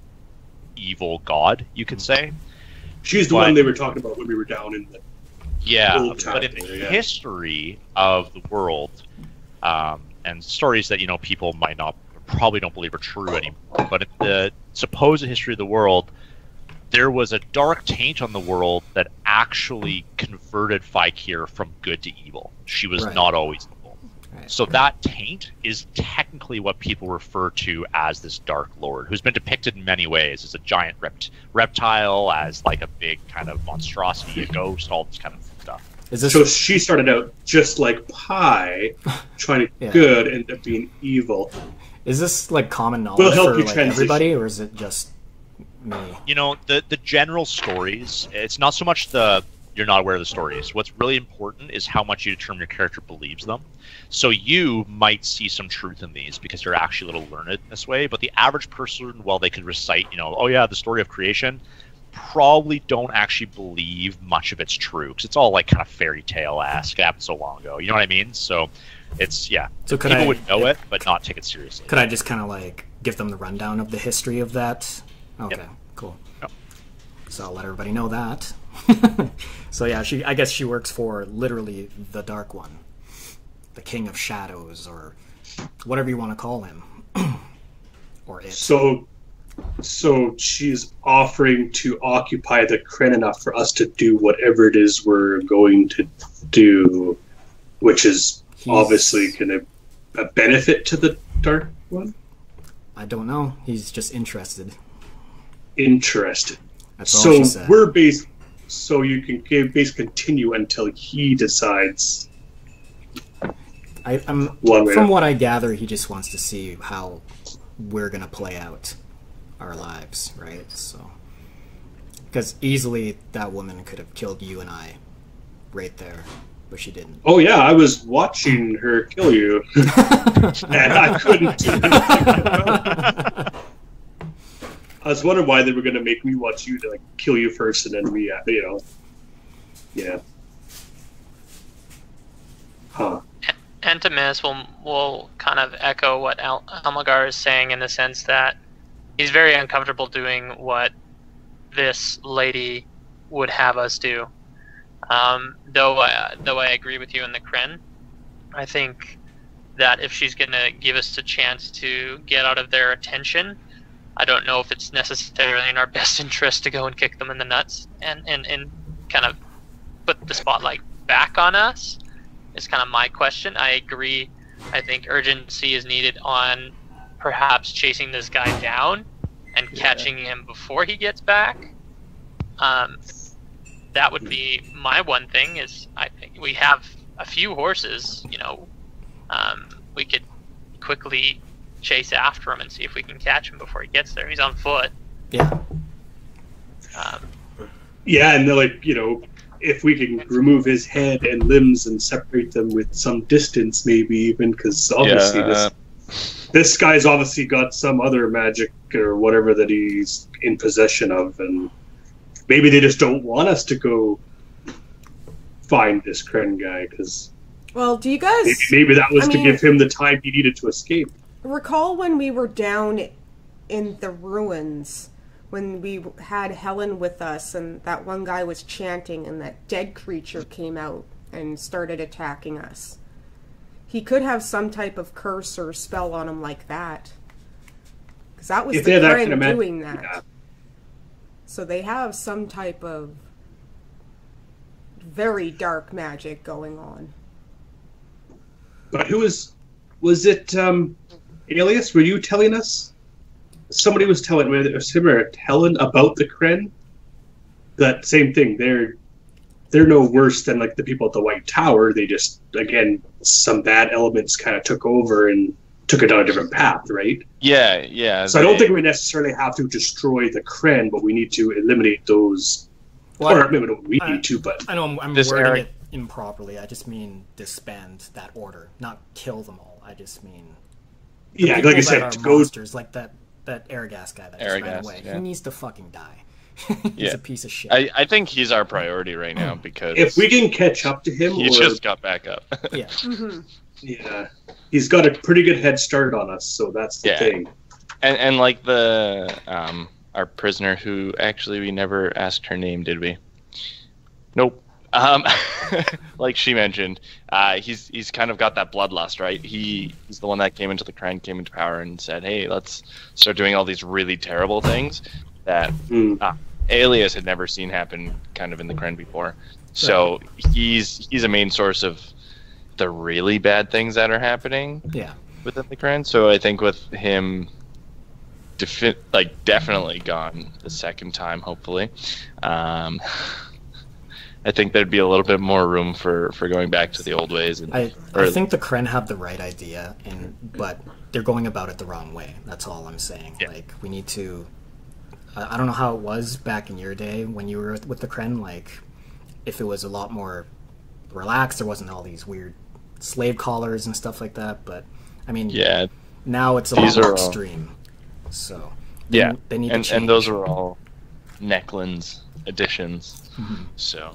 evil god, you could say. She's the But- one they were talking about when we were down in the Yeah, Old town but in the there, yeah. history of the world, um, and stories that you know people might not, probably don't believe are true anymore, but in the supposed history of the world, there was a dark taint on the world that actually converted Fikir from good to evil. She was Right. not always evil. Right. So that taint is technically what people refer to as this Dark Lord, who's been depicted in many ways as a giant rept- reptile, as like a big kind of monstrosity, a ghost, all this kind of stuff. Is this So she started out just like Pi, trying to be Yeah. good, ended up being evil. is this like common knowledge We'll help for you like transition. everybody, or is it just me? You know, the the general stories, it's not so much the you're not aware of the stories. What's really important is how much you determine your character believes them. So you might see some truth in these because you're actually a little learned in this way, but the average person, while they could recite, you know, oh yeah, the story of creation, probably don't actually believe much of it's true, because it's all like kind of fairy tale-esque. It happened so long ago, you know what I mean? So it's, yeah, So could people I- would know it, but not take it seriously. Could I just kind of like give them the rundown of the history of that? Okay, Yep. cool. Yep. So I'll let everybody know that. So yeah, she. I guess she works for literally the Dark One, the King of Shadows, or whatever you want to call him, or it. So, so she's offering to occupy the Kren enough for us to do whatever it is we're going to do, which is He's- obviously going to a benefit to the Dark One. I don't know. He's just interested. Interested. That's all So she said. we're based. So you can basically continue until he decides I, I'm One way from to- what I gather, he just wants to see how we're gonna play out our lives, right? So, because easily that woman could have killed you and I, right there, but she didn't. Oh yeah, I was watching her kill you, and I couldn't do anything. I was wondering why they were going to make me watch you to like kill you first, and then we, uh, you know, yeah. Huh. Antimus will will kind of echo what Al- Almagar is saying in the sense that he's very uncomfortable doing what this lady would have us do. Um, though, I, though I agree with you in the Kren, I think that if she's going to give us a chance to get out of their attention, I don't know if it's necessarily in our best interest to go and kick them in the nuts and, and, and kind of put the spotlight back on us. Is kind of my question. I agree. I think urgency is needed on perhaps chasing this guy down and Yeah. catching him before he gets back. Um, that would be my one thing. Is I think we have a few horses. You know, um, we could quickly chase after him and see if we can catch him before he gets there. He's on foot. Yeah. Um, Yeah, and they're like, you know, if we can remove his head and limbs and separate them with some distance, maybe even, because obviously Yeah. this this guy's obviously got some other magic or whatever that he's in possession of, and maybe they just don't want us to go find this Kren guy, because Well, do you guys maybe, maybe that was I to mean- give him the time he needed to escape. recall when we were down in the ruins, when we had Helen with us and that one guy was chanting and that dead creature came out and started attacking us? He could have some type of curse or spell on him like that. Because that was If they the had that Kren kind of mag- doing that. yeah. So they have some type of very dark magic going on. But who was was it? Um, Alias, were you telling us? Somebody was telling me, it was him or Helen, about the Kren. That same thing. They're they're no worse than like the people at the White Tower. They just, again, some bad elements kind of took over and took it down a different path, right? Yeah, yeah. So I don't they- think we necessarily have to destroy the Kren, but we need to eliminate those. Well, or maybe we don't we I- need to, but I know I'm, I'm This wording Eric- it improperly. I just mean disband that order, not kill them all. I just mean the yeah, people like I that said, are to go. monsters, like that that Aragast guy that just ran Aragast, away. yeah. He needs to fucking die. He's Yeah. a piece of shit. I, I think he's our priority right now because If we can catch up to him, he or, just got back up. yeah. Mm-hmm. yeah, he's got a pretty good head start on us, so that's the Yeah. thing. and and like the um our prisoner who actually we never asked her name, did we? Nope. Um, like she mentioned, uh, he's he's kind of got that bloodlust, right? He he's the one that came into the Kren, came into power, and said, "Hey, let's start doing all these really terrible things that Hmm. uh, Alias had never seen happen, kind of in the Kren before." So he's he's a main source of the really bad things that are happening Yeah. within the Kren. So I think with him, defi- like definitely gone the second time, hopefully. Um, I think there'd be a little bit more room for, for going back to the old ways. And, I, or- I think the Kren have the right idea, and but they're going about it the wrong way. That's all I'm saying. Yeah. Like we need to. I I don't know how it was back in your day when you were with the Kren. Like if it was a lot more relaxed, there wasn't all these weird slave collars and stuff like that. But I mean, yeah, now it's a These lot are more all- extreme. So they, yeah, they need and to change. and those are all Necklins additions. Mhm. So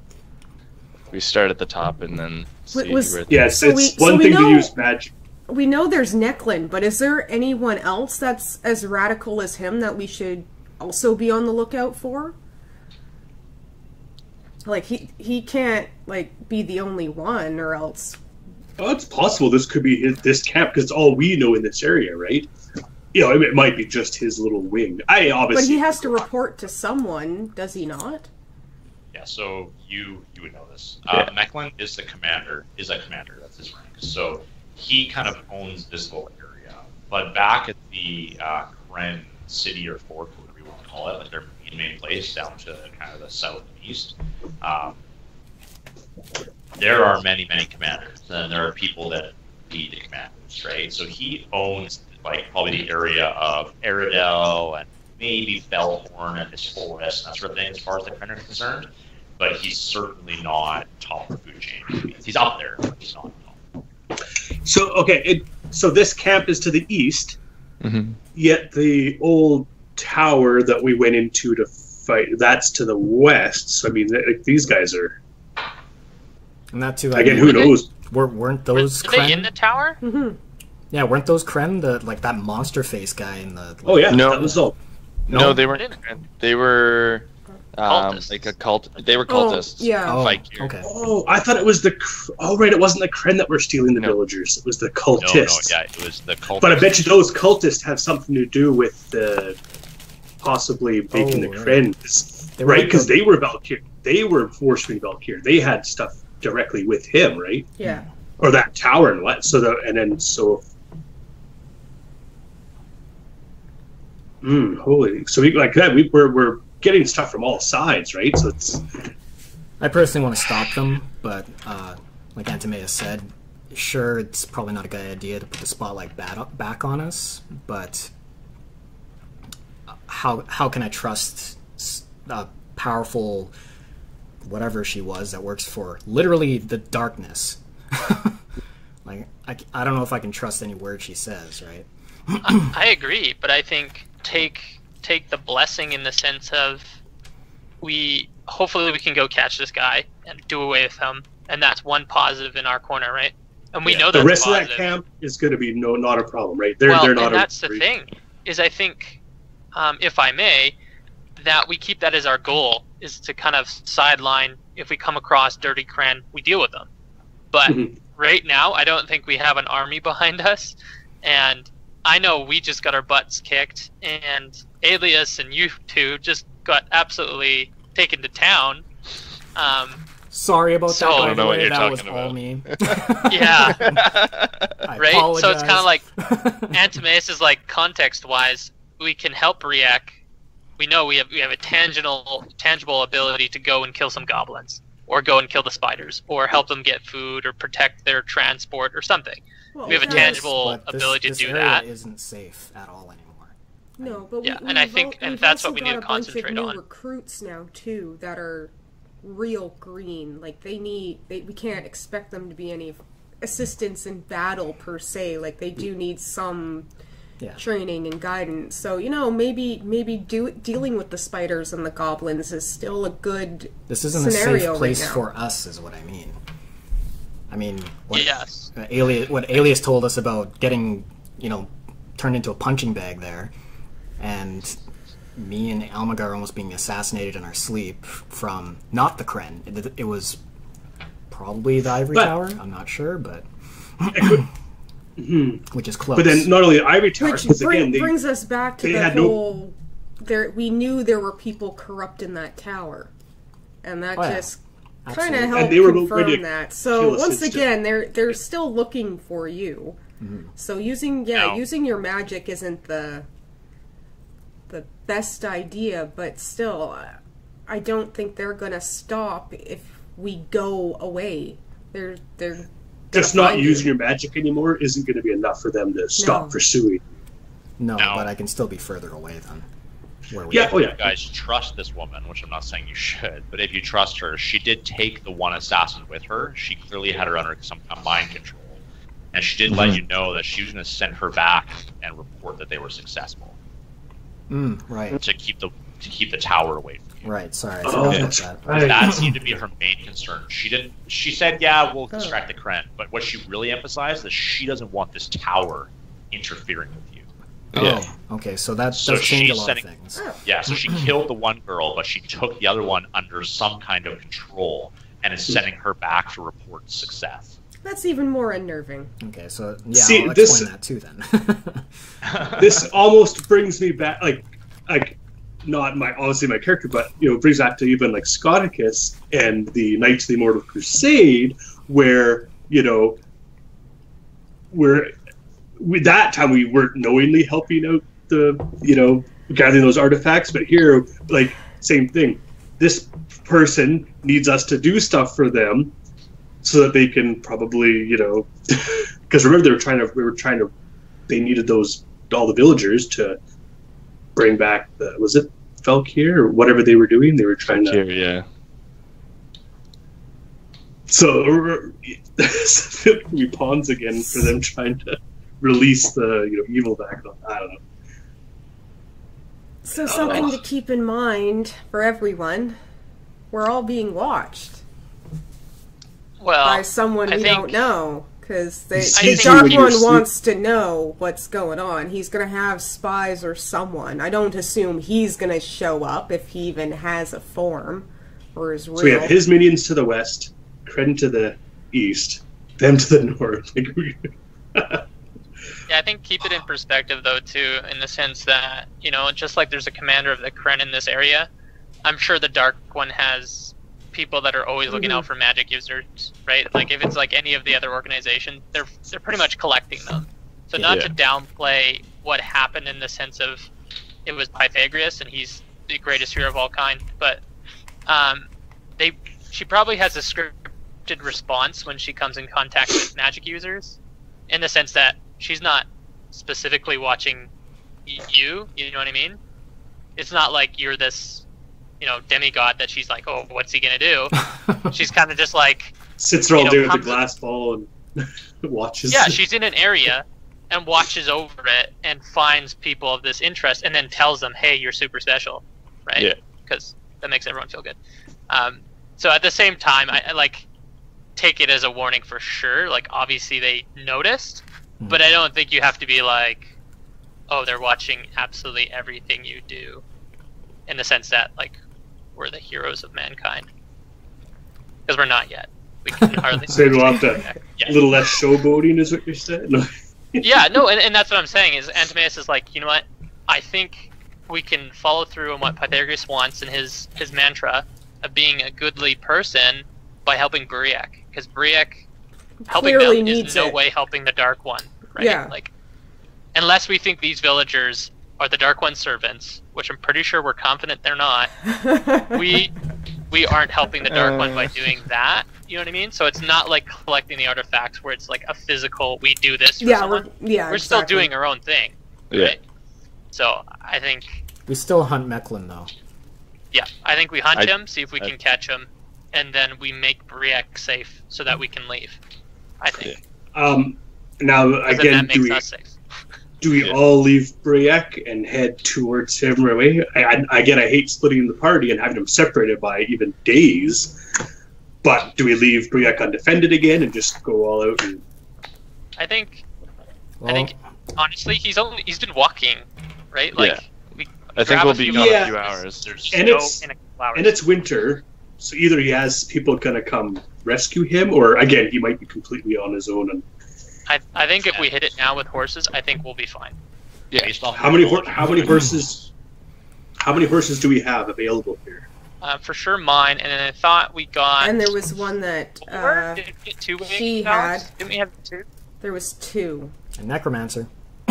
we start at the top and then see was- where Yeah, it's, So it's we- so one we thing know- to use magic. We know there's Necklin, but is there anyone else that's as radical as him that we should also be on the lookout for? Like he he can't like be the only one, or else. Oh, it's possible this could be his, this camp because it's all we know in this area, right? You know, it might be just his little wing. I obviously. But he has to report to someone, does he not? Yeah, so you you would know this. Yeah. Uh, Macleod is the commander. Is a commander. That's his rank. So he kind of owns this whole area. But back at the uh, Kren city or fort, whatever you want to call it, like their main, main place down to kind of the south and east. Um, there are many, many commanders, and there are people that be the commanders, right? So he owns like probably the area of Aridel and maybe Bellhorn and this forest and that sort of thing as far as the Kren are concerned. But he's certainly not top of the food chain. He's up there, but he's not top. So okay, it, so this camp is to the east, Mm-hmm. yet the old tower that we went into to fight, that's to the west. So I mean, like, these guys are. And that too. I Again, mean, who knows? Were, weren't those Were they Kren? in the tower? Mm-hmm. Yeah, weren't those Kren the like that monster face guy in the? Like, Oh yeah, No. that was all. No, No? they weren't. They were um, Cultists. like a cult. They were Oh, cultists. yeah. Oh, Fight gear. okay. Oh, I thought it was the. Cr- Oh right, it wasn't the Kren that were stealing the No. villagers. It was the No, cultists. no, yeah, it was the cult. But I bet you those cultists have something to do with the possibly making Oh, the right. Kren, 'cause- They were right? like Because the- they were Valkyr. They were forcing Valkyr. They had stuff directly with him, right? Yeah. Or that tower and what? So the and then so. Mm, holy! So we like that. We we're we're getting stuff from all sides, right? So it's I personally want to stop them, but uh, like Antimea said, sure, it's probably not a good idea to put the spotlight back back on us. But how how can I trust s- a powerful whatever she was that works for literally the darkness? Like I, I don't know if I can trust any word she says, right? I, I agree, but I think take take the blessing in the sense of we hopefully we can go catch this guy and do away with him, and that's one positive in our corner, right? And we yeah, know the that's rest positive. of that camp is going to be no not a problem, right? They're well, they're not. and a that's the thing is I think, um, if I may, that we keep that as our goal is to kind of sideline if we come across dirty Kren, we deal with them. But Mhm. right now, I don't think we have an army behind us, and I know we just got our butts kicked, and Alias and you two just got absolutely taken to town. Um, Sorry about So- that. I By don't the know what way, you're that was talking all about. me. yeah, I right? So it's kind of apologize. like Antimaeus is like context-wise, we can help Riek. We know we have we have a tangible tangible ability to go and kill some goblins, or go and kill the spiders, or help them get food, or protect their transport, or something. Well, We have a yes, tangible But this- ability to this do area that. isn't safe at all anymore. No, but Yeah, we, and I we've think- al- and we've that's also what we got need to a bunch concentrate of new on. recruits now too that are real green. Like they need, they, we can't expect them to be any assistance in battle per se. Like they do need some Yeah. training and guidance. So you know, maybe maybe do, dealing with the spiders and the goblins is still a good. This isn't a scenario safe right place now. for us, is what I mean. I mean, what, Yes. uh, Alias, what Alias told us about getting, you know, turned into a punching bag there, and me and Almagar almost being assassinated in our sleep from not the Kren. It, it was probably the Ivory But- Tower. I'm not sure, but which is close. But then not only the Ivory Tower, Which because bring, again they brings us back to they the had no- whole. There, we knew there were people corrupt in that tower, and that Oh, yeah. just kind Absolutely. of And helped they were ready confirm to that. kill So us once instant. again, they're they're still looking for you. So using yeah, Now- using your magic isn't the the best idea, but still, uh, I don't think they're gonna stop if we go away. They're they're just gonna not find using you. your magic anymore isn't going to be enough for them to stop No. pursuing. no, No. but I can still be further away than where we Yeah, are. oh yeah. You guys trust this woman, which I'm not saying you should, but if you trust her, she did take the one assassin with her. She clearly had her under some kind of mind control. And she did let you know that she was going to send her back and report that they were successful Mm, right, to keep the to keep the tower away from you. right. Sorry, I Oh, forgot about that's that. right. That seemed to be her main concern. She didn't. She said, "Yeah, we'll distract the Kren," but what she really emphasized is she doesn't want this tower interfering with you. Yeah. Oh, okay. So that So does change a she's lot setting- of things. Yeah, so she killed the one girl, but she took the other one under some kind of control and is sending her back to report success. That's even more unnerving. Okay, so yeah, See, I'll this- explain that too then. This almost brings me back, like, like not my obviously my character, but you know, it brings back to even like Scoticus and the Knights of the Immortal Crusade, where you know, where with that time we weren't knowingly helping out the you know gathering those artifacts, but here, like, same thing. This person needs us to do stuff for them, so that they can probably, you know, because remember they were trying to, we were trying to, they needed those all the villagers to bring back the, was it Felkir or whatever they were doing? They were trying to, yeah. So we pawns again for them trying to release the, you know, evil back on. I don't know. So something uh, to keep in mind for everyone: we're all being watched. Well, by someone I we think, don't know, because the think Dark One sleep. wants to know what's going on. He's going to have spies or someone. I don't assume he's going to show up if he even has a form or is real. So we have his minions to the west, Kren to the east, them to the north. Yeah, I think keep it in perspective, though, too, in the sense that, you know, just like there's a commander of the Kren in this area, I'm sure the Dark One has people that are always looking mm-hmm. out for magic users, right? Like, if it's like any of the other organizations, they're they're pretty much collecting them. So not yeah. to downplay what happened in the sense of it was Pythagoras, and he's the greatest hero of all kind, but um, they she probably has a scripted response when she comes in contact with magic users, in the sense that she's not specifically watching you, you know what I mean? It's not like you're this, you know, demigod that she's like, oh, what's he gonna do? She's kind of just like... Sits there all know, day with a comes- glass ball and watches. Yeah, she's in an area and watches over it and finds people of this interest and then tells them, hey, you're super special, right? Yeah. Because that makes everyone feel good. Um, so at the same time, I, I like take it as a warning for sure. Like, obviously they noticed, but I don't think you have to be like, oh, they're watching absolutely everything you do, in the sense that, like, we're the heroes of mankind. Because we're not yet. We can hardly... So we'll have to... Yeah. A little less showboating is what you're saying? No. Yeah, no, and, and that's what I'm saying, is Antimaeus is like, you know what, I think we can follow through on what Pythagoras wants and his, his mantra of being a goodly person by helping Buriak. Because Buriak... helping Clearly them is needs no it. way helping the Dark One, right? Yeah. Like, unless we think these villagers are the Dark One's servants, which I'm pretty sure we're confident they're not, we we aren't helping the Dark One by doing that. You know what I mean? So it's not like collecting the artifacts where it's like a physical, we do this for Yeah, someone. we're, yeah, We're still exactly. doing our own thing, Yeah. right? So I think, We still hunt Mechlin, though. yeah, I think we hunt I- him, see if we I- can catch him, and then we make Buriak safe so that we can leave. I think. Um, now, 'Cause then again, that do makes we, us safe. do we Yeah. all leave Buriak and head towards him right away? I, I, again, I hate splitting the party and having them separated by even days. But do we leave Buriak undefended again and just go all out? And... I think Well, I think honestly, he's only he's been walking, right? Like Yeah. we I think grab we'll a be few gone Yeah. a few hours. There's And no it's- in a couple hours. And it's winter, so either he has people gonna come rescue him, or again, he might be completely on his own. And I I think if we hit it now with horses, I think we'll be fine. Yeah. Based off how many hor- how many horses? How many horses do we have available here? Uh, for sure, mine. And then I thought we got. And there was one that four? uh, Did we get two she Alex? had. Didn't we have two? there was two. a necromancer.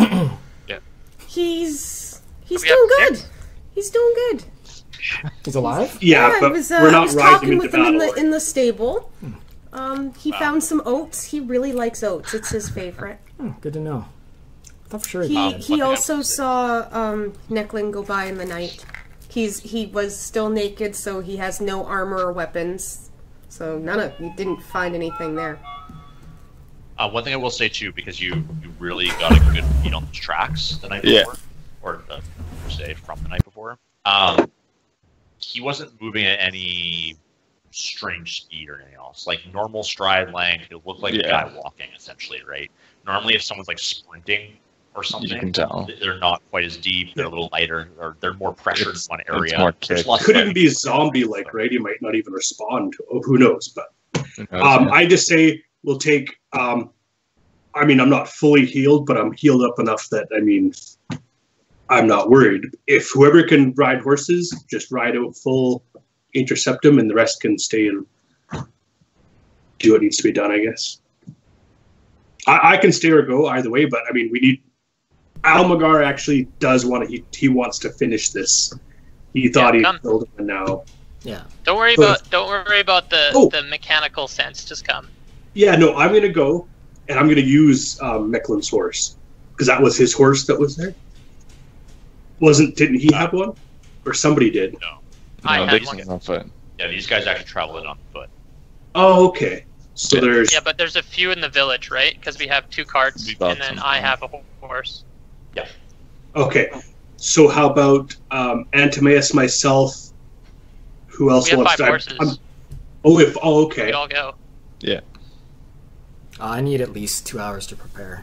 He's he's We have doing good. six. He's doing good. He's alive? Yeah, I but was, uh, we're I not was riding talking him with into him in battle. the in the stable. Um, he Wow. found some oats. He really likes oats. It's his favorite. Hmm, good to know. I thought for sure he He did. Um, he what also happened? saw um Necklin go by in the night. He's he was still naked, so he has no armor or weapons. So none of we didn't find anything there. Uh, one thing I will say too, because you, you really got a good beat on the tracks the night Yeah. before, or uh, say from the night before. Um, he wasn't moving at any strange speed or anything else. Like normal stride length, it looked like a Yeah. guy walking essentially, right? Normally, if someone's like sprinting or something, can tell. they're not quite as deep. They're a little lighter, or they're more pressured It's- in one it's area. more There's kick. lots Couldn't of- be zombie-like, right? He might not even respond. To, oh, who knows? But Who knows, um, yeah. I just say we'll take. Um, I mean, I'm not fully healed, but I'm healed up enough that I mean, I'm not worried. If whoever can ride horses, just ride out full, intercept them, and the rest can stay and do what needs to be done. I guess. I, I can stay or go either way, but I mean, we need. Almagar actually does want to. He, he wants to finish this. He thought Yeah, he come. killed him, and now. Yeah. Don't worry But- about don't worry about the Oh. the mechanical sense. Just come. Yeah, no, I'm gonna go, and I'm gonna use um, MacLeod's horse because that was his horse that was there. Wasn't? Didn't he have one, or somebody did? No. I No, had these one. guys on foot. Yeah, these guys actually traveled in on foot. Oh, okay. So Yeah. there's Yeah, but there's a few in the village, right? Because we have two carts, We bought and then some. I have a horse. okay. So how about um, Antimaeus, myself? Who else We have wants five to? horses. I'm- oh, if oh, We okay. could all go. Uh, I need at least two hours to prepare.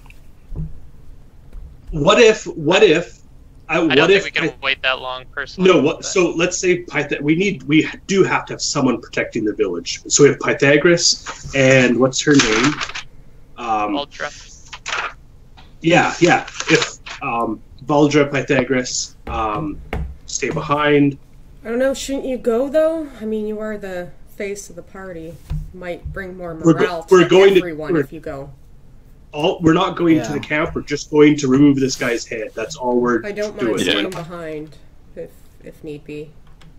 What if? What if? I, I what don't if? think we can wait that long, personally. no. What? but- So let's say Pythag. We need. We do have to have someone protecting the village. So we have Pythagoras and what's her name? Um, Ultra. yeah, yeah. If um, Valdra, Pythagoras, um, stay behind. I don't know. Shouldn't you go though? I mean, you are the face of the party. Might bring more We're go- morale we're to going to- everyone we're- if you go. All we're not going to Yeah. the camp. We're just going to remove this guy's head. That's all we're I don't doing. mind Yeah. staying behind if if need be.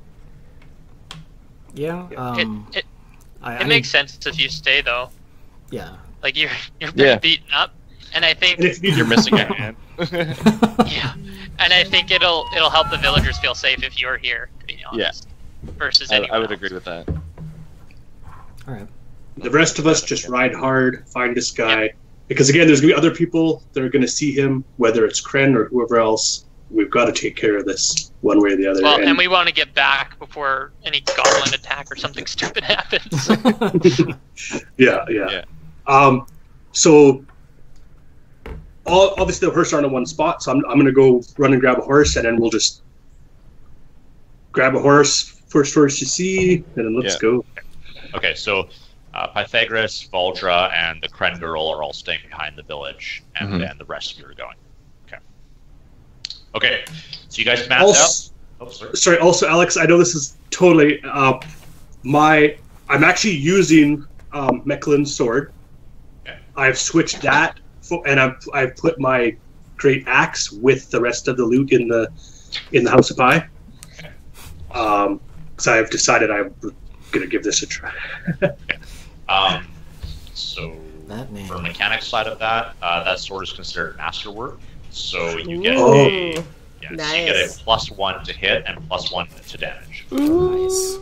Yeah. It, Um. it, I, it I makes need- sense if you stay, though. Yeah. Like, you're you're pretty Yeah. beaten up. And I think, And if you You're missing a hand. yeah, and I think it'll it'll help the villagers feel safe if you're here, to be honest. Versus I, anyone I would else. agree with that. All right. The rest of us just ride hard, find this guy. Because again, there's gonna be other people that are gonna see him, whether it's Kren or whoever else. We've got to take care of this one way or the other. Well, and and we want to get back before any goblin attack or something stupid happens. yeah, yeah, Yeah. Um, so all, obviously the horses aren't in one spot, so I'm I'm gonna go run and grab a horse, and then we'll just grab a horse, first horse you see, and then let's Yeah. go. Okay, so uh, Pythagoras, Valdra, and the Kren girl are all staying behind the village, and Mhm. then the rest of you are going. Okay. Okay, so you guys mapped Also, out. Oh, sorry. sorry. Also, Alex, I know this is totally uh, my. I'm actually using um, MacLeod's sword. Okay. I've switched that, for, and I've I've put my great axe with the rest of the loot in the in the House of Pie. Um, because I've decided I'm gonna give this a try. Um, so That name. for the mechanics side of that, uh, that sword is considered masterwork. So you get Oh. a yeah, so you get a Nice. plus one to hit and plus one to damage. Nice.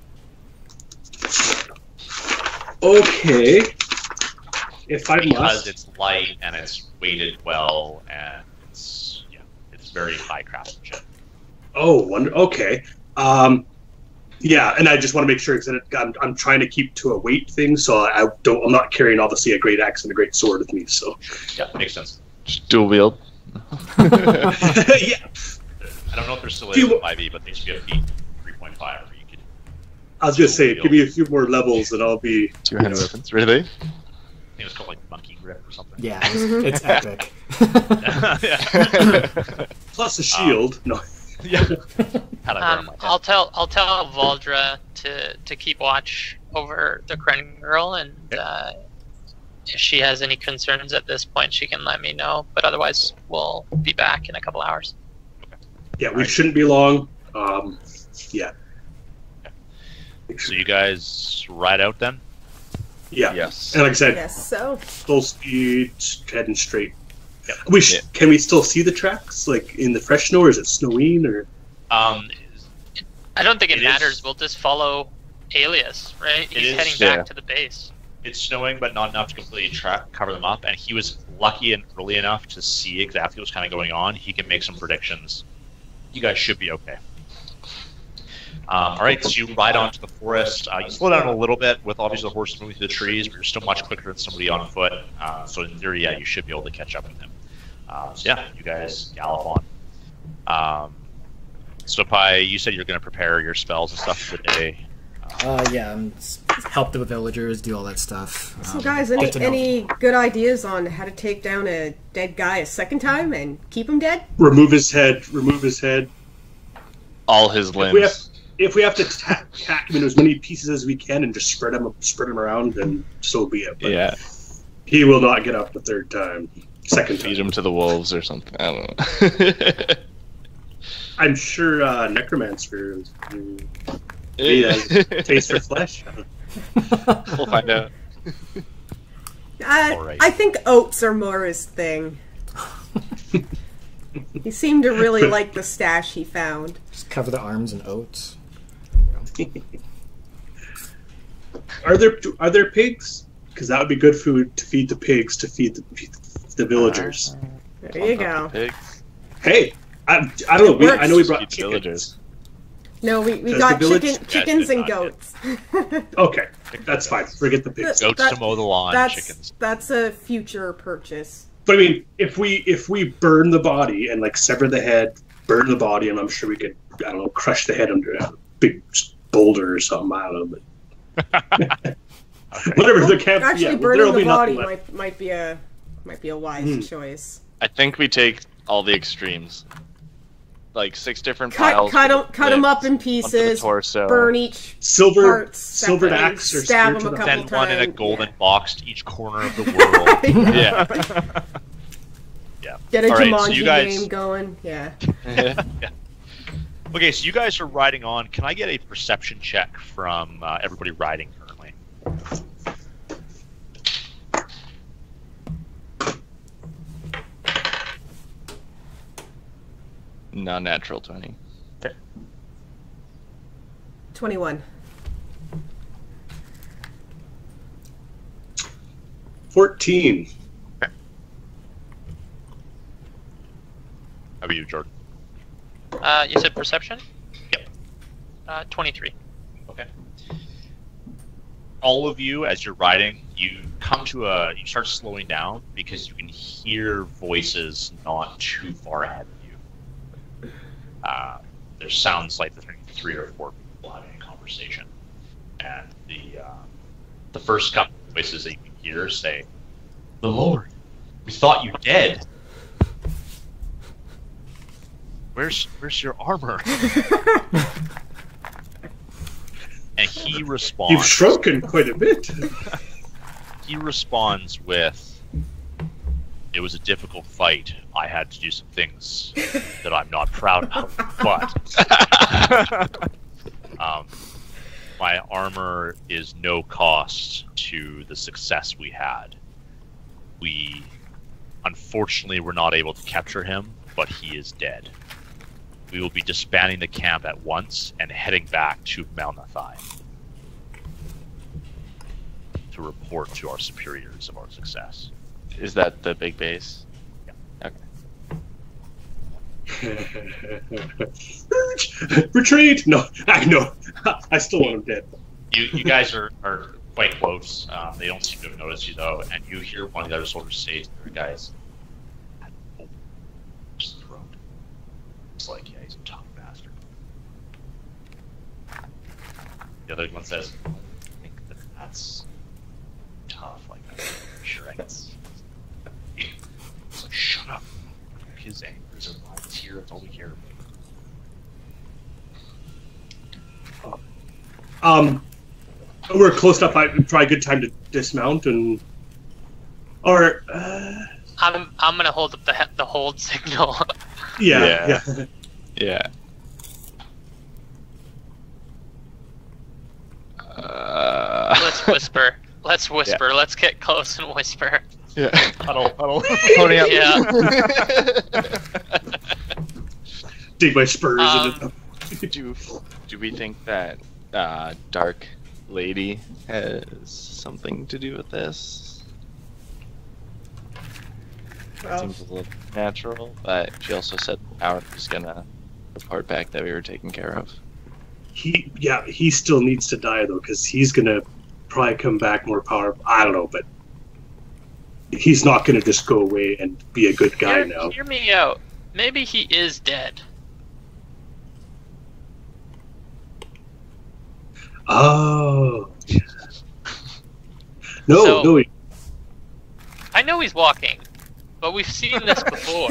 Okay. If I Because must, it's light and it's weighted well and it's yeah, it's very high craftsmanship. oh, wonder. Okay. Um, yeah, and I just want to make sure because I'm, I'm trying to keep to a weight thing, so I don't. I'm not carrying obviously a great axe and a great sword with me. So Yeah, makes sense. Just dual wield. yeah. I don't know if there's still is Few- in five E, but they used to be a feat three point five where you could. I was gonna say, give me a few more levels, and I'll be. Two hand weapons. Really? I think it was called like monkey grip or something. Yeah, it's, it's epic. yeah. Plus a shield. no. yeah. Had I been on Um, my head. I'll tell I'll tell Valdra to to keep watch over the Kren girl, and uh, if she has any concerns at this point, she can let me know. But otherwise, we'll be back in a couple hours. Yeah, we shouldn't be long. Um, yeah. So you guys ride out then? Yeah. Yes. And like I said, Yes, so full speed, heading straight. Yeah. We sh- Yeah. Can we still see the tracks, like in the fresh snow, or is it snowing? Or Um, I don't think it, It matters. is- We'll just follow Alias, right? It He's is, heading yeah. back to the base. it's snowing, but not enough to completely track cover them up. And he was lucky and early enough to see exactly what's kind of going on. He can make some predictions. You guys should be okay. Um, all right, so you ride onto the forest. Uh, you slow down a little bit with obviously the horse moving through the trees, but you're still much quicker than somebody on foot. Uh, so in theory, yeah, you should be able to catch up with him. Uh, so yeah, you guys gallop on. Um, so Pi, you said you're going to prepare your spells and stuff for the day. Uh, yeah, um, s- help the villagers, do all that stuff. So Um, guys, get any to know- any good ideas on how to take down a dead guy a second time and keep him dead? remove his head. Remove his head. All his If we have, limbs. if we have to ta- tack him in as many pieces as we can and just spread him spread him around, then so be it. But Yeah. he will not get up the third time, second Feed time. him to the wolves or something. I don't know. I'm sure uh, Necromancer he has taste for flesh. We'll find out. Uh, Alright. I think oats are more his thing. He seemed to really like the stash he found. Just cover the arms in oats. Are there are there pigs? Because that would be good food to feed the pigs to feed the, the villagers. There you go. Pigs. Hey, I, I don't know. We, I know we Just brought feed the chickens. villagers. No, we, we Does got the village- chicken, Yeah, chickens did and not, goats. Okay, that's fine. Forget the pigs. Goats That- to mow the lawn, That's chickens. that's a future purchase. But I mean, if we if we burn the body and like sever the head, burn the body, and I'm sure we could I don't know crush the head under a big boulder or something. I don't know, but whatever the camp. Actually, yeah, burning there'll the be nothing body left. might might be a might be a wise Hmm. choice. I think we take all the extremes. Like six different Cut piles. cut them cut 'em up in onto the pieces. torso. Burn each Silver parts silvered separately, axe or stab spear 'em to a the couple Send one in a times, golden yeah. box to each corner of the world. Yeah. Yeah. Get a All right, Jumanji so you guys- game going. Yeah. Yeah. Okay, so you guys are riding on. Can I get a perception check from uh, everybody riding currently? Non-natural twenty. Twenty-one. Fourteen. How about you, Jordan? Uh, you said perception? Yep. Uh, twenty-three. Okay. All of you, as you're riding, you come to a. You start slowing down because you can hear voices not too far ahead of you. Uh, there sounds like there's maybe three or four people having a conversation, and the uh, the first couple of voices that you can hear say, "The Lord, we thought you dead. Where's where's your armor?" And he responds. You've shrunken quite a bit. He responds with, "It was a difficult fight. I had to do some things that I'm not proud of, but um, my armor is no cost to the success we had. We, unfortunately, were not able to capture him, but he is dead. We will be disbanding the camp at once and heading back to Malnathai to report to our superiors of our success." Is that the big base? Yeah. Okay. Retreat! No, I know. I still want him dead. You you guys are, are quite close. Um, they don't seem to have noticed you though, and you hear one of the other soldiers say to the guys, "Oh, his throat." It's like, yeah, he's a tough bastard. The other one says, "I think that that's tough. Like, I'm sure I can." It's like, shut up. His anger is alive here. That's all we hear. Um, we're close enough. I probably a good time to dismount and, or uh, I'm I'm gonna hold up the he- the hold signal. yeah, Yeah. yeah. Yeah. Uh, Let's whisper. Let's whisper. Let's get close and whisper. yeah. Huddle, huddle. Pony up. Yeah. Dig my spurs Um, into them. do, do we think that uh, Dark Lady has something to do with this? Well, Seems a little natural, but she also said Howard was gonna report back that we were taken care of. He, yeah, he still needs to die though, because he's gonna probably come back more powerful. I don't know, but he's not gonna just go away and be a good guy Hear, now. hear me out. Maybe he is dead. Oh, no, So- no, he- I know he's walking, but we've seen this before.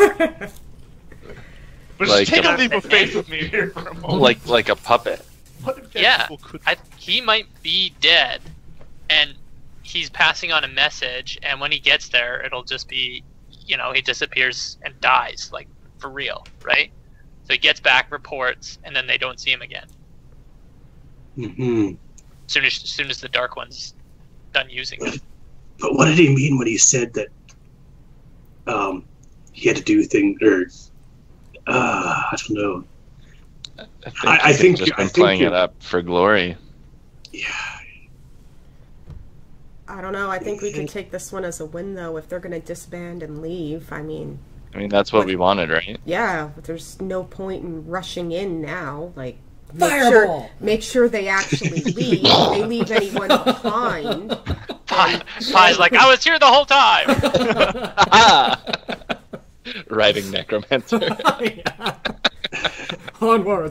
But Like just take a- a leap of faith with me here for a moment. Like like a puppet. What if dead Yeah, people could I, he might be dead, and he's passing on a message. And when he gets there, it'll just be, you know, he disappears and dies, like for real, right? So he gets back, reports, and then they don't see him again. Mhm. As soon as, as soon as the Dark Ones done using it. But what did he mean when he said that um, he had to do things, or uh, I don't know. I think, I, I think just I been think playing you're- it up for glory. Yeah. I don't know. I think we could take this one as a win, though, if they're going to disband and leave. I mean, I mean, that's what What- we wanted, right? yeah, but there's no point in rushing in now. Like, make Fireball! sure, make sure they actually leave. If they leave anyone behind. Pie, Pie's like, I was here the whole time. Writing necromancer. Onwards.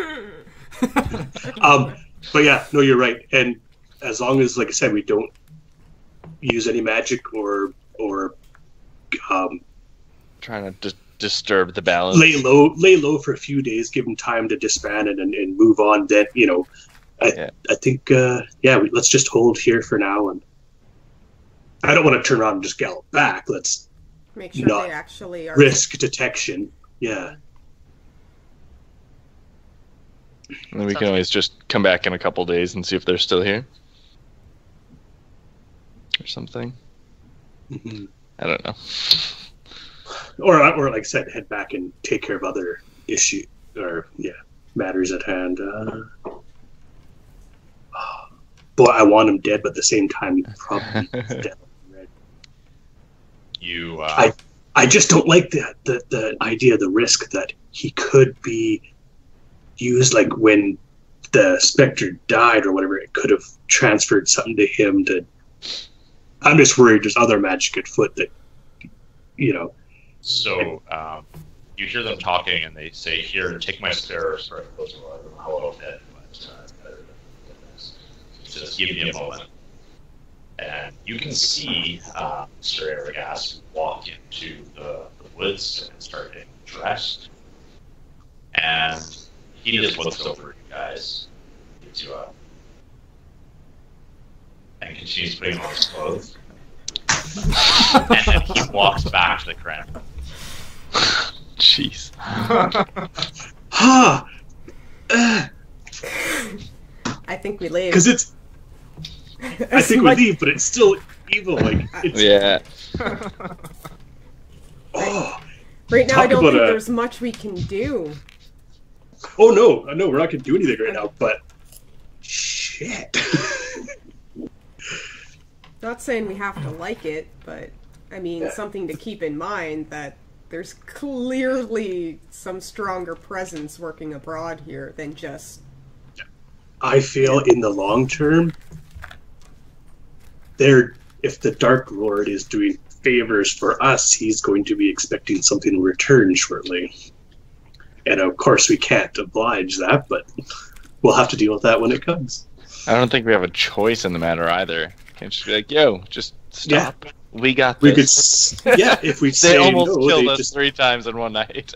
Um, but yeah, no, you're right. And as long as, like I said, we don't use any magic or or um, Trying to dis- disturb the balance. lay low, lay low for a few days, give them time to disband it and, and move on. Then you know, I Yeah. I think uh, yeah, we, let's just hold here for now. And I don't want to turn around and just gallop back. Let's Make sure Not they actually are. risk detection. Yeah. And then we can always just come back in a couple days and see if they're still here. Or something. Mhm. I don't know. Or or like I said, head back and take care of other issue or yeah matters at hand. Uh, boy, I want him dead, but at the same time, he probably is dead. You, uh, I I just don't like the, the the idea, the risk that he could be used, like when the Spectre died or whatever. It could have transferred something to him. To I'm just worried there's other magic at foot that you know. so um, you hear them talking, and they say, "Here, take my spare." Sorry, those are I don't know how well dead, but uh, better than this. Just give me a moment. And you can see uh, Mister Aragas walk into the, the woods and start getting dressed. And he just looks over at you guys, gives you a, and continues putting on his clothes. And then he walks back to the Kren. Jeez. Ha! Uh, I think we leave. Because it's. I think we Like- leave, but it's still evil. Like it's. Yeah. Oh, Right now, I Talk don't about think a- there's much we can do. oh no! No, we're not gonna do anything right now. But shit. Not saying we have to like it, but I mean, Yeah. something to keep in mind that there's clearly some stronger presence working abroad here than just. I feel in the long term, there. If the Dark Lord is doing favors for us, he's going to be expecting something in return shortly. And of course, we can't oblige that, but we'll have to deal with that when it comes. I don't think we have a choice in the matter either. Can't just be like, yo, just stop. We got We could, this. s- yeah, if we They say almost no, killed they us just three times in one night.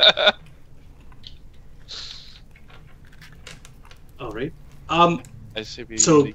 all right. Um, I see we So-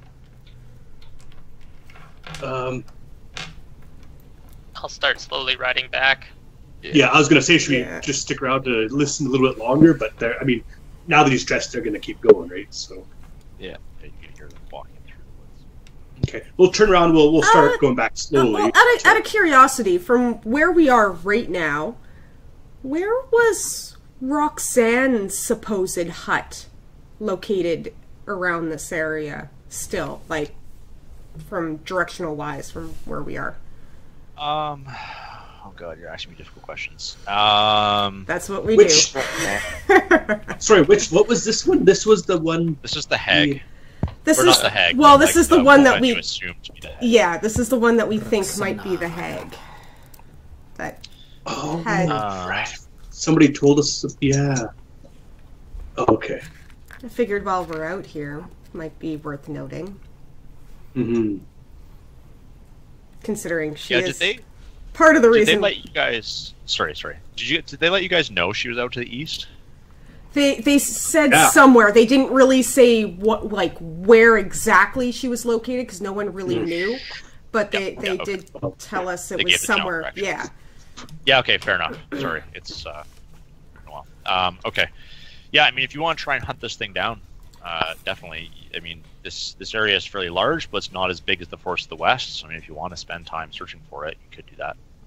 um, I'll start slowly riding back. yeah, I was gonna say, should Yeah. we just stick around to listen a little bit longer? But they're, I mean, now that he's dressed, they're gonna keep going, right? So, Yeah, you can hear them walking through the woods. okay, we'll turn around. We'll we'll start Uh, going back Uh, slowly. well, out of, out of curiosity, from where we are right now, where was Roxanne's supposed hut located around this area still? Like, from directional wise, from where we are? Um, oh god, you're asking me difficult questions. Um, That's what we Which- do. Sorry, which what was this one? This was the one. this is the Hag. This Or is not the Hag. well, but, this like, is the one that you we assume to be the Hag. yeah, this is the one that we think might be the Hag. That Oh, had Uh, right. Somebody told us. Yeah. Okay. I figured while we're out here, might be worth noting, hmm considering she yeah, is did they part of the did reason they let you guys? Sorry, sorry. Did you did they let you guys know she was out to the east? They they said Yeah. somewhere. They didn't really say what like where exactly she was located because no one really knew. But they, they yeah, okay. did tell us it They was gave the general somewhere. directions. Yeah. Yeah. Okay. Fair enough. Sorry. It's uh. Well. Um. Okay. Yeah. I mean, if you want to try and hunt this thing down, uh, definitely. I mean, this this area is fairly large, but it's not as big as the Forest of the West. So I mean, if you want to spend time searching for it, you could do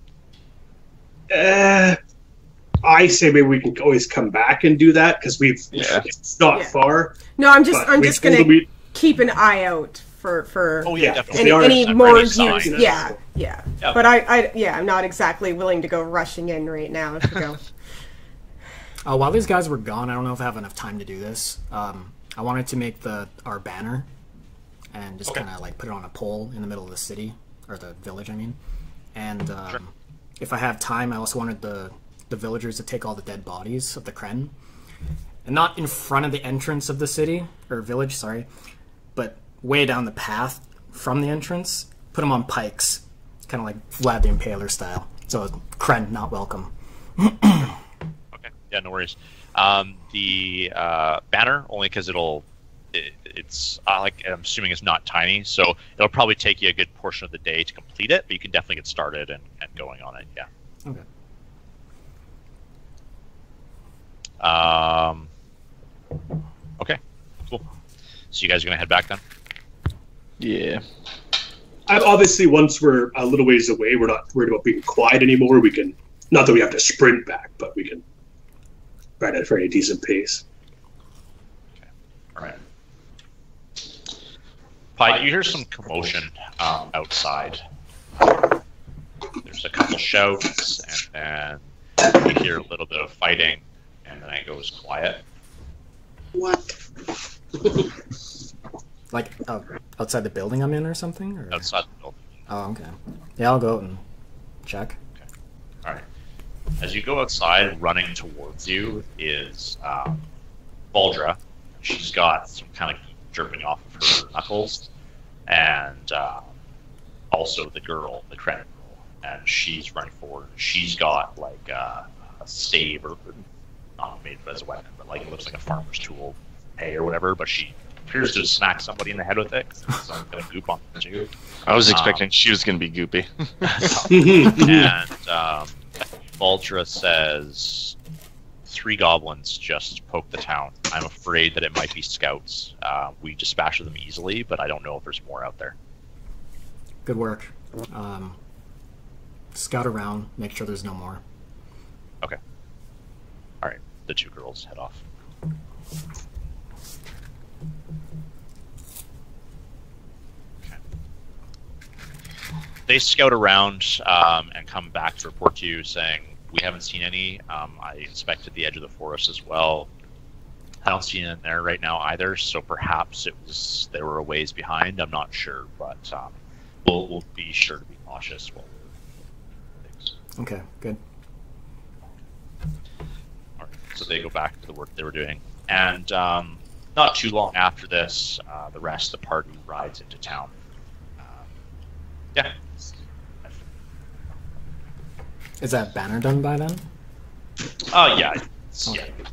Uh, that. I say maybe we can always come back and do that because we've Yeah. it's not Yeah. far. No, I'm just but I'm we just told gonna them we- keep an eye out for for Oh Yeah, yeah, definitely. any, they are any for more any use. sign. Yeah, yeah. Yeah. But I, I, yeah, I'm not exactly willing to go rushing in right now to go. Uh, while these guys were gone, I don't know if I have enough time to do this. Um, I wanted to make the our banner and just Okay. kind of like put it on a pole in the middle of the city or the village. I mean, and um, Sure. if I have time, I also wanted the the villagers to take all the dead bodies of the Kren, and not in front of the entrance of the city or village, sorry, but way down the path from the entrance. Put them on pikes, kind of like Vlad the Impaler style. So Kren not welcome. Okay, yeah, no worries. Um, the uh, banner, only because it'll, it, it's uh, like I'm assuming it's not tiny, so it'll probably take you a good portion of the day to complete it, but you can definitely get started and, and going on it. Yeah. Okay. Um. Okay. Cool. So you guys are gonna head back then? Yeah. I, obviously, once we're a little ways away, we're not worried about being quiet anymore. We can, not that we have to sprint back, but we can ride at a very decent pace. All right. Pi, you hear some commotion um, outside. There's a couple shouts, and then you hear a little bit of fighting, and then it goes quiet. What? Like uh, outside the building I'm in or something? Or? Outside the building. Oh, okay. Yeah, I'll go out and check. All right. As you go outside, running towards you is um, Valdra. She's got some kind of dripping off of her knuckles, and uh, also the girl, the Kren girl, and she's running forward. She's got like uh, a stave, or not made as a weapon, but like it looks like a farmer's tool, hay or whatever. But she appears to smack somebody in the head with it. Some kind of goop on the too. I was expecting Um, she was going to be goopy. And um, Valdra says, three goblins just poked the town. I'm afraid that it might be scouts. Uh, we dispatched them easily, but I don't know if there's more out there. Good work. Um, scout around, make sure there's no more. Okay. All right. The two girls head off. Okay. They scout around um, and come back to report to you saying, we haven't seen any. Um, I inspected the edge of the forest as well. I don't see it in there right now either, so perhaps it was they were a ways behind. I'm not sure, but um, we'll, we'll be sure to be cautious while we're things. Okay, good. All right, so they go back to the work they were doing. And um, not too long after this, uh, the rest of the party rides into town. Um, yeah. Is that banner done by then? Oh, yeah. It's, Okay. yeah.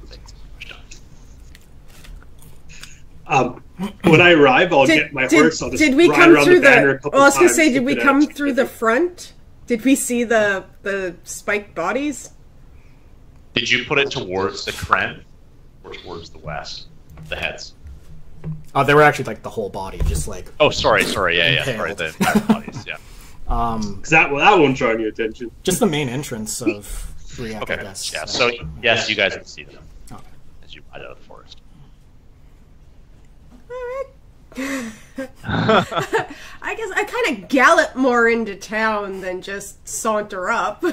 Um, when I arrive, I'll get my did, horse. I'll just did we ride come around through the banner a the? couple Well, I was gonna times, say, did keep we it come out. through the front? Did we see the the spiked bodies? Did you put it towards the Kren or towards the west? The heads. Oh, they were actually like the whole body, just like Oh, sorry, sorry, yeah, yeah, sorry, Impaled. the entire bodies, yeah. um, 'Cause that, well, that won't draw any attention. just the main entrance of Briac, Okay, I guess. yeah. So yes, you guys can see them Okay. as you ride out of the forest. I guess I kind of gallop more into town than just saunter up.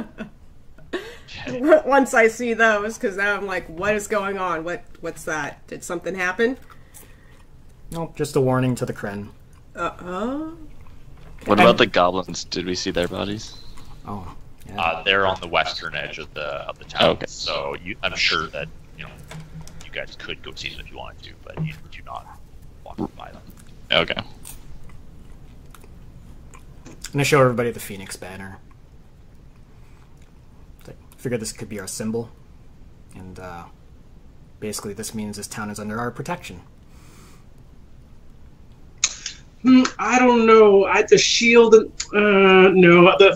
Once I see those, because now I'm like, what is going on? What what's that? Did something happen? Nope, just a warning to the Kren. Uh oh. What about the goblins? Did we see their bodies? Oh, yeah. Uh, they're on the western edge of the of the town, Okay. so you, I'm sure that you know you guys could go see them if you wanted to, but you do not walk by them. Okay. I'm gonna show everybody the Phoenix banner. I figured this could be our symbol, and uh, basically this means this town is under our protection. Hmm, I don't know. I the shield. And, uh, no, the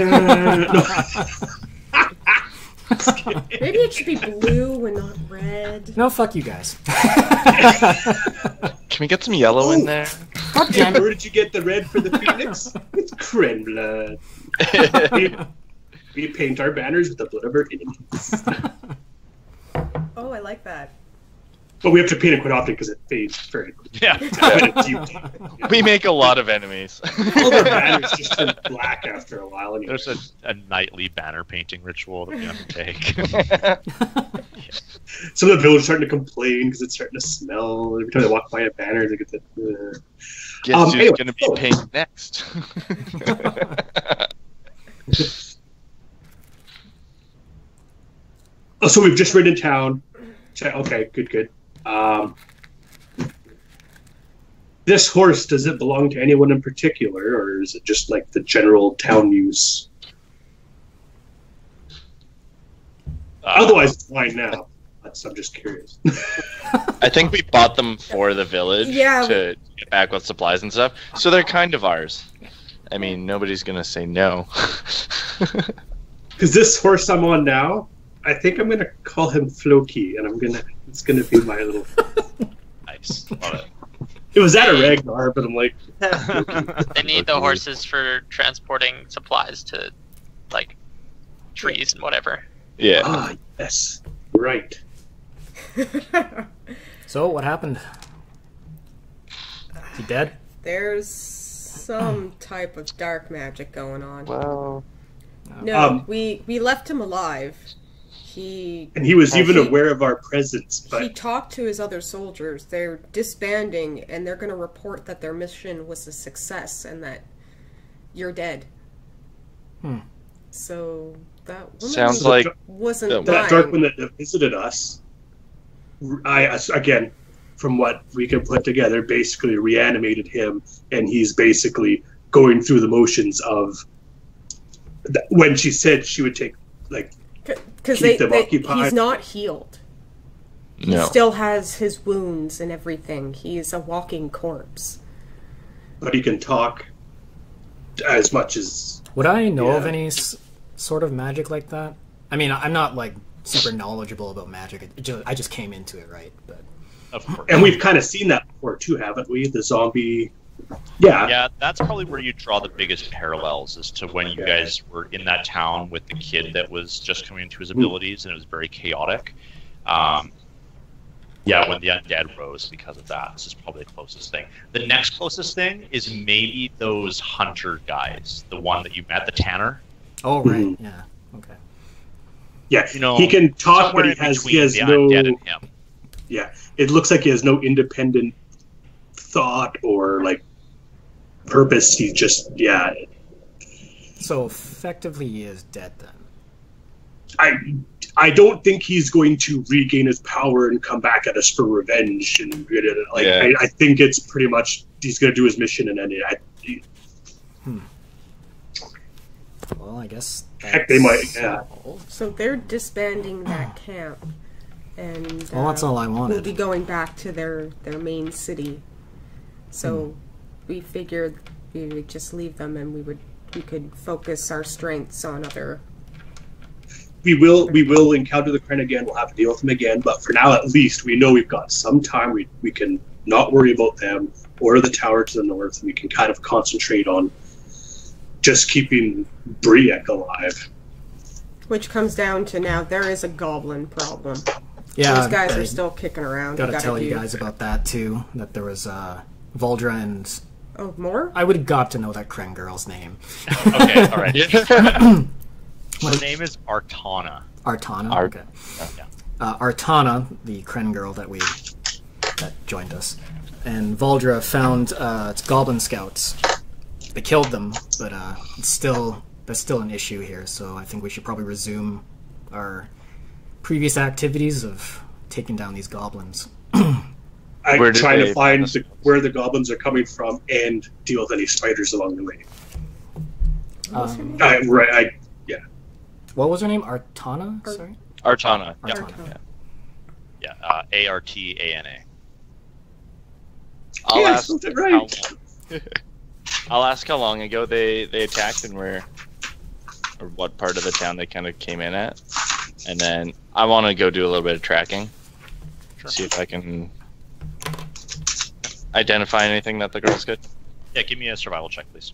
uh, no. Maybe it should be blue and not red. No, fuck you guys. Can we get some yellow in Oh. there? God damn Where it. did you get the red for the phoenix? It's Kren blood. we, we paint our banners with the blood of our enemies. Oh, I like that. But we have to paint it quite often because it fades very quickly. Yeah. We make a lot of enemies. All their banners just turn black after a while. Anyway. There's a, a nightly banner painting ritual that we have to take. Some of the villagers starting to complain because it's starting to smell. Every time they walk by a banner, they get the. Uh... Guess Um, who's anyway, gonna be so- painted next? Oh, so we've just ridden in town. Okay, good, good. Um, this horse, does it belong to anyone in particular, or is it just like the general town use? Uh, Otherwise, it's mine now. That's, I'm just curious. I think we bought them for the village Yeah. to get back with supplies and stuff. So they're kind of ours. I mean, nobody's gonna say no. Because this horse I'm on now, I think I'm gonna call him Floki, and I'm gonna it's gonna be my little. Nice. Love it. It was at a Ragnar, but I'm like, They need the horses for transporting supplies to, like, trees and whatever. Yeah. ah, yes, right. So, what happened? He dead? There's some type of dark magic going on. Well. No, Um, we we left him alive. He And he was Uh, even he- aware of our presence, he but talked to his other soldiers. They're disbanding, and they're going to report that their mission was a success and that you're dead. Hmm. So that woman Sounds So like wasn't that that lying. dark one that visited us, I again, from what we can put together, basically reanimated him, and he's basically going through the motions of. th- When she said she would take, like, Because keep they, them they, occupied. he's not healed. He no. still has his wounds and everything. He's a walking corpse. but he can talk as much as. Would I know Yeah. of any s- sort of magic like that? I mean, I'm not like super knowledgeable about magic. It just, I just came into it, right? But Of course. And we've kind of seen that before too, haven't we? The zombie. Yeah. Yeah, that's probably where you draw the biggest parallels as to when you guys were in that town with the kid that was just coming into his abilities and it was very chaotic. Um, yeah, when the undead rose because of that. This is probably the closest thing. The next closest thing is maybe those hunter guys, the one that you met, the Tanner. oh, right, Mhm. yeah, okay. Yeah. You know, he can talk, but somewhere he in has between he has the no. undead and him. Yeah, it looks like he has no independent thought or like purpose. He's just yeah. So effectively, he is dead then. I I don't think he's going to regain his power and come back at us for revenge. And like Yeah. I, I think it's pretty much he's going to do his mission and then it. I, Well, I guess. Heck, they might, yeah. all. So they're disbanding that camp. And Well, that's uh, all I wanted. We'll be going back to their, their main city. So Hmm. we figured we would just leave them and we would we could focus our strengths on other. we will we will encounter the Kren again. We'll have to deal with them again. But for now, at least we know we've got some time. We we can not worry about them or the tower to the north. We can kind of concentrate on just keeping Briek alive. Which comes down to now there is a goblin problem. Yeah, Those guys I are still kicking around. Gotta We tell you do- guys about that too. That there was uh, Voldra, and Oh, more? I would have got to know that Kren girl's name. Okay, all right. Her name is Artana. Artana. Art- okay. Yeah. Uh, Artana, the Kren girl that we that joined us, and Voldra found uh, it's goblin scouts. They killed them, but uh, it's still there's still an issue here. So I think we should probably resume our previous activities of taking down these goblins. I'm Where did trying they to find find us? the, where the goblins are coming from and deal with any spiders along the way. Um, I, right, I, what was her name? Artana. Ar- Sorry. Artana. Yeah. Artana. Yeah, uh, A R T A N A. I'll yeah, I ask. spelled it How right. long, I'll ask how long ago they they attacked and where, or what part of the town they kind of came in at, and then I want to go do a little bit of tracking, Sure. see if I can. identify anything that the girls could? Yeah, give me a survival check, please.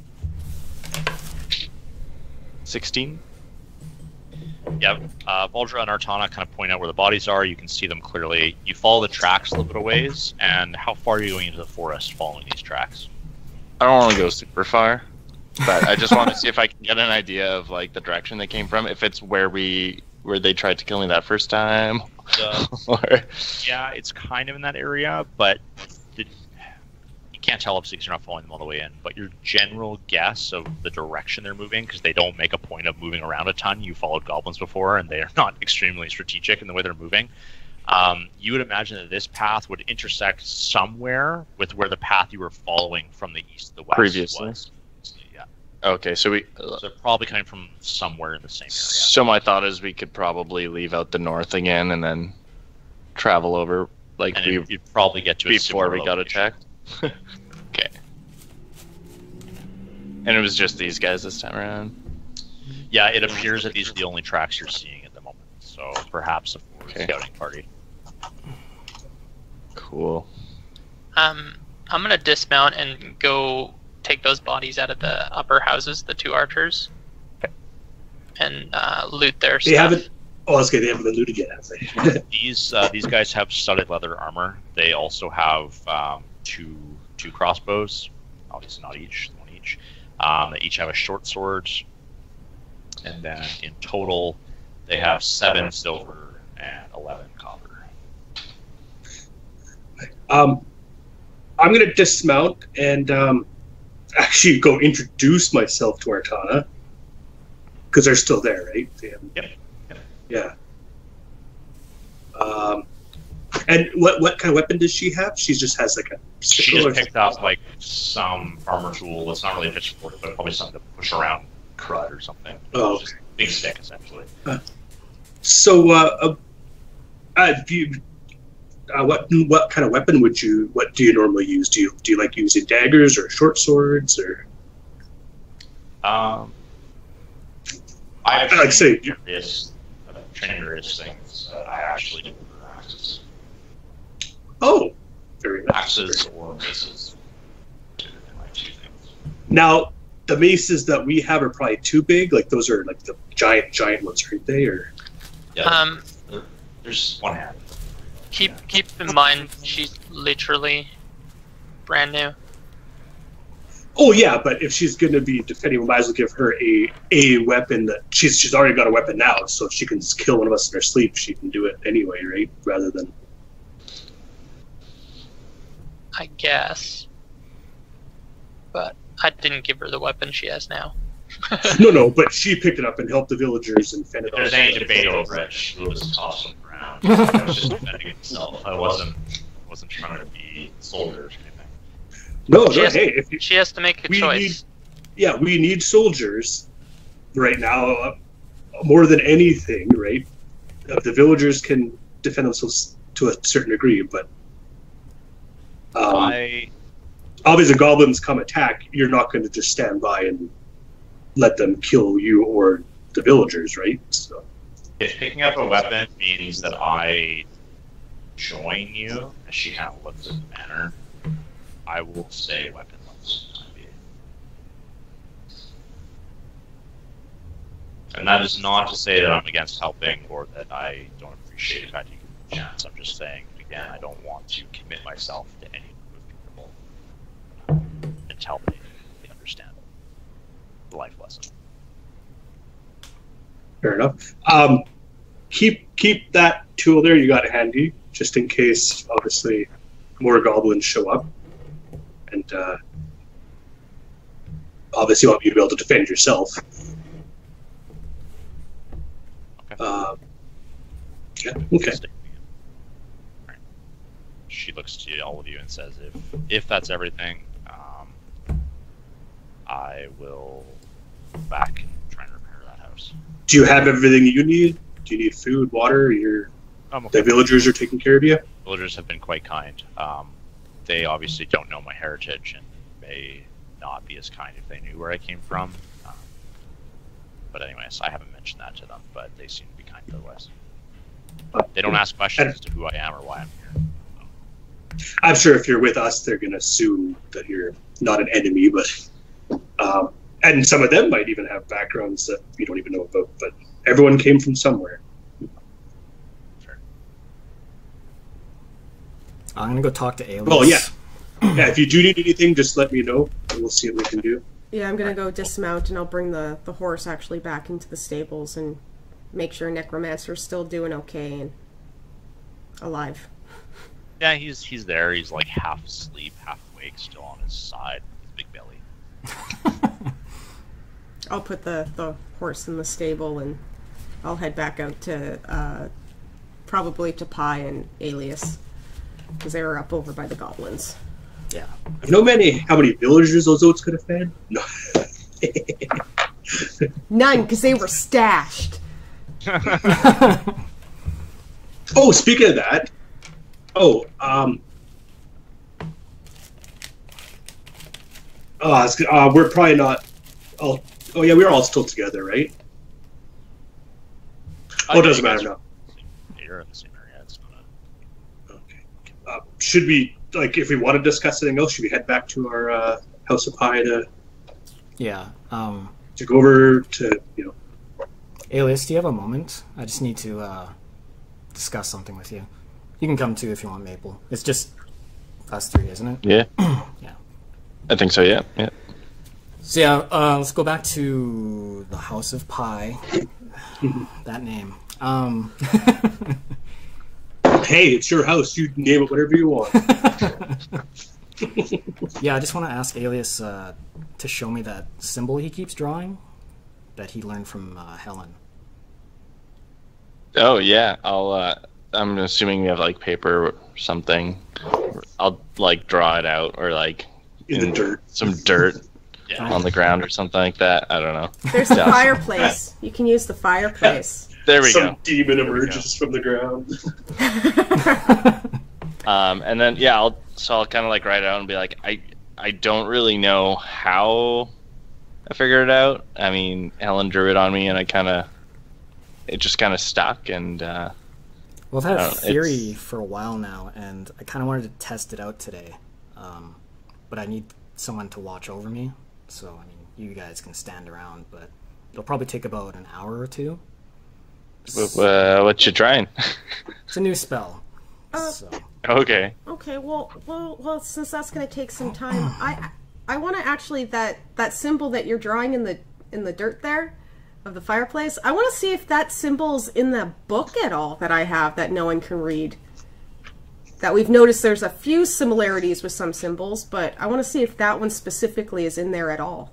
sixteen? Yeah, uh, Valdra and Artana kind of point out where the bodies are. You can see them clearly. You follow the tracks a little bit of ways, and how far are you going into the forest following these tracks? I don't want to go super far, but I just want to see if I can get an idea of like the direction they came from. If it's where we where they tried to kill me that first time, Uh, or yeah, it's kind of in that area, but the, you can't tell obviously because you're not following them all the way in. But your general guess of the direction they're moving, because they don't make a point of moving around a ton. You followed goblins before, and they are not extremely strategic in the way they're moving. Um, you would imagine that this path would intersect somewhere with where the path you were following from the east to the west previously. was. Yeah. Okay, so we. So they're probably coming from somewhere in the same area. So my thought is we could probably leave out the north again and then travel over like And we it- you'd probably get to a before similar we got location. attacked. Okay. And it was just these guys this time around. Yeah, it appears that these are the only tracks you're seeing at the moment. So perhaps a forward Okay. scouting party. Cool. Um, I'm gonna dismount and go take those bodies out of the upper houses, the two archers, and uh, loot their They stuff. haven't. Oh, that's good. They haven't been looted yet, have they? These uh, these guys have studded leather armor. They also have um, two two crossbows, obviously not each, one each. Um, they each have a short sword, and then in total, they have seven silver and eleven copper. Um, I'm gonna dismount and um, actually go introduce myself to Artana because they're still there, right? They haven't- Yep. Yeah. Um, and what what kind of weapon does she have? She just has like a She sickle or just picked up like some farmer tool. It's not really a pitchfork, but probably something to push around crud or something. Oh, Just a big stick essentially. So, uh, uh, uh, do you, uh, what what kind of weapon would you? What do you normally use? Do you do you like using daggers or short swords or? Um, I've I like to say- trained various, uh, trained various things. Uh, I actually do prefer axes, Oh, very nice. axes or maces. My two things. Now, the maces that we have are probably too big. Like those are like the giant giant ones, aren't they? Or Yeah, Um, there- there's one hand. keep keep in mind she's literally brand new. oh yeah, but if she's going to be defending, we might as well give her a a weapon that she's she's already got a weapon now. So if she can kill one of us in her sleep, she can do it anyway, right? Rather than I guess. But I didn't give her the weapon she has now. no, no. But she picked it up and helped the villagers and fended If there's off. any debate over it, she was tossed on the ground. I was just defending itself. I wasn't wasn't trying to be soldiers or anything. No, no. She has- Hey, if you, She has to make a We choice. need- yeah, we need soldiers right now uh, more than anything, right? Uh, the villagers can defend themselves to a certain degree, but um, I obviously, goblins come attack. You're not going to just stand by and let them kill you or the villagers, right? So, if picking up a weapon means that I join you, as she kind of looks at the banner, I will say weaponless. And that is not to say that I'm against helping or that I don't appreciate the fact you give me a chance. I'm just saying, again, I don't want to commit myself to any group of people until they, they understand the life lesson. fair enough. Um, keep keep that tool there. You got it handy, just in case. Obviously, more goblins show up, and uh, obviously, you want you to be able to defend yourself. Okay. Uh, yeah. Okay. Alright. She looks to all of you and says, "If if that's everything, um, I will go back and try and repair that house." Do you have everything you need? Do you need food, water? Your I'm okay. the villagers are taking care of you. Villagers have been quite kind. Um, they obviously don't know my heritage and may not be as kind if they knew where I came from. Um, but anyways, I haven't mentioned that to them, but they seem to be kind otherwise. They don't ask questions as to who I am or why I'm here. I'm sure if you're with us, they're going to assume that you're not an enemy, but um, and some of them might even have backgrounds that we don't even know about. But everyone came from somewhere. Sure. I'm gonna go talk to Alias. Well, yeah, yeah. If you do need anything, just let me know, and we'll see what we can do. Yeah, I'm gonna go dismount, and I'll bring the the horse actually back into the stables and make sure Necromancer's still doing okay and alive. Yeah, he's he's there. He's like half asleep, half awake, still on his side, big belly. I'll put the, the horse in the stable, and I'll head back out to, uh, probably to Pi and Alias, because they were up over by the goblins. Yeah. You know many how many villagers those oats could have fed? No. None, because they were stashed. Oh, speaking of that, oh, um, uh, uh, we're probably not. Oh, oh yeah, we're all still together, right? Oh, it doesn't matter now. You're in the same area. It's not a... Okay. Uh, should we, like, if we want to discuss anything else, should we head back to our uh, House of Pie to Yeah. Um, to go over to, you know? Alias, do you have a moment? I just need to uh, discuss something with you. You can come too if you want, Maple. It's just us three, isn't it? Yeah. Yeah. I think so, yeah. Yeah. So yeah, uh, let's go back to the House of Pie. That name. Um, Hey, it's your house. You name it whatever you want. yeah, I just want to ask Alias uh, to show me that symbol he keeps drawing that he learned from uh, Helen. Oh, yeah. I'll, uh, I'm assuming you have, like, paper or something. I'll, like, draw it out or, like... In the dirt. Some dirt Yeah. on the ground or something like that. I don't know. There's a Yeah. fireplace. You can use the fireplace. There we Some go. demon There we emerges from the ground. Um, and then yeah, I'll so I'll kind of like write it out and be like, I I don't really know how I figured it out. I mean, Helen drew it on me, and I kind of it just kind of stuck. And uh, Well, I've had I a don't know, theory it's- for a while now, and I kind of wanted to test it out today. Um, but I need someone to watch over me, so I mean, you guys can stand around, but it'll probably take about an hour or two. w- uh, what you trying? It's a new spell. Uh, So Okay. Okay, well, well, well. Since that's going to take some time, I, I want to actually that that symbol that you're drawing in the in the dirt there, of the fireplace. I want to see if that symbol's in the book at all that I have that no one can read. That we've noticed there's a few similarities with some symbols, but I want to see if that one specifically is in there at all.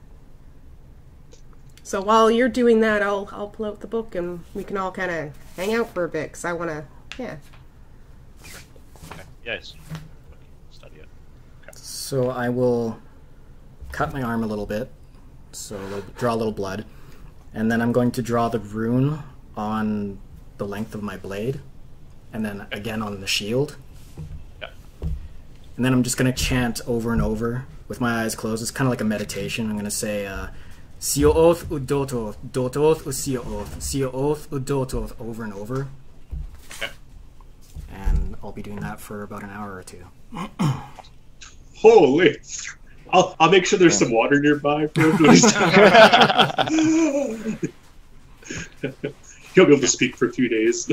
So while you're doing that, I'll I'll pull out the book and we can all kind of hang out for a bit, because I want to, yeah. Okay. Yes. Study it. Okay. So I will cut my arm a little bit, so a little, draw a little blood, and then I'm going to draw the rune on the length of my blade, and then again on the shield. Yeah. And then I'm just going to chant over and over with my eyes closed. It's kind of like a meditation. I'm going to say, uh, Sio'oth udototh, dototh usio'oth, Sio'oth udototh over and over. Okay. And I'll be doing that for about an hour or two. Holy! I'll I'll make sure there's some water nearby for him to He'll be able to speak for a few days.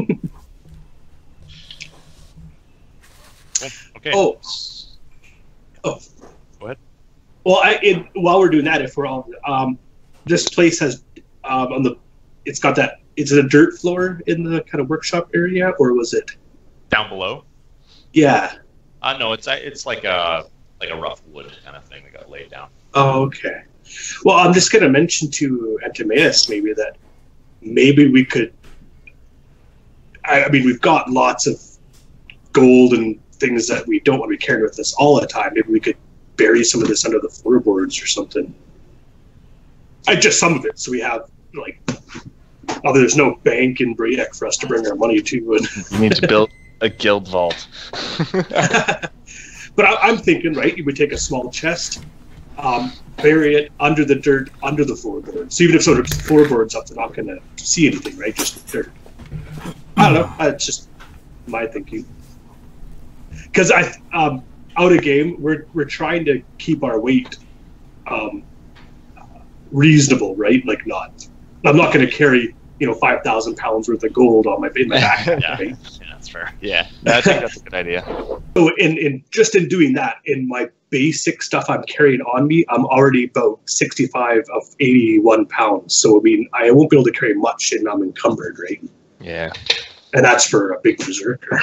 Cool. Okay. Oh. Oh. Go ahead. Well, I it, while we're doing that, if we're all um, this place has um, on the it's got that is it a dirt floor in the kind of workshop area, or was it? Down below. Yeah. Uh, no, it's it's like a like a rough wood kind of thing that got laid down. Oh, okay. Well, I'm just going to mention to Antimaeus maybe that maybe we could. I, I mean, we've got lots of gold and things that we don't want to be carrying with us all the time. Maybe we could bury some of this under the floorboards or something. I just some of it, so we have like. Oh, there's no bank in Briek for us to bring our money to. And You need to build a guild vault. But I, I'm thinking, right? You would take a small chest, um, bury it under the dirt, under the floorboards. So even if sort of floorboards up, they're not going to see anything, right? Just dirt. I don't know. That's just my thinking. because I um, out of game, we're we're trying to keep our weight um, reasonable, right? Like not, I'm not going to carry you know five thousand pounds worth of gold on my in my backpack. Yeah. Right? Yeah, that's fair. Yeah, I think that's a good idea. So in in just in doing that, in my basic stuff I'm carrying on me, I'm already about sixty-five of eighty-one pounds. So I mean, I won't be able to carry much, and I'm encumbered, right? Yeah. And that's for a big berserker.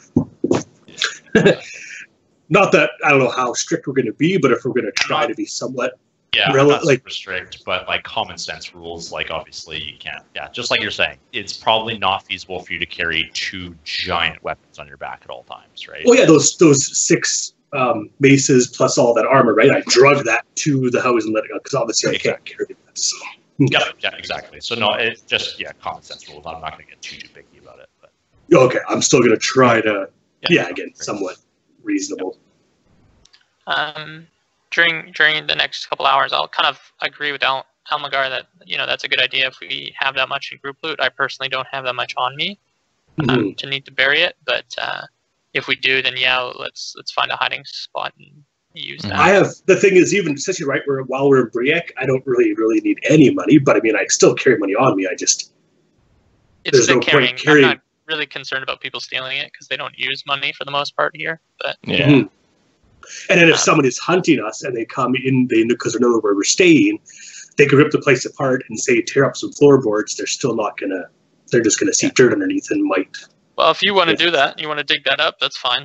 Not that I don't know how strict we're going to be, but if we're going to try to be somewhat, Yeah, Rel- not like- super strict, but like common sense rules, like obviously you can't. Yeah, just like you're saying, it's probably not feasible for you to carry two giant weapons on your back at all times, right? oh yeah, those those six um, maces plus all that armor, right? I drug that to the house and let it go because obviously I can't carry that. So. Yeah, yeah, exactly. So no, it just yeah, common sense rules. I'm not going to get too too picky about it, but Okay, I'm still going to try to, yeah, yeah, again, somewhat reasonable. Um, during during the next couple hours, I'll kind of agree with Al Almagar that you know that's a good idea if we have that much in group loot. I personally don't have that much on me um, Mhm. to need to bury it, but uh, if we do, then yeah, let's let's find a hiding spot and use that. I have the thing is even especially right where while we're in Briek, I don't really really need any money, but I mean I still carry money on me. I just It's there's the no point carrying. carrying- I'm not really concerned about people stealing it because they don't use money for the most part here. But Yeah. Mhm. And then if Um, someone is hunting us and they come in, they because they know where we're staying, they could rip the place apart and say tear up some floorboards. They're still not gonna. They're just gonna see Yeah. dirt underneath and might. well, if you want to Yeah. do that, you want to dig that up, that's fine.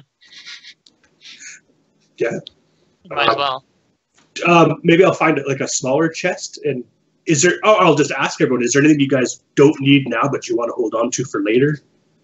Yeah. You might as well. Um, maybe I'll find like a smaller chest. And is there? Oh, I'll just ask everyone. Is there anything you guys don't need now but you want to hold on to for later?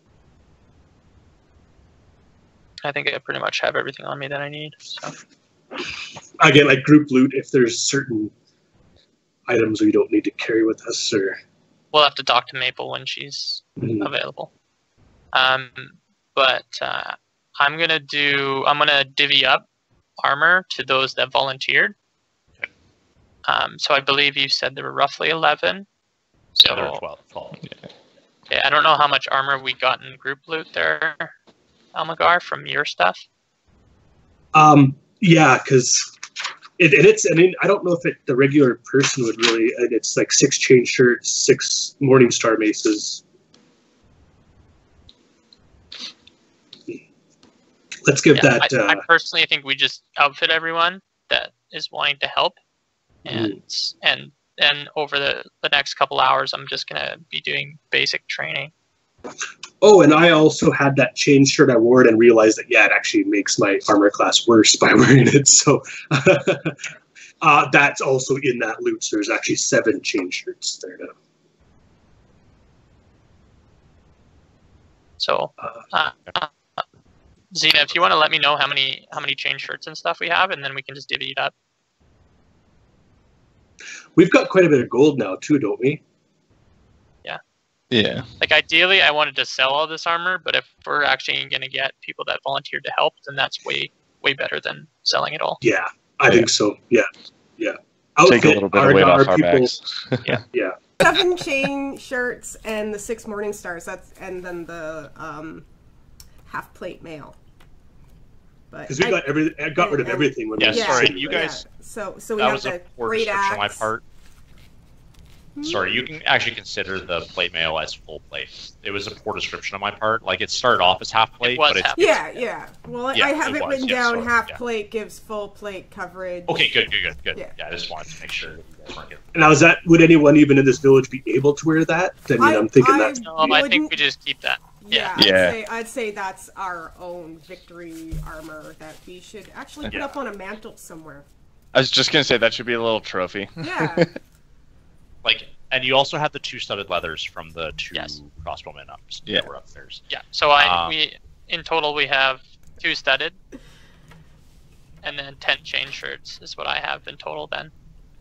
I think I pretty much have everything on me that I need. So. Again, like group loot. If there's certain items we don't need to carry with us, or We'll have to talk to Maple when she's Mhm. available. Um, but uh, I'm gonna do. I'm gonna divvy up armor to those that volunteered. Okay. Um, so I believe you said there were roughly eleven. So yeah, they're twelve. twelve. okay, I don't know how much armor we got in group loot there, Almagar, from your stuff. Um, yeah, because it, and it's, I mean, I don't know if it, the regular person would really, and it's like six chain shirts, six Morningstar maces. Let's give Yeah, that, I, I uh, personally think we just outfit everyone that is wanting to help, and and then over the the next couple hours, I'm just gonna be doing basic training. oh, and I also had that chain shirt I wore it and realized that, yeah, it actually makes my armor class worse by wearing it. So uh, that's also in that loot. So there's actually seven chain shirts there now. So, uh, uh, Zena, if you want to let me know how many how many chain shirts and stuff we have, and then we can just divvy it up. We've got quite a bit of gold now too, don't we? Yeah. Like ideally, I wanted to sell all this armor, but if we're actually going to get people that volunteered to help, then that's way way better than selling it all. Yeah, I Yeah. think so. Yeah, yeah. Take a little bit of weight off our backs. Yeah. Seven chain shirts and the six morning stars. That's and then the um, half plate mail. But Because we I- got every, I got rid of and- everything when Yeah, we were sorry, sitting, you right? guys- Yeah. So so we That have was a the poor great description on my axe. part. Sorry, you can actually consider the plate mail as full plate. It was a poor description on my part. Like it started off as half plate, was but it's half Yeah, yeah. Well, I- Yeah, I have it it, was, written yeah, down. sorry, half yeah. plate gives full plate coverage. okay. Good, good, good, good. Yeah. Yeah, I just wanted to make sure that you guys weren't getting. Now, is that would anyone even in this village be able to wear that? I mean, I- I'm thinking I- that's No, I think wouldn't- we just keep that. Yeah, Yeah. I'd, Yeah. Say, I'd say that's our own victory armor that we should actually put Yeah. up on a mantle somewhere. I was just gonna say that should be a little trophy. Yeah. Like, and you also have the two studded leathers from the two Yes. crossbowmen ups Yeah. that were upstairs. Yeah. So I Um, we in total we have two studded, and then ten chain shirts is what I have in total. Then.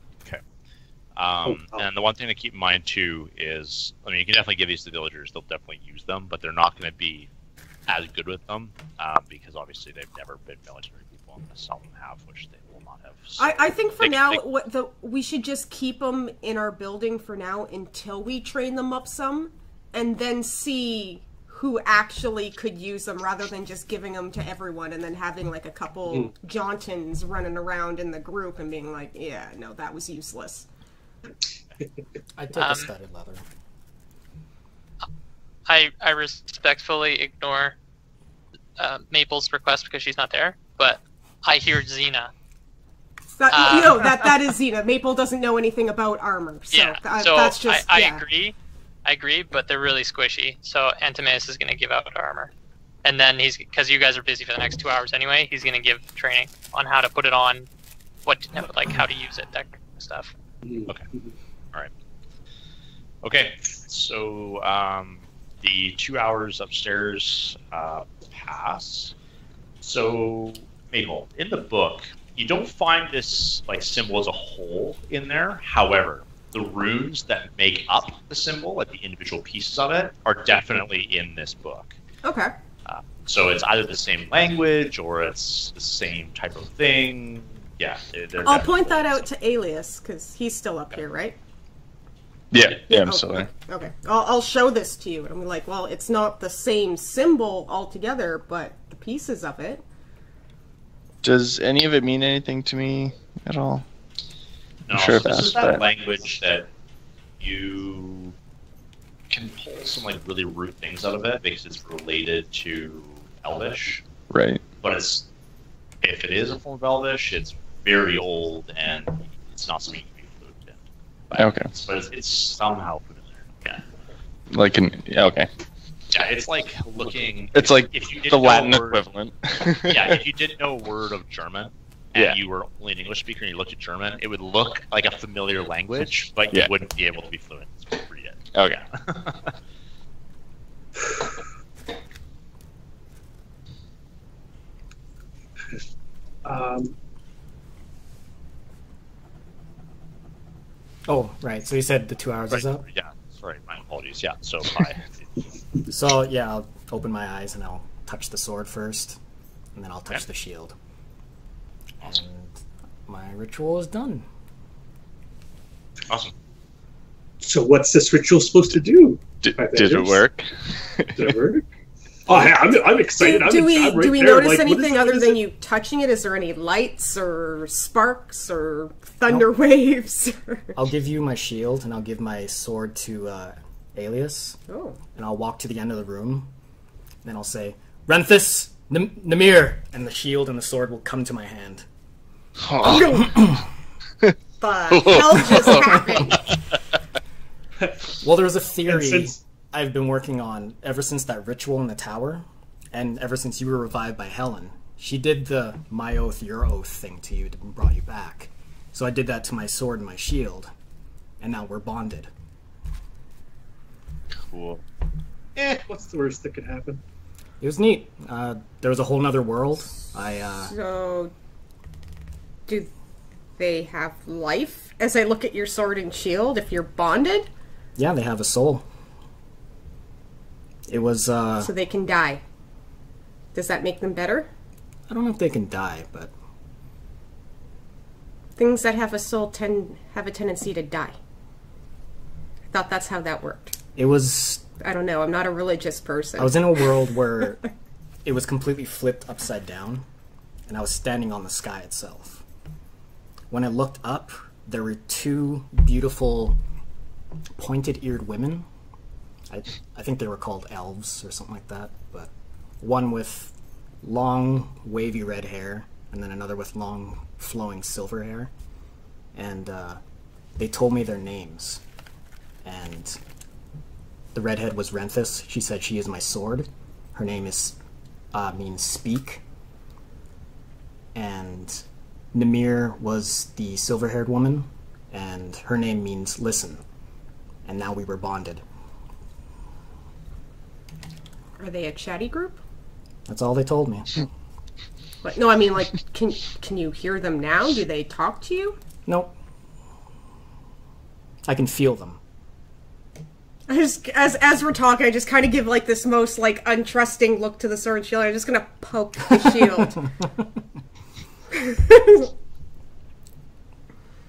Um, Oh, oh. And the one thing to keep in mind too is, I mean, you can definitely give these to villagers; they'll definitely use them, but they're not going to be as good with them um, because obviously they've never been military people, and some of them have, which they will not have. So I, I think for they- now, they- what the we should just keep them in our building for now until we train them up some, and then see who actually could use them rather than just giving them to everyone and then having like a couple mm. Jauntons running around in the group and being like, yeah, no, that was useless. I take um, a studded leather. I I respectfully ignore uh, Maple's request because she's not there, but I hear Xena. That, um, you know, that that is Xena. Maple doesn't know anything about armor, so, yeah, th so that's just. I, I yeah. agree, I agree, but they're really squishy. So Antimaeus is going to give out armor, and then he's because you guys are busy for the next two hours anyway. He's going to give training on how to put it on, what like how to use it, that kind of stuff. Okay. All right. Okay. So um, the two hours upstairs uh, pass. So Maple, in the book, you don't find this like symbol as a whole in there. However, the runes that make up the symbol, like the individual pieces of it, are definitely in this book. Okay. Uh, so it's either the same language or it's the same type of thing. Yeah. I'll point that out to Alias because he's still up okay. here, right? Yeah, yeah, I'm oh, still there. Okay, I'll, I'll show this to you. And I'm like, well, it's not the same symbol altogether, but the pieces of it. Does any of it mean anything to me at all? No, I'm sure so if this is asked, that but... language that you can pull some like really root things out of it because it's related to Elvish. Right. But it's if it is a form of Elvish, it's very old and it's not something you can be fluent in. But okay. It's, but it's, it's somehow put in there. Yeah. Like an yeah, okay. Yeah, it's like looking. It's if, like if you the Latin word, equivalent. Yeah, if you didn't know a word of German and yeah. you were only an English speaker and you looked at German, it would look like a familiar language, but yeah. you wouldn't be able to be fluent to read it. Okay. um. Oh, right. So you said the two hours Right. is up? Yeah. Sorry, my apologies. Yeah. So hi. So yeah, I'll open my eyes and I'll touch the sword first, and then I'll touch okay. the shield. Awesome. And my ritual is done. Awesome. So what's this ritual supposed to do? D did it work? Did it work? Oh, yeah, I'm, I'm excited. Do, I'm, do we I'm right do we there. notice like, anything is, other than it? you touching it? Is there any lights or sparks or thunder nope. waves? I'll give you my shield and I'll give my sword to uh, Alias. Oh. And I'll walk to the end of the room. Then I'll say, Renthis, N Namir, and the shield and the sword will come to my hand. Oh. The hell just happened? Well, there's a theory since... I've been working on ever since that ritual in the tower, and ever since you were revived by Helen. She did the my oath, your oath thing to you to brought you back. So I did that to my sword and my shield, and now we're bonded. Cool. Eh, what's the worst that could happen? It was neat. Uh, there was a whole nother world. I, uh... So, do they have life? As I look at your sword and shield, if you're bonded? Yeah, they have a soul. It was, uh... So they can die. Does that make them better? I don't know if they can die, but... Things that have a soul tend have a tendency to die. I thought that's how that worked. It was... I don't know, I'm not a religious person. I was in a world where it was completely flipped upside down, and I was standing on the sky itself. When I looked up, there were two beautiful pointed-eared women. I, I think they were called elves or something like that, but one with long, wavy red hair, and then another with long, flowing silver hair. And uh, they told me their names. And the redhead was Renthis. She said she is my sword. Her name is uh, means speak. And Namir was the silver-haired woman, and her name means listen. And now we were bonded. Are they a chatty group? That's all they told me. But, no, I mean, like, can can you hear them now? Do they talk to you? Nope. I can feel them. I just, as as we're talking, I just kind of give like this most like untrusting look to the sword and shield. I'm just gonna poke the shield.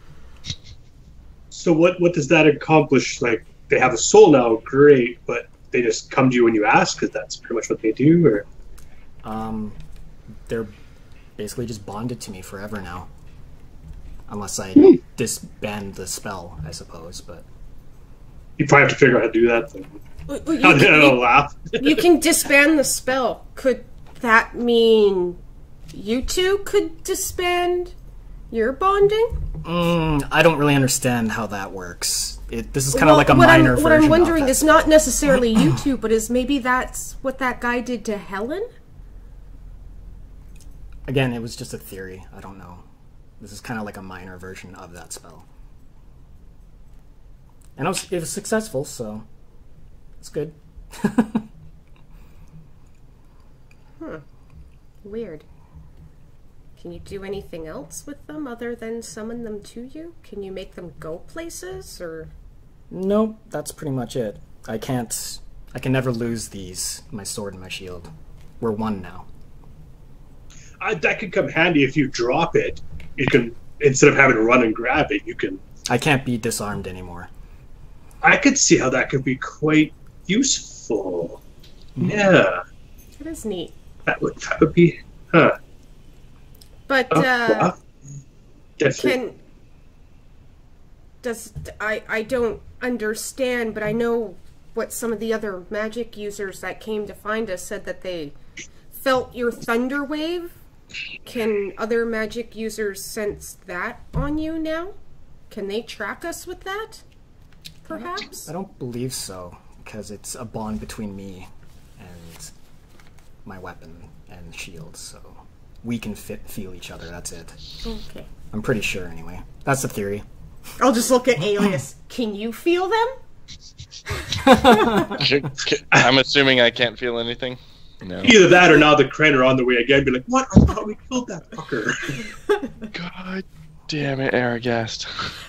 So what what does that accomplish? Like, they have a soul now, great, but they just come to you when you ask, because that's pretty much what they do, or? Um, they're basically just bonded to me forever now. Unless I Hmm. disband the spell, I suppose, but... You probably have to figure out how to do that thing. Well, you, How did I you- laugh? you can disband the spell. Could that mean you two could disband your bonding? Mm, I don't really understand how that works. It, this is kind of Well, like a what minor I'm, version what I'm of wondering that is not necessarily you two, but is maybe that's what that guy did to Helen? Again, it was just a theory. I don't know. This is kind of like a minor version of that spell. And it was, it was successful, so it's good. Hmm. Weird. Can you do anything else with them other than summon them to you? Can you make them go places, or... Nope, that's pretty much it. I can't... I can never lose these, my sword and my shield. We're one now. I, that could come handy if you drop it. You can, instead of having to run and grab it, you can... I can't be disarmed anymore. I could see how that could be quite useful. Yeah, That is neat. that would that would be, huh? But, Oh, uh... wow. Definitely. Can... Does... I, I don't understand, but I know what some of the other magic users that came to find us said that they felt your thunder wave. Can other magic users sense that on you now? Can they track us with that? Perhaps? I don't believe so, because it's a bond between me and my weapon and shield, so we can fit, feel each other, that's it. Okay. I'm pretty sure, anyway. That's the theory. I'll just look at Alias. Can you feel them? I'm assuming I can't feel anything. No. Either that or now the Kren are on the way again. Be like, what? I thought we killed that fucker. God damn it, Aragast.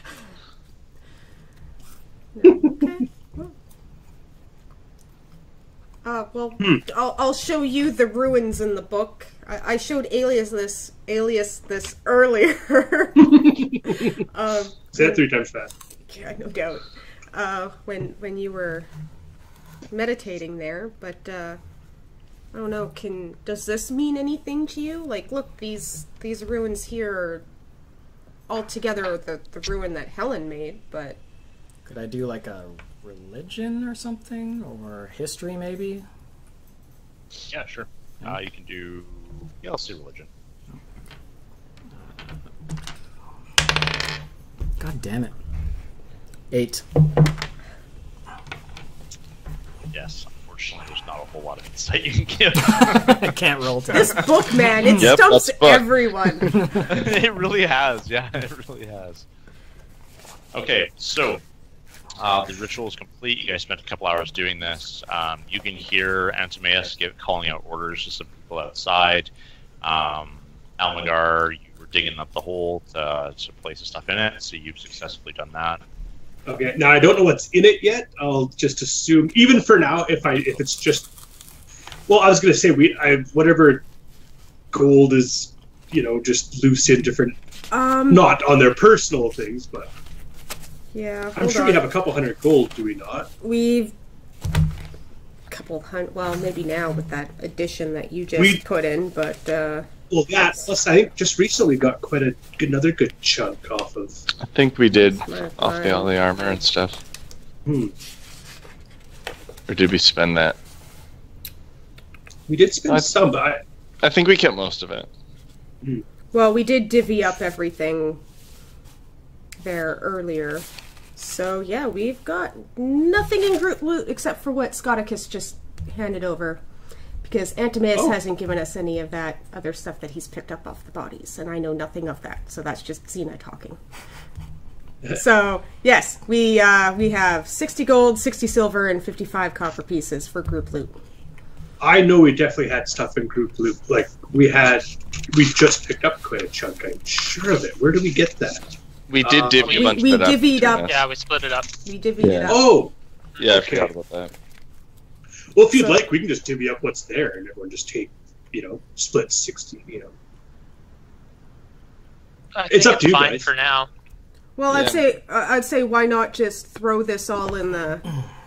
Okay. Uh, well, Hmm. I'll, I'll show you the ruins in the book. I, I showed Alias this, Alias this earlier. um, Say that three times fast. yeah, no doubt. Uh, when when you were meditating there, but uh, I don't know. Can does this mean anything to you? Like, look, these these ruins here are altogether the the ruin that Helen made, but. Could I do like a religion or something? Or history, maybe? Yeah, sure. Uh, you can do. Yeah, let's do religion. God damn it. Eight. Yes, unfortunately, there's not a whole lot of insight you can give. I can't roll to This book, man, it Yep, stumps that's the book. everyone. It really has, yeah, it really has. Okay, so uh, the ritual is complete. You guys spent a couple hours doing this. Um, you can hear Antimaeus give, calling out orders to some people outside. Um, Almagar, you were digging up the hole to, to place the stuff in it, so you've successfully done that. Okay, now I don't know what's in it yet. I'll just assume, even for now, if I if it's just, well, I was gonna say we, I whatever gold is, you know, just loose in different, Um, not on their personal things, but yeah, I'm hold sure on. we have a couple hundred gold, do we not? We've couple hundred. Well, maybe now with that addition that you just We- put in, but uh, Well, that plus I think just recently got quite a another good chunk off of. I think we did my off the all the file. armor and stuff. Hmm. Or did we spend that? We did spend I- some, but I, I think we kept most of it. well, we did divvy up everything there earlier. So yeah, we've got nothing in group loot except for what Scotticus just handed over. Because Antimaeus Oh. hasn't given us any of that other stuff that he's picked up off the bodies, and I know nothing of that. So that's just Xena talking. So yes, we uh, we have sixty gold, sixty silver, and fifty-five copper pieces for group loot. I know we definitely had stuff in group loot. Like we had, we just picked up quite a chunk. I'm sure of it. Where do we get that? We did Uh, divvy we- a bunch we of it up. divvied between up- us. Yeah, we split it up. We divvied it Yeah. up. Oh, Yeah, I Okay. forgot about that. well, if you'd So- like, we can just divvy up what's there, and everyone just take, you know, split sixty. You know, I It's think up to you fine guys. for now. Well, I'd Yeah. say uh, I'd say why not just throw this all in the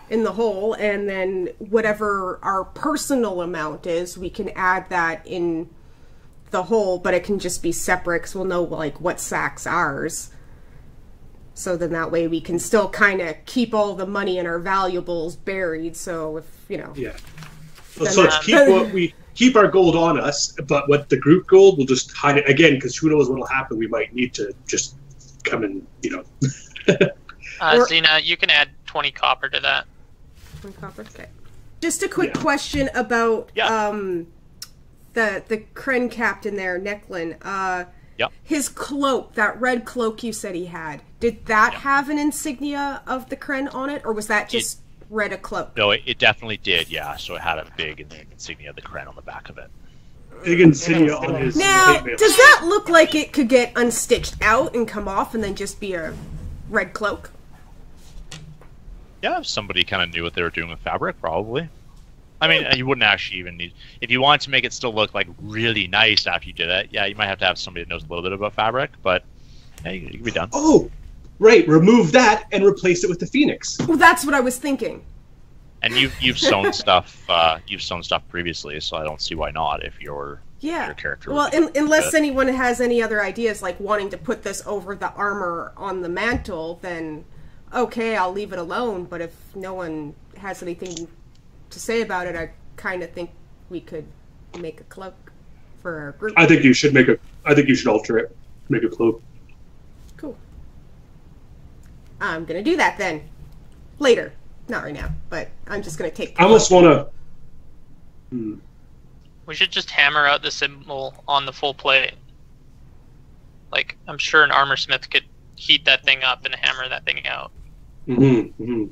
in the hole, and then whatever our personal amount is, we can add that in the hole, but it can just be separate because we'll know like what sack's ours. So then that way we can still kind of keep all the money and our valuables buried. So if you know, yeah. Well, so let's keep what we keep our gold on us, but what the group gold, we'll just hide it again because who knows what'll happen. We might need to just come and you know. uh, or, Xena, you can add twenty copper to that. twenty copper. Okay. Just a quick Yeah. question about Yeah. um the the Kren captain there, Necklin. Uh, Yep. His cloak, that red cloak you said he had, did that Yep. have an insignia of the Kren on it, or was that just red a cloak? No, it, it definitely did. Yeah, so it had a big insignia of the Kren on the back of it. Big insignia on his Now, statement. does that look like it could get unstitched out and come off and then just be a red cloak? Yeah, if somebody kind of knew what they were doing with fabric, probably. I mean, you wouldn't actually even need... If you wanted to make it still look like really nice after you did it, yeah, you might have to have somebody that knows a little bit about fabric, but yeah, you, you can be done. Oh, right. Remove that and replace it with the phoenix. Well, that's what I was thinking. And you've you've sewn stuff. Uh, you've sewn stuff previously, so I don't see why not. If your Yeah. your character. Well, would be in, unless good. anyone has any other ideas, like wanting to put this over the armor on the mantle, then okay, I'll leave it alone. But if no one has anything to say about it, I kind of think we could make a cloak for our group. I think you should make a. I think you should alter it. Make a cloak. Cool. I'm gonna do that then. Later. Not right now, but I'm just gonna take the I almost cloak. want to. Hmm. We should just hammer out the symbol on the full plate. Like, I'm sure an armor smith could heat that thing up and hammer that thing out. Mm-hmm, mm-hmm.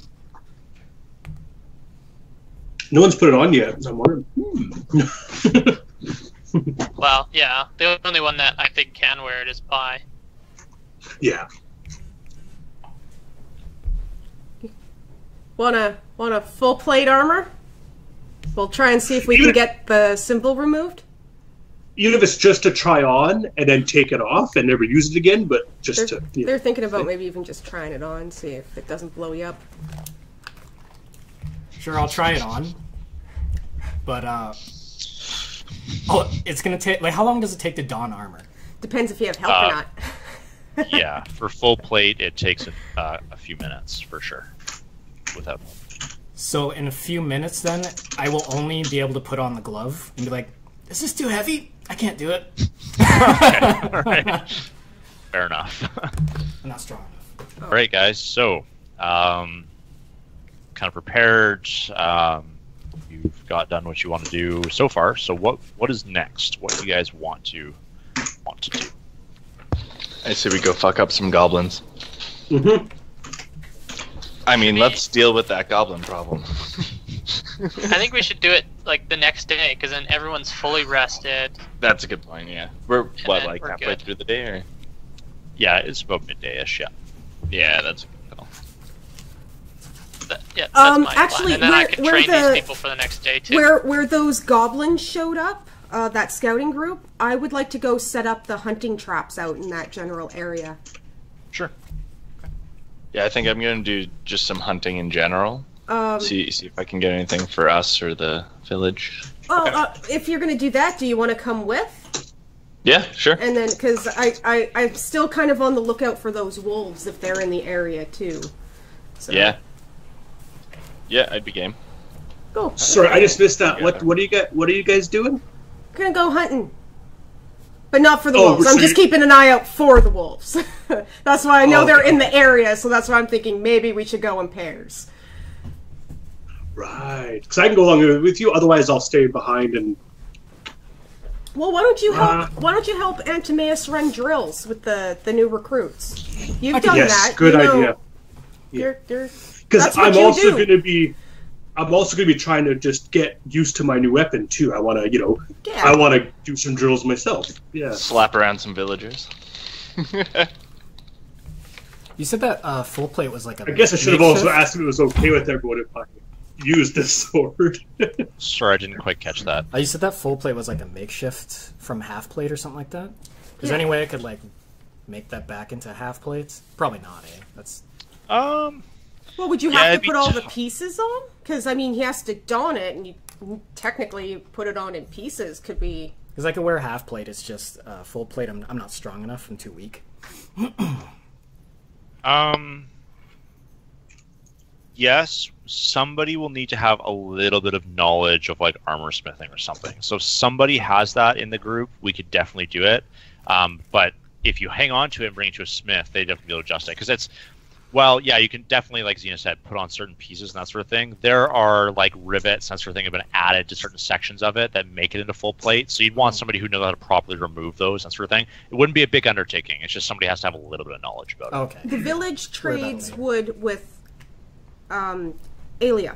No one's put it on yet. I'm wondering. Hmm. Well, yeah, the only one that I think can wear it is Pi. Yeah. Want a want a full plate armor? We'll try and see if we Even can if- get the symbol removed. Even if it's just to try on and then take it off and never use it again, but just They're, to. You know. they're thinking about maybe even just trying it on, see if it doesn't blow you up. Sure, I'll try it on. But, uh... Oh, it's gonna take... Like, how long does it take to don armor? Depends if you have help Uh, or not. Yeah, for full plate, it takes a, uh, a few minutes for sure. Without. So, in a few minutes, then, I will only be able to put on the glove and be like, is this too heavy? I can't do it. Okay, all right. Fair enough. I'm not strong enough. All right, guys. So, um, kind of prepared. Um, you've got done what you want to do so far. So, what what is next? What do you guys want to want to do? I say we go fuck up some goblins. Mm-hmm. I mean, let's deal with that goblin problem. I think we should do it like the next day, because then everyone's fully rested. That's a good point, yeah. We're, what, then like we're halfway good. through the day, or? Yeah, it's about midday-ish. Yeah. Yeah, that's a good call. That, yeah, that's Um, my actually, plan. And then I where- can where train the- these people for the next day too. Where where those goblins showed up, uh, that scouting group, I would like to go set up the hunting traps out in that general area. Sure. Yeah, I think I'm gonna do just some hunting in general. Um, See, see if I can get anything for us or the village. oh, uh, if you're gonna do that, do you want to come with? Yeah, sure. And then, because I, I, I'm still kind of on the lookout for those wolves if they're in the area too. So, Yeah. Yeah, I'd be game. Cool. Sorry, I just missed that. Yeah. What What are you guys What are you guys doing? I'm gonna go hunting. But not for the Oh, wolves. so I'm just you- keeping an eye out for the wolves. That's why I know Oh, they're okay. in the area, so that's why I'm thinking maybe we should go in pairs. Right. Because I can go along with you. Otherwise, I'll stay behind and. Well, why don't you help? Uh, why don't you help Antimaeus run drills with the the new recruits? You've done Yes, that. good you know, idea. You're, you're, Because that's what I'm you also do. going to be. I'm also going to be trying to just get used to my new weapon too. I want to, you know, Yeah. I want to do some drills myself. Yeah. Slap around some villagers. You said that uh, full plate was like a I guess I should have also makeshift? asked if it was okay with everyone if I used this sword. Sorry, I didn't quite catch that. Uh, you said that full plate was like a makeshift from half plate or something like that? Is Yeah. there any way I could like make that back into half plates? Probably not, eh? That's Um, Well, would you Yeah, have it'd to be put all the tough. pieces on? Because, I mean, he has to don it, and you technically put it on in pieces. Could be... Because I could wear half plate. It's just uh, full plate. I'm, I'm not strong enough. I'm too weak. Um. Yes, somebody will need to have a little bit of knowledge of like armor smithing or something. So if somebody has that in the group, we could definitely do it. Um, but if you hang on to it and bring it to a smith, they definitely be able to adjust it. Because it's, well, yeah, you can definitely, like Xena said, put on certain pieces and that sort of thing. There are like rivets and that sort of thing have been added to certain sections of it that make it into full plate. So you'd want somebody who knows how to properly remove those and that sort of thing. It wouldn't be a big undertaking. It's just somebody has to have a little bit of knowledge about it. Okay. The village Worry about it trades later. wood with um, Aliath.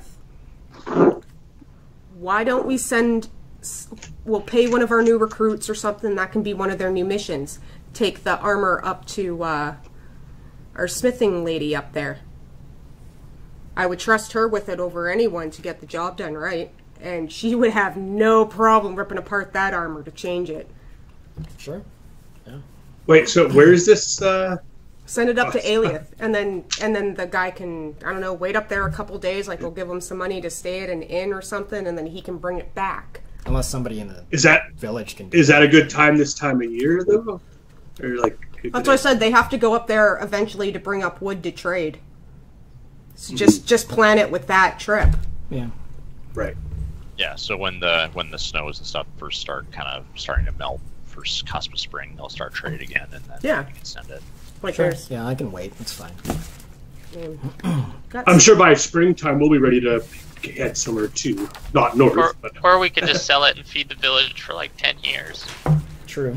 Why don't we send... We'll pay one of our new recruits or something. That can be one of their new missions. Take the armor up to uh, our smithing lady up there. I would trust her with it over anyone to get the job done right. And she would have no problem ripping apart that armor to change it. Sure. Yeah. Wait, so where is this? Uh... Send it up to Aliath, and then and then the guy can, I don't know, wait up there a couple days, like we'll give him some money to stay at an inn or something, and then he can bring it back. Unless somebody in the Is that village can do is that a good time this time of year though? Or like That's what I said, they have to go up there eventually to bring up wood to trade. So just just plan it with that trip. Yeah. Right. Yeah, so when the when the snows and stuff first start kind of starting to melt, first cusp of spring, they'll start trade again, and then Yeah. you can send it. Like Sure. there's, Yeah, I can wait. It's fine. um, got I'm sure by springtime we'll be ready to head somewhere too. Not north, Or, but or we could just sell it and feed the village for like ten years. True.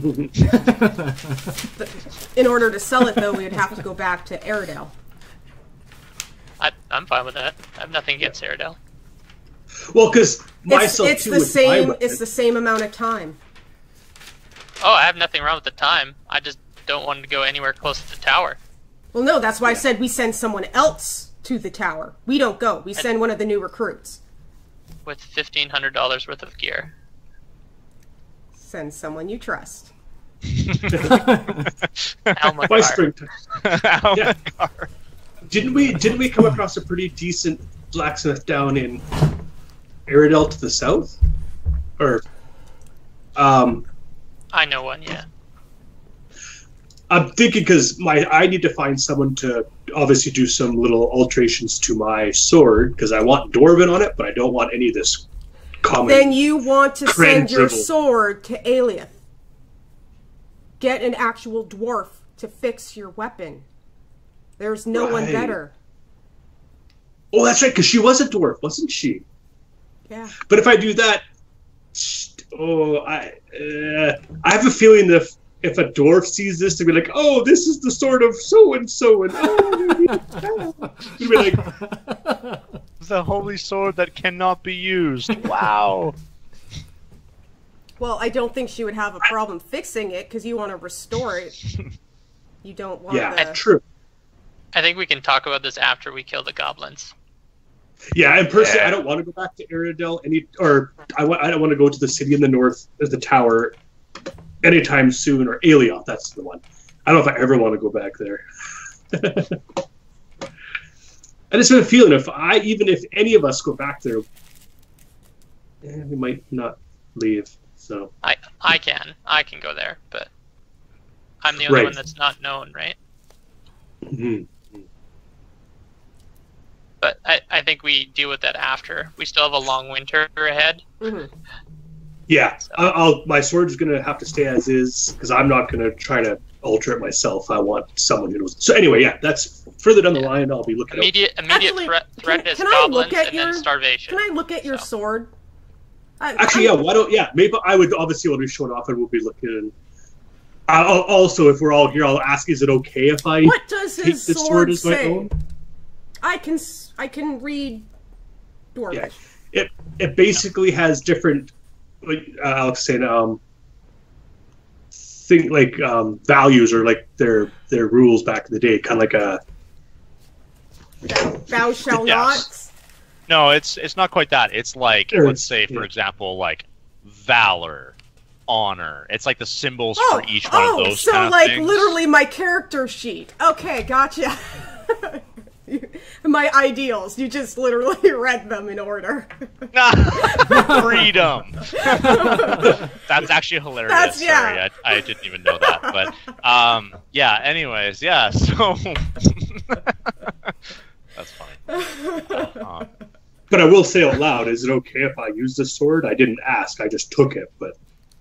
in order to sell it though, we'd have to go back to Airedale. I, I'm fine with that. I have nothing against Aerodale. well, because It's, myself it's too. the with my same. weapon- It's the same amount of time. Oh, I have nothing wrong with the time. I just don't want to go anywhere close to the tower. Well, no, that's why I said we send someone else to the tower. We don't go. We send one of the new recruits. With fifteen hundred dollars worth of gear. Send someone you trust. Almacar. by springtime. Oh Yeah. my God. Didn't we? Didn't we come across a pretty decent blacksmith down in Airedale to the south? Or, um, I know one, yeah. I'm thinking because my I need to find someone to obviously do some little alterations to my sword because I want Dwarven on it, but I don't want any of this common. Then you want to Kren send your dribble. sword to Aliath. Get an actual dwarf to fix your weapon. There's no one Right. better. Oh, that's right, because she was a dwarf, wasn't she? Yeah. But if I do that, oh, I uh, I have a feeling that if, if a dwarf sees this, they'll be like, "Oh, this is the sword of so and so," and oh, they'll be like, The holy sword that cannot be used. Wow. Well, I don't think she would have a problem fixing it because you want to restore it. You don't want "Yeah, the... true." I think we can talk about this after we kill the goblins. Yeah, and personally, Yeah. I don't want to go back to Airedale any, or I, wa- I don't want to go to the city in the north, the tower, anytime soon, or Alioth, that's the one. I don't know if I ever want to go back there. I just have a feeling if I, even if any of us go back there, eh, we might not leave. So I I can. I can go there, but I'm the only Right. one that's not known, right? mhm. But I, I think we deal with that after. We still have a long winter ahead. Mhm. yeah, I- I'll my sword's gonna have to stay as is because I'm not gonna try to alter it myself. I want someone who knows. So anyway, yeah, that's further down the Yeah. line. I'll be looking. Out. Immediate immediate Actually, threat threat can- is can I look goblins at and your- then starvation. Can I look at your So. sword? I, Actually, yeah. I'm- Why don't? Yeah, maybe I would obviously want to show it off, and we'll be looking. I'll, also, if we're all here, I'll ask: is it okay if I What does take his the sword, sword as my say? own? I can s- I can read Dwarvish. Yeah. It it basically has different, like uh, Alex saying, um, think like um values or like their their rules back in the day, kind of like a. Thou, thou shall Yes. not. No, it's it's not quite that. It's like, Or let's it's- say, for yeah. example, like valor, honor. It's like the symbols Oh, for each one oh, of those so kind of like things. literally my character sheet. Okay, gotcha. You- my ideals. You just literally read them in order. Freedom. That's actually hilarious. That's, yeah. Sorry, I, I didn't even know that. But um, yeah. Anyways, yeah. So that's funny. Uh, But I will say out loud, is it okay if I use the sword? I didn't ask, I just took it, but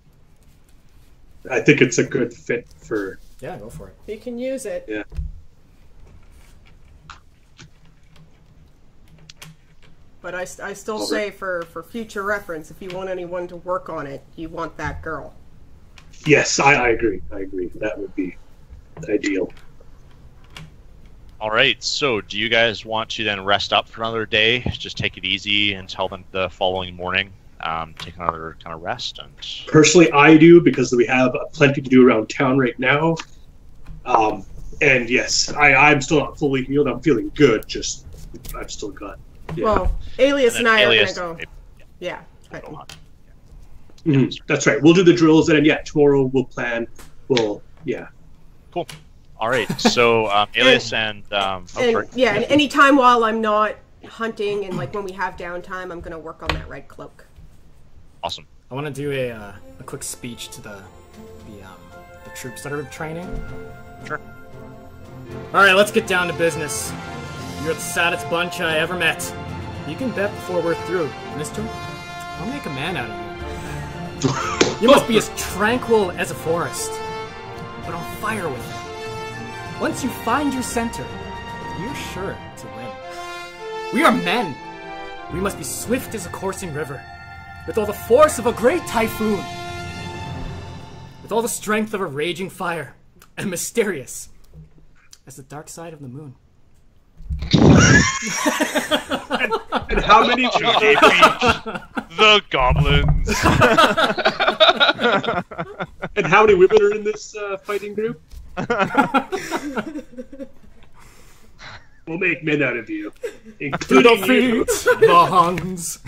I think it's a good fit for... Yeah, go for it. You can use it. Yeah. But I, I still say for, for future reference, if you want anyone to work on it, you want that girl. Yes, I, I agree. I agree. That would be ideal. all right. So, do you guys want to then rest up for another day? Just take it easy until the, the following morning. Um, take another kind of rest. And personally, I do, because we have plenty to do around town right now. Um, and yes, I, I'm still not fully healed. I'm feeling good. Just I've still got. Yeah. Well, Alias and, and I Alias, are gonna go. Yeah. Yeah. Go on. Mm-hmm. That's right. We'll do the drills, and then yeah, tomorrow we'll plan. We'll yeah. Cool. All right. So um, Alias and, and um, oh, and sorry. yeah, and any time while I'm not hunting and like when we have downtime, I'm gonna work on that red cloak. Awesome. I want to do a uh, a quick speech to the the um, the troops that are training. Sure. All right, let's get down to business. You're the saddest bunch I ever met. You can bet before we're through, Mister. I'll make a man out of you. You must be as tranquil as a forest, but on fire with it. Once you find your center, you're sure to win. We are men. We must be swift as a coursing river, with all the force of a great typhoon, with all the strength of a raging fire, and mysterious as the dark side of the moon. and, and how many the goblins. And how many women are in this uh, fighting group? We'll make men out of you, including you. The Huns.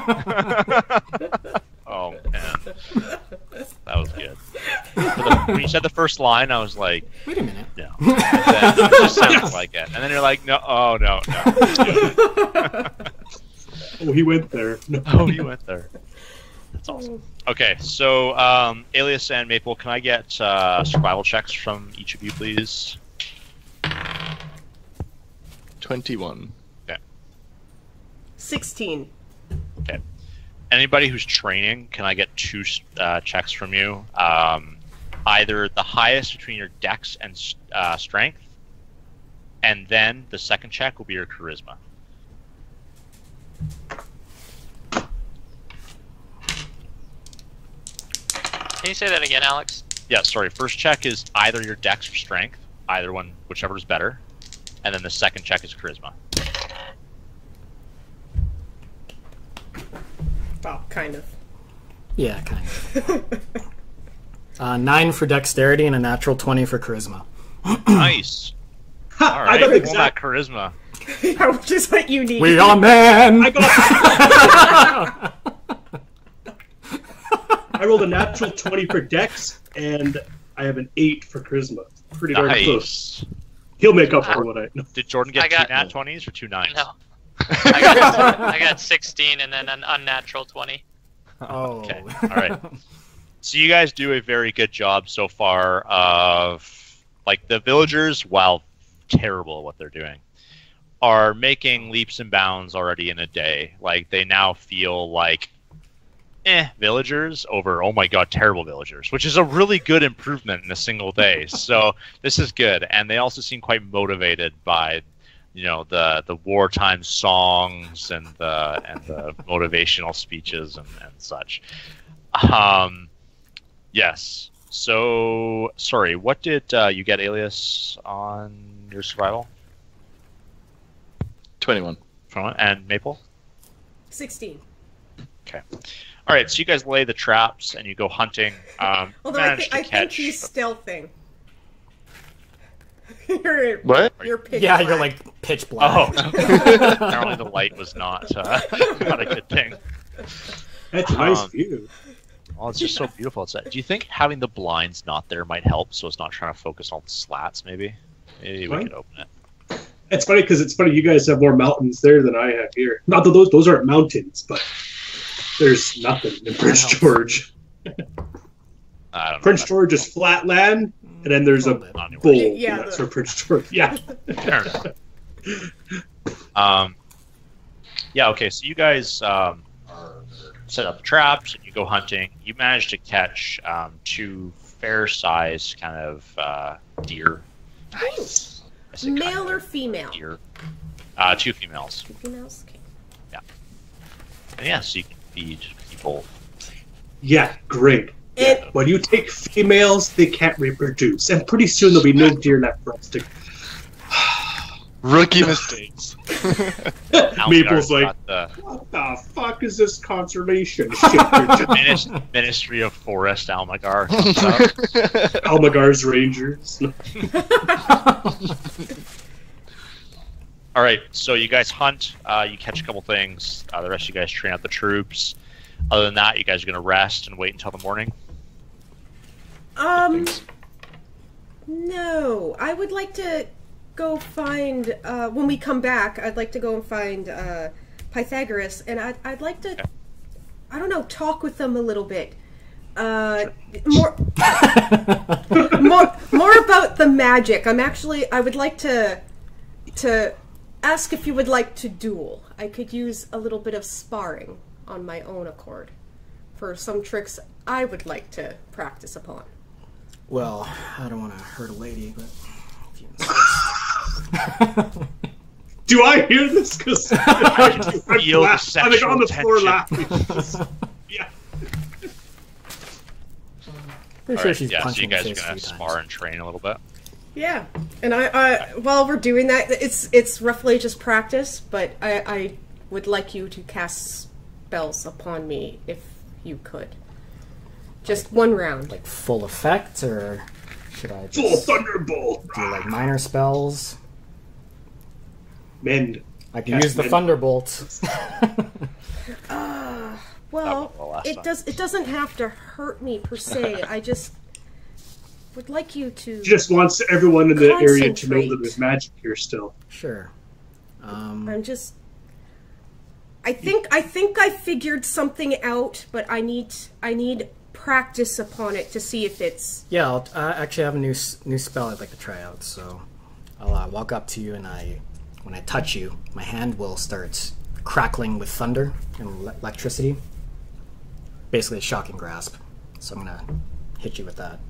Oh man, that was good. The, when you said the first line, I was like, "Wait a minute." No, it just sounded like it, and then you're like, "No, oh no, no." Oh, he went there. No. Oh, he went there. That's awesome. Okay, so um, Alias and Maple, can I get uh, survival checks from each of you, please? Twenty-one. Okay. Sixteen. Okay. Anybody who's training, can I get two uh, checks from you? Um, either the highest between your dex and uh, strength, and then the second check will be your charisma. Can you say that again, Alex? Yeah, sorry. First check is either your dex or strength, either one, whichever is better, and then the second check is charisma. Well, kind of. Yeah, kind of. uh, nine for dexterity and a natural twenty for charisma. Nice. Ha, All I right, got pull exact- that charisma. Yeah, which is what you need. We are men. I got. I rolled a natural twenty for dex, and I have an eight for charisma. Pretty darn close. Nice. He'll make up for what I. No. Did Jordan get I got- two nat twenties or two nines? No. I got I got sixteen and then an unnatural twenty. Oh. Okay. All right. So you guys do a very good job so far of, like, the villagers, while terrible at what they're doing, are making leaps and bounds already in a day. Like, they now feel like, eh, villagers over, oh my god, terrible villagers, which is a really good improvement in a single day. So this is good. And they also seem quite motivated by, you know, the the wartime songs and the and the motivational speeches and, and such. Um, yes. So sorry, what did uh, you get, Alias, on your survival? Twenty-one. And Maple? Sixteen. Okay. All right. So you guys lay the traps and you go hunting. Um, Although I, manage th- to I think catch. he's stealthing. you're, What? You're pitch Yeah, black. you're like pitch Oh, black. apparently the light was not uh, not a good thing. That's a nice Um, view. Oh, it's just so beautiful outside. Do you think having the blinds not there might help, so it's not trying to focus on slats? Maybe, maybe we Right. could open it. It's funny because it's funny you guys have more mountains there than I have here. Not that those those aren't mountains, but there's nothing in Prince George. I don't know. Prince George is flat land, and then there's a bowl. Yeah, and that's the- for Prince George. Yeah. Fair enough. Um, yeah, okay, so you guys um, set up traps and you go hunting. You manage to catch um, two fair-sized kind of uh, deer. Nice. Male or female? Deer. Uh, two females. Two females? Okay. And yeah, so you can feed people. Yeah, great. And When you take females, they can't reproduce, and pretty soon there'll be no deer left for us to. Rookie mistakes. Maple's like, got the what the fuck is this conservation shit? you're doing?" Minis- Ministry of Forest Almagar comes up. Almagar's Rangers. All right, so you guys hunt, uh, you catch a couple things. Uh, the rest of you guys train out the troops. Other than that, you guys are going to rest and wait until the morning. Um, no, I would like to go find, uh, when we come back, I'd like to go and find, uh, Pythagoras, and I'd, I'd like to, Okay. I don't know, talk with them a little bit. Uh, more, more, more about the magic. I'm actually, I would like to, to ask if you would like to duel. I could use a little bit of sparring on my own accord for some tricks I would like to practice upon. Well, I don't want to hurt a lady, but if you insist. Do I hear this? Because I'm, feel the laugh- I'm like on the sexual floor tension. laughing. Just- yeah. Pretty All sure right, she's yeah, so punched you me in guys the are face going to three spar times. and train a little bit. Yeah, and I, I while we're doing that, it's it's roughly just practice, but I, I would like you to cast spells upon me if you could. Just one round. Like full effect, or should I Full just thunderbolt. do like minor spells? Mend. I can Cast use the mend. thunderbolt. Uh, That well, was the last it time. does. It doesn't have to hurt me per se. I just would like you to. She just wants everyone in the area to know Concentrate. that there's magic here still. Sure. Um, I'm just. I think I think I figured something out, but I need I need practice upon it to see if it's. yeah, I'll, I actually have a new s- new spell I'd like to try out. So I'll uh, walk up to you, and I, when I touch you, my hand will start crackling with thunder and le- electricity. Basically, a shocking grasp. So I'm gonna hit you with that.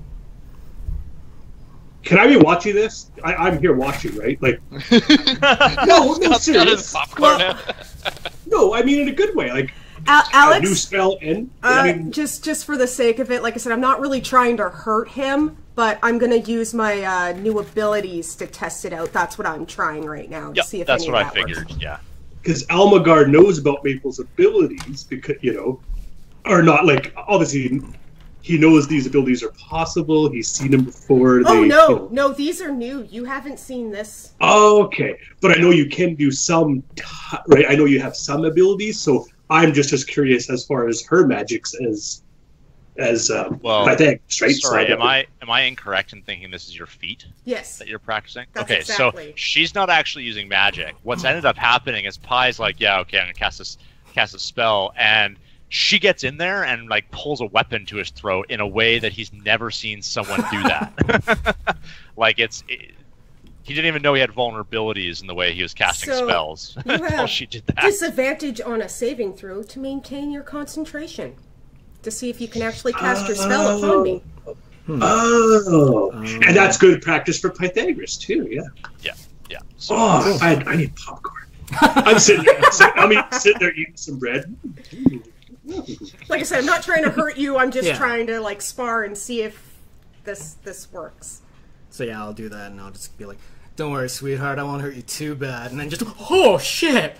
Can I be watching this? I, I'm here watching, right? Like, no, no, Got his serious. popcorn Well- out. No, I mean in a good way. Like Al- a new Alex, spell and uh, I mean, just just for the sake of it, like I said, I'm not really trying to hurt him, but I'm gonna use my uh, new abilities to test it out. That's what I'm trying right now to Yeah, see if that's any what of I that figured, works. yeah. because Almagar knows about Maple's abilities because you know, or not like obviously he knows these abilities are possible. He's seen them before. Oh they, no, you know. no, these are new. You haven't seen this. Okay, but I know you can do some, t- right? I know you have some abilities, so I'm just as curious as far as her magics as as um, Well, Pythagoras, right? So Sorry, don't- am I am I incorrect in thinking this is your feat Yes. that you're practicing? That's okay, exactly. so she's not actually using magic. What's ended up happening is Pie's like, yeah, okay, I'm gonna cast this cast a spell, and she gets in there and like pulls a weapon to his throat in a way that he's never seen someone do that. Like it's. It, he didn't even know he had vulnerabilities in the way he was casting So, spells you until have she did that. Disadvantage on a saving throw to maintain your concentration. To see if you can actually cast your spell upon me. Oh, Um, and that's good practice for Pythagoras too. Yeah. Yeah, yeah. So, Oh, I, I need popcorn. I'm sitting there. I mean, sitting there eating some bread. Like I said, I'm not trying to hurt you. I'm just Yeah. trying to like spar and see if this this works. So yeah, I'll do that, and I'll just be like, "Don't worry, sweetheart, I won't hurt you too bad." And then just, oh shit!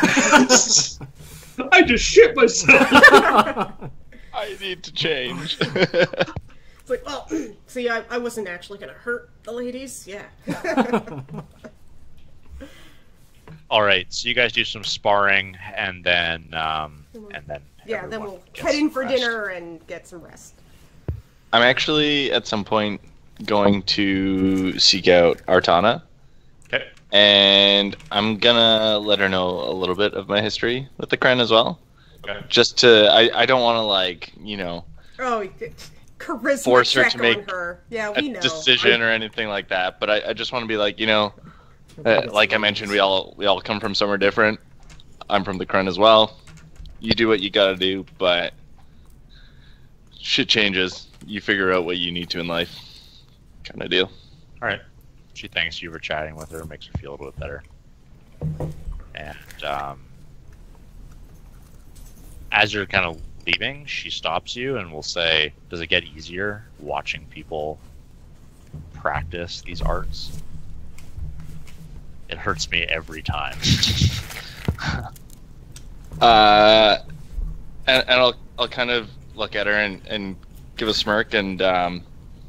I just shit myself. I need to change. It's like, well, see, I, I wasn't actually gonna hurt the ladies. Yeah. all right, so you guys do some sparring, and then um, and then Yeah, then everyone we'll gets head in some for rest. dinner and get some rest. I'm actually at some point going to seek out Artana. Okay. and I'm gonna let her know a little bit of my history with the Kren as well. Okay. Just to, I, I don't want to like, you know, Oh, charisma force her check to make on her. Yeah, a we know. decision or anything like that. But I, I just want to be like, you know, uh, like I mentioned, we all we all come from somewhere different. I'm from the Kren as well. You do what you gotta do, but shit changes. You figure out what you need to in life, kind of deal. All right. She thanks you for chatting with her, makes her feel a little bit better. And um, as you're kind of leaving, she stops you and will say, "Does it get easier watching people practice these arts? It hurts me every time." uh, and, and I'll I'll kind of look at her and, and give a smirk and um,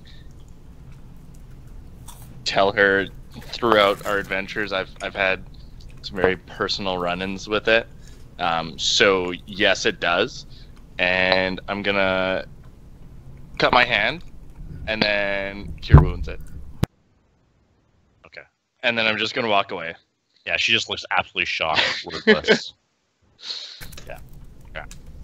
tell her throughout our adventures I've I've had some very personal run-ins with it. Um, so yes, it does, and I'm gonna cut my hand and then cure wounds it. Okay. And then I'm just gonna walk away. Yeah, she just looks absolutely shocked, wordless. Yeah. Okay.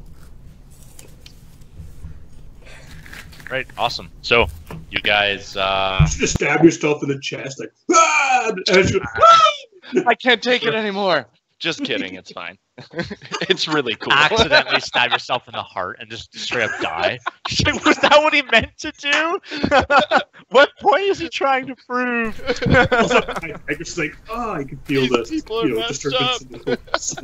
Right. Awesome. So, you guys. Uh... You should just stab yourself in the chest, like, ah! And you, ah! I can't take it anymore. Just kidding. It's fine. It's really cool. Accidentally stab yourself in the heart and just straight up die. Was that what he meant to do? What point is he trying to prove? I, I just like, oh, I can feel These this. people are You know, messed disturbance.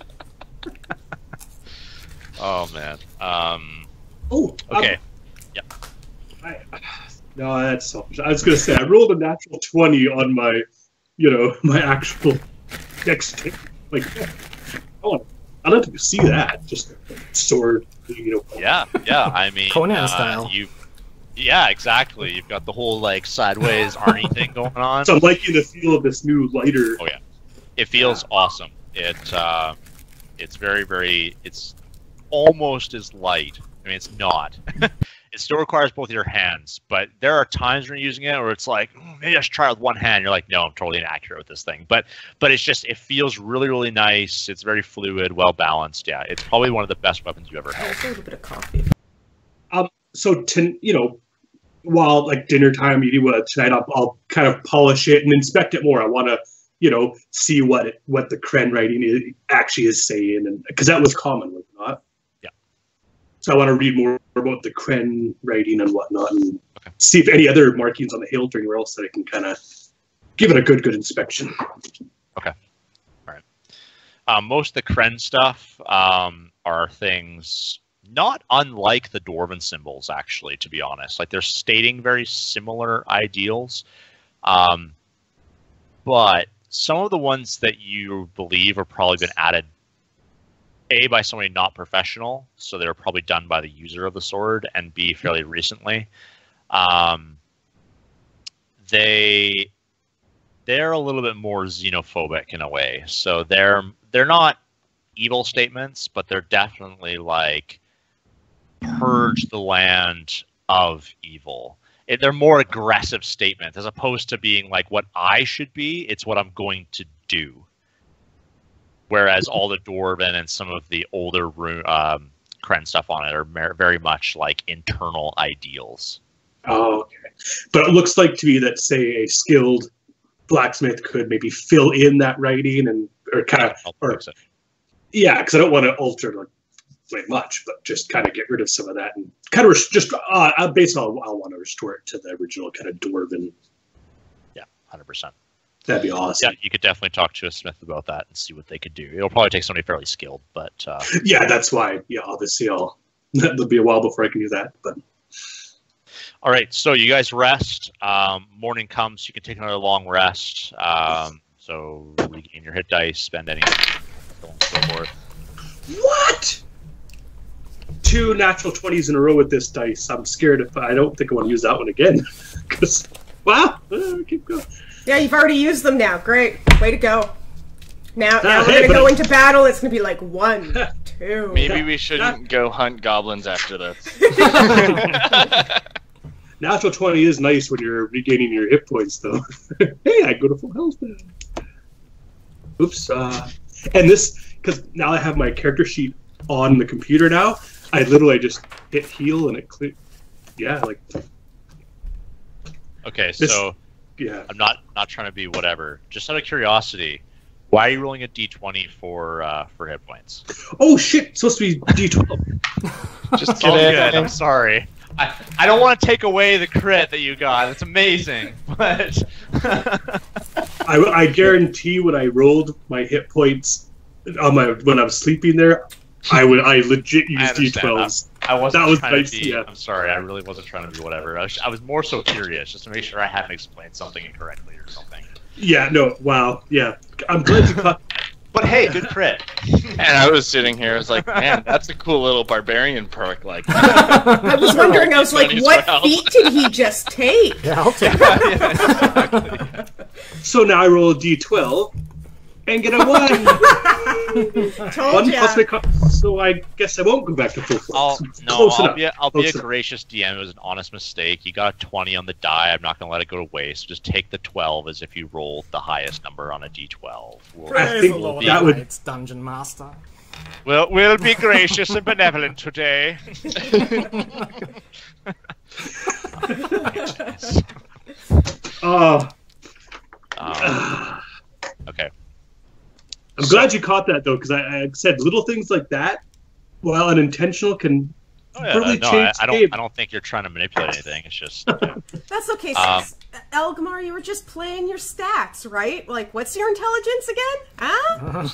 Oh man. Um. Oh, Okay. Um, I, no, that's selfish. I was gonna say I rolled a natural twenty on my, you know, my actual dex. Like, oh, I'd like to see that. Just sword, you know. Yeah. Yeah. I mean, Conan uh, style. You. Yeah. Exactly. You've got the whole like sideways Arnie thing going on. So I'm liking the feel of this new lighter. Oh yeah. It feels awesome. It. Uh, it's very very. It's almost as light. I mean, it's not. It still requires both your hands, but there are times when you're using it where it's like, mm, maybe I should try with one hand. You're like, no, I'm totally inaccurate with this thing. But but it's just, it feels really, really nice. It's very fluid, well balanced. Yeah, it's probably one of the best weapons you ever held. Also a little bit of coffee. Um, so to you know, while like dinner time, eating what tonight, I'll, I'll kind of polish it and inspect it more. I want to, you know, see what it, what the Kren writing is, actually is saying, and because that was common, was it not? So I want to read more about the Kren writing and whatnot, and okay. see if any other markings on the hilt or anywhere else that I can kind of give it a good, good inspection. Okay. All right. Um, most of the Kren stuff um, are things not unlike the Dwarven symbols, actually, to be honest. Like, they're stating very similar ideals. Um, but some of the ones that you believe have probably been added A, by somebody not professional, so they're probably done by the user of the sword, and B, fairly recently. Um, they they're a little bit more xenophobic in a way. So they're they're not evil statements, but they're definitely like purge the land of evil. It, they're more aggressive statements as opposed to being like what I should be. It's what I'm going to do. Whereas all the Dwarven and some of the older um, Kren stuff on it are very much like internal ideals. Oh, okay. But it looks like to me that, say, a skilled blacksmith could maybe fill in that writing and or kind of, or, yeah, because I don't want to alter like very much, but just kind of get rid of some of that and kind of res- just uh, based on I want to restore it to the original kind of Dwarven. Yeah, one hundred percent. That'd be awesome. Yeah, you could definitely talk to a smith about that and see what they could do. It'll probably take somebody fairly skilled, but uh, yeah, that's why. Yeah, obviously, I'll. It'll be a while before I can do that. But all right, so you guys rest. Um, morning comes, you can take another long rest. Um, so regain your hit dice, spend any, so on and so forth. What? Two natural twenties in a row with this dice. I'm scared if I don't think I want to use that one again. Because wow, uh, keep going. Yeah, you've already used them now. Great. Way to go. Now, now Uh, we're hey, going to but go I- into battle. It's going to be like one, two. Maybe we shouldn't go hunt goblins after this. Natural twenty is nice when you're regaining your hit points, though. Hey, I go to full health now. oops. Uh, and this, because now I have my character sheet on the computer now, I literally just hit heal and it clear. Yeah, like. Okay, this, so yeah. I'm not not trying to be whatever. Just out of curiosity, why are you rolling a d twenty for uh, for hit points? Oh shit! It's supposed to be d twelve. Just It's all kidding. good. I'm sorry. I, I don't want to take away the crit that you got. It's amazing, but I, I guarantee when I rolled my hit points on my when I was sleeping there, I would I legit I used d understand. twelves. I wasn't That was trying nice, to be. yeah. I'm sorry. I really wasn't trying to be whatever. I was, I was more so curious, just to make sure I hadn't explained something incorrectly or something. Yeah, no, wow, yeah. I'm glad you caught. But hey, good crit. And I was sitting here, I was like, man, that's a cool little barbarian perk. Like, I was wondering, I was like, twenties what for health. feat did he just take? Yeah, I'll take it. Yeah, exactly. So now I roll a d twelve and get a one. Told one ya. plus my co- so I guess I won't go back to full I'll, flex. no, Close I'll enough. be a, I'll be Close a enough. gracious D M. It was an honest mistake. You got a twenty on the die. I'm not going to let it go to waste. Just take the twelve as if you rolled the highest number on a d twelve. We'll, I Praise think the Lord, that would- Knights, Dungeon Master. we'll, we'll be gracious and benevolent today. Oh, um, okay. I'm glad you caught that though, because I, I said little things like that, while unintentional, can Oh, yeah, really no, I, change I the don't. game. I don't think you're trying to manipulate anything. It's just. Yeah. That's okay, Um, sis. Elgamar, you were just playing your stats, right? Like, what's your intelligence again? Huh?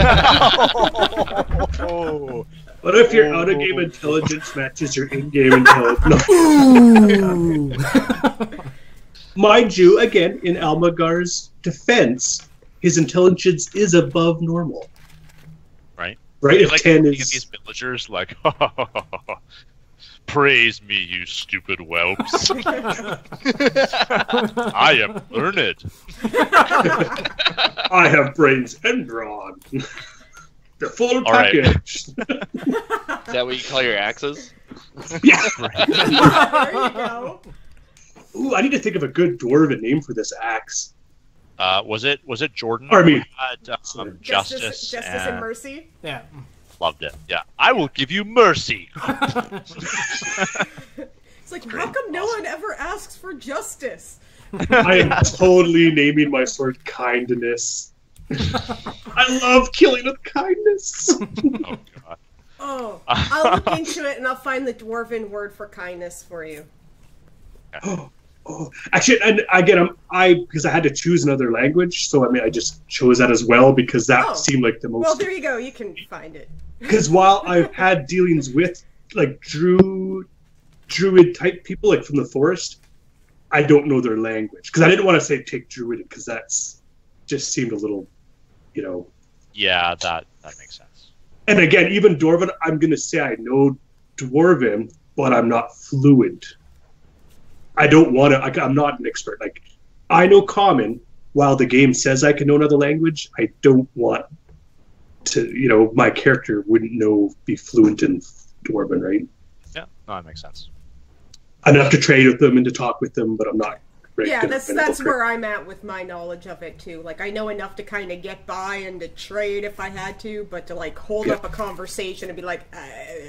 Oh. What if your out-of-game intelligence matches your in-game intelligence? Ooh. Mind you, again, in Almagar's defense, his intelligence is above normal. Right. Right? If like ten looking at is... these villagers like, praise me, you stupid whelps. I am learned. I have brains and brawn. The full All right. package. is that what you call your axes? Yeah. There you go. Ooh, I need to think of a good dwarven name for this axe. Uh, was it was it Jordan? Or, I mean- who had, um, Justice, justice, justice and and mercy. Yeah. loved it. Yeah, I will give you mercy. It's like, how come no one ever asks for justice? I am totally naming my sword kindness. I love killing with kindness. Oh god. Oh, I'll look into it and I'll find the dwarven word for kindness for you. Oh, oh, actually, and again, I'm, I because I had to choose another language, so I mean, I just chose that as well because that Oh. seemed like the Well, most. there you go. You can find it. Because while I've had dealings with like Drew, Druid type people, like from the forest, I don't know their language because I didn't want to say take Druid because that's just seemed a little, you know. Yeah, that that makes sense. And again, even Dwarven, I'm gonna say I know Dwarven, but I'm not fluent. I don't want to. I'm not an expert. Like, I know Common. While the game says I can know another language, I don't want to. You know, my character wouldn't know, be fluent in Dwarven, right? Yeah, no, that makes sense. Enough to trade with them and to talk with them, but I'm not. Right, Yeah, gonna that's finish that's the where I'm at with my knowledge of it too. Like, I know enough to kind of get by and to trade if I had to, but to like hold Yeah. up a conversation and be like, uh,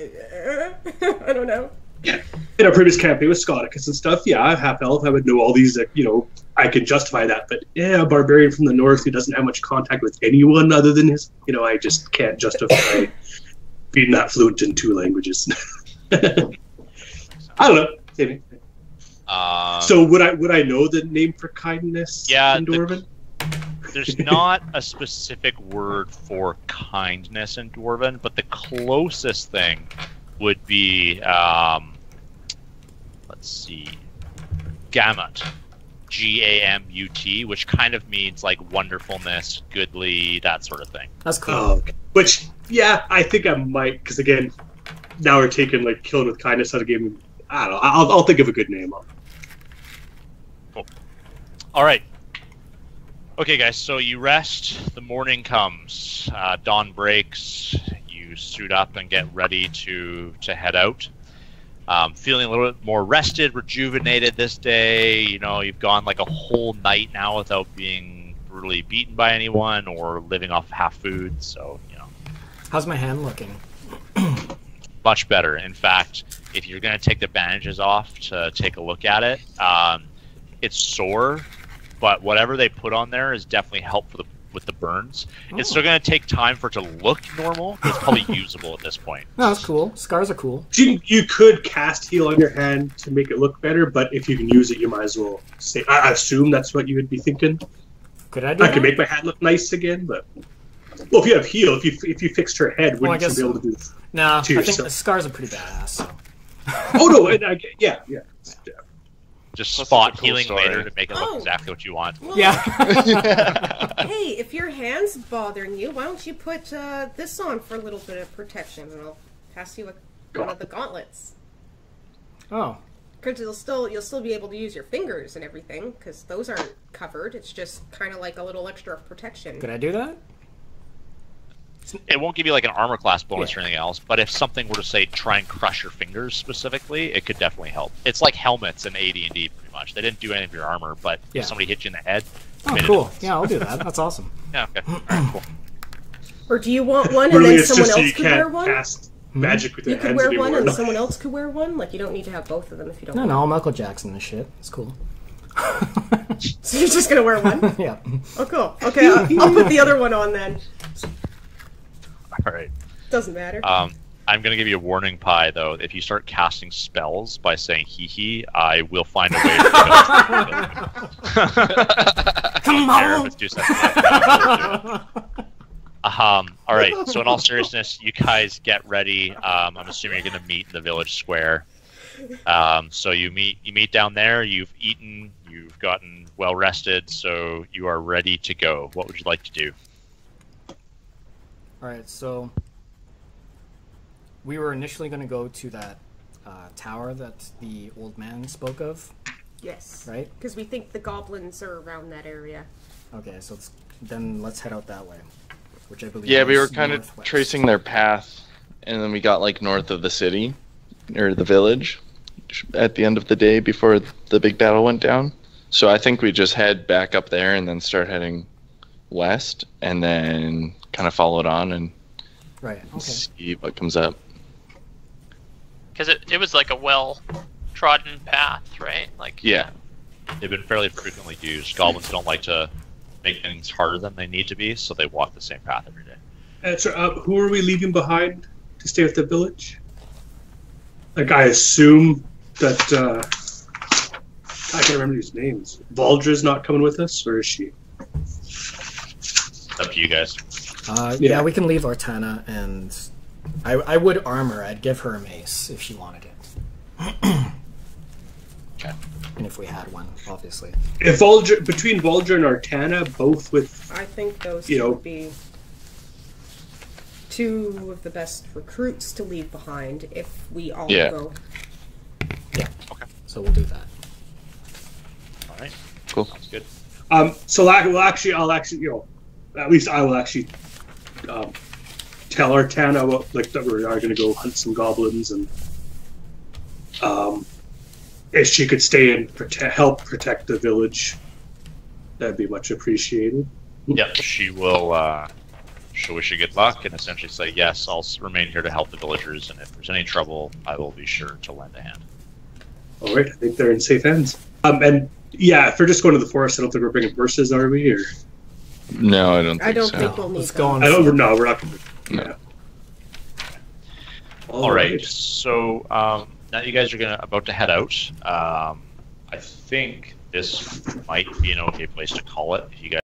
I don't know. In our previous campaign with Scoticus and stuff, yeah, half elf, I would know all these. Like, you know, I could justify that. But yeah, a barbarian from the north who doesn't have much contact with anyone other than his, you know, I just can't justify being that fluent in two languages. I don't know. Maybe. Um, So would I would I know the name for kindness Yeah, in the- Dwarven? there's not a specific word for kindness in Dwarven, but the closest thing would be, um, let's see, gamut. G A M U T, which kind of means like wonderfulness, goodly, that sort of thing. That's cool. Oh, okay. Which, yeah, I think I might, because again, now we're taking like killing with kindness out of game. I don't know. I'll, I'll think of a good name. Cool. All right. Okay, guys. So you rest. The morning comes. Uh, dawn breaks. You suit up and get ready to to head out. Um, feeling a little bit more rested, rejuvenated this day. You know, you've gone like a whole night now without being really beaten by anyone or living off half food. So, you know. How's my hand looking? Much better. In fact, if you're going to take the bandages off to take a look at it, um, it's sore, but whatever they put on there is definitely helpful with the burns. Oh. It's still going to take time for it to look normal. It's probably usable at this point. No, that's cool. Scars are cool. You, you could cast heal on your hand to make it look better, but if you can use it, you might as well say. I assume that's what you would be thinking. Could I do I that? could make my hand look nice again, but well, if you have heal, if you if you fixed her head, Well, I wouldn't you guess be able so. to do this? No, I to think yourself? the scars are pretty badass. So. Oh no, and I, yeah, yeah. yeah. Just Plus, spot it's a cool healing story. later to make it look Oh. exactly what you want. Well, Yeah. hey, if your hand's bothering you, why don't you put uh, this on for a little bit of protection, and I'll pass you a, one of the gauntlets. Oh. Because you'll still you'll still be able to use your fingers and everything, because those aren't covered. It's just kind of like a little extra protection. Could I do that? It won't give you like an armor class bonus Yeah. or anything else, but if something were to say try and crush your fingers specifically, it could definitely help. It's like helmets in A D and D pretty much. They didn't do any of your armor, but Yeah. if somebody hit you in the head, Oh, made a cool. difference. Yeah, I'll do that. That's awesome. Yeah, okay. All right, cool. Or do you want one and Really, then it's someone just so else you could wear can't one? cast magic with You your could hands wear anymore. one and someone else could wear one? Like, you don't need to have both of them if you don't No, want. no, I'm Michael Jackson and shit. It's cool. So you're just gonna wear one? Yeah. Oh, cool. Okay, I'll, I'll put the other one on then. All right. Doesn't matter. Um, I'm going to give you a warning, Pi, though. If you start casting spells by saying hee hee, I will find a way to Come Aaron, on. let's do something like that. Um, all right, so in all seriousness, you guys get ready. Um, I'm assuming you're going to meet in the village square. Um, so you meet you meet down there. You've eaten. You've gotten well rested, so you are ready to go. What would you like to do? All right, so we were initially going to go to that uh, tower that the old man spoke of, Yes. right? Because we think the goblins are around that area. Okay, so it's, then let's head out that way, which I believe. Yeah, we is were kind of northwest. tracing their path, and then we got like north of the city, or the village, at the end of the day before the big battle went down. So I think we just head back up there and then start heading west, and then kind of follow it on and Right. Okay. see what comes up. Because it, it was like a well-trodden path, right? Like Yeah. They've been fairly frequently used. Goblins don't like to make things harder than they need to be, so they walk the same path every day. Uh, so, uh, who are we leaving behind to stay at the village? Like, I assume that uh, I can't remember these names. Valdra's not coming with us, or is she? It's up to you guys. Uh, yeah. Yeah. we can leave Artana, and I, I would armor. I'd give her a mace if she wanted it. Okay. And if we had one, obviously. If Valdra, between Valdra and Artana, both with I think those You two know- would be two of the best recruits to leave behind if we all Yeah. go. Yeah. Okay. So we'll do that. All right. Cool. Sounds good. Um, so I will actually, I'll actually, you know, at least I will actually um, tell Artana what, like, that we are going to go hunt some goblins, and um, if she could stay and prote- help protect the village, that'd be much appreciated. Yep, she will. Uh, she'll wish you good luck and essentially say, "Yes, I'll s- remain here to help the villagers, and if there's any trouble, I will be sure to lend a hand." All right, I think they're in safe hands. Um, and yeah, if we're just going to the forest, I don't think we're bringing horses, are we? Or No, I don't think I don't so. think we'll need Let's them. go on. I don't. No, we're not going to. No. All right. So um, now you guys are gonna about to head out. Um, I think this might be an okay place to call it. If you guys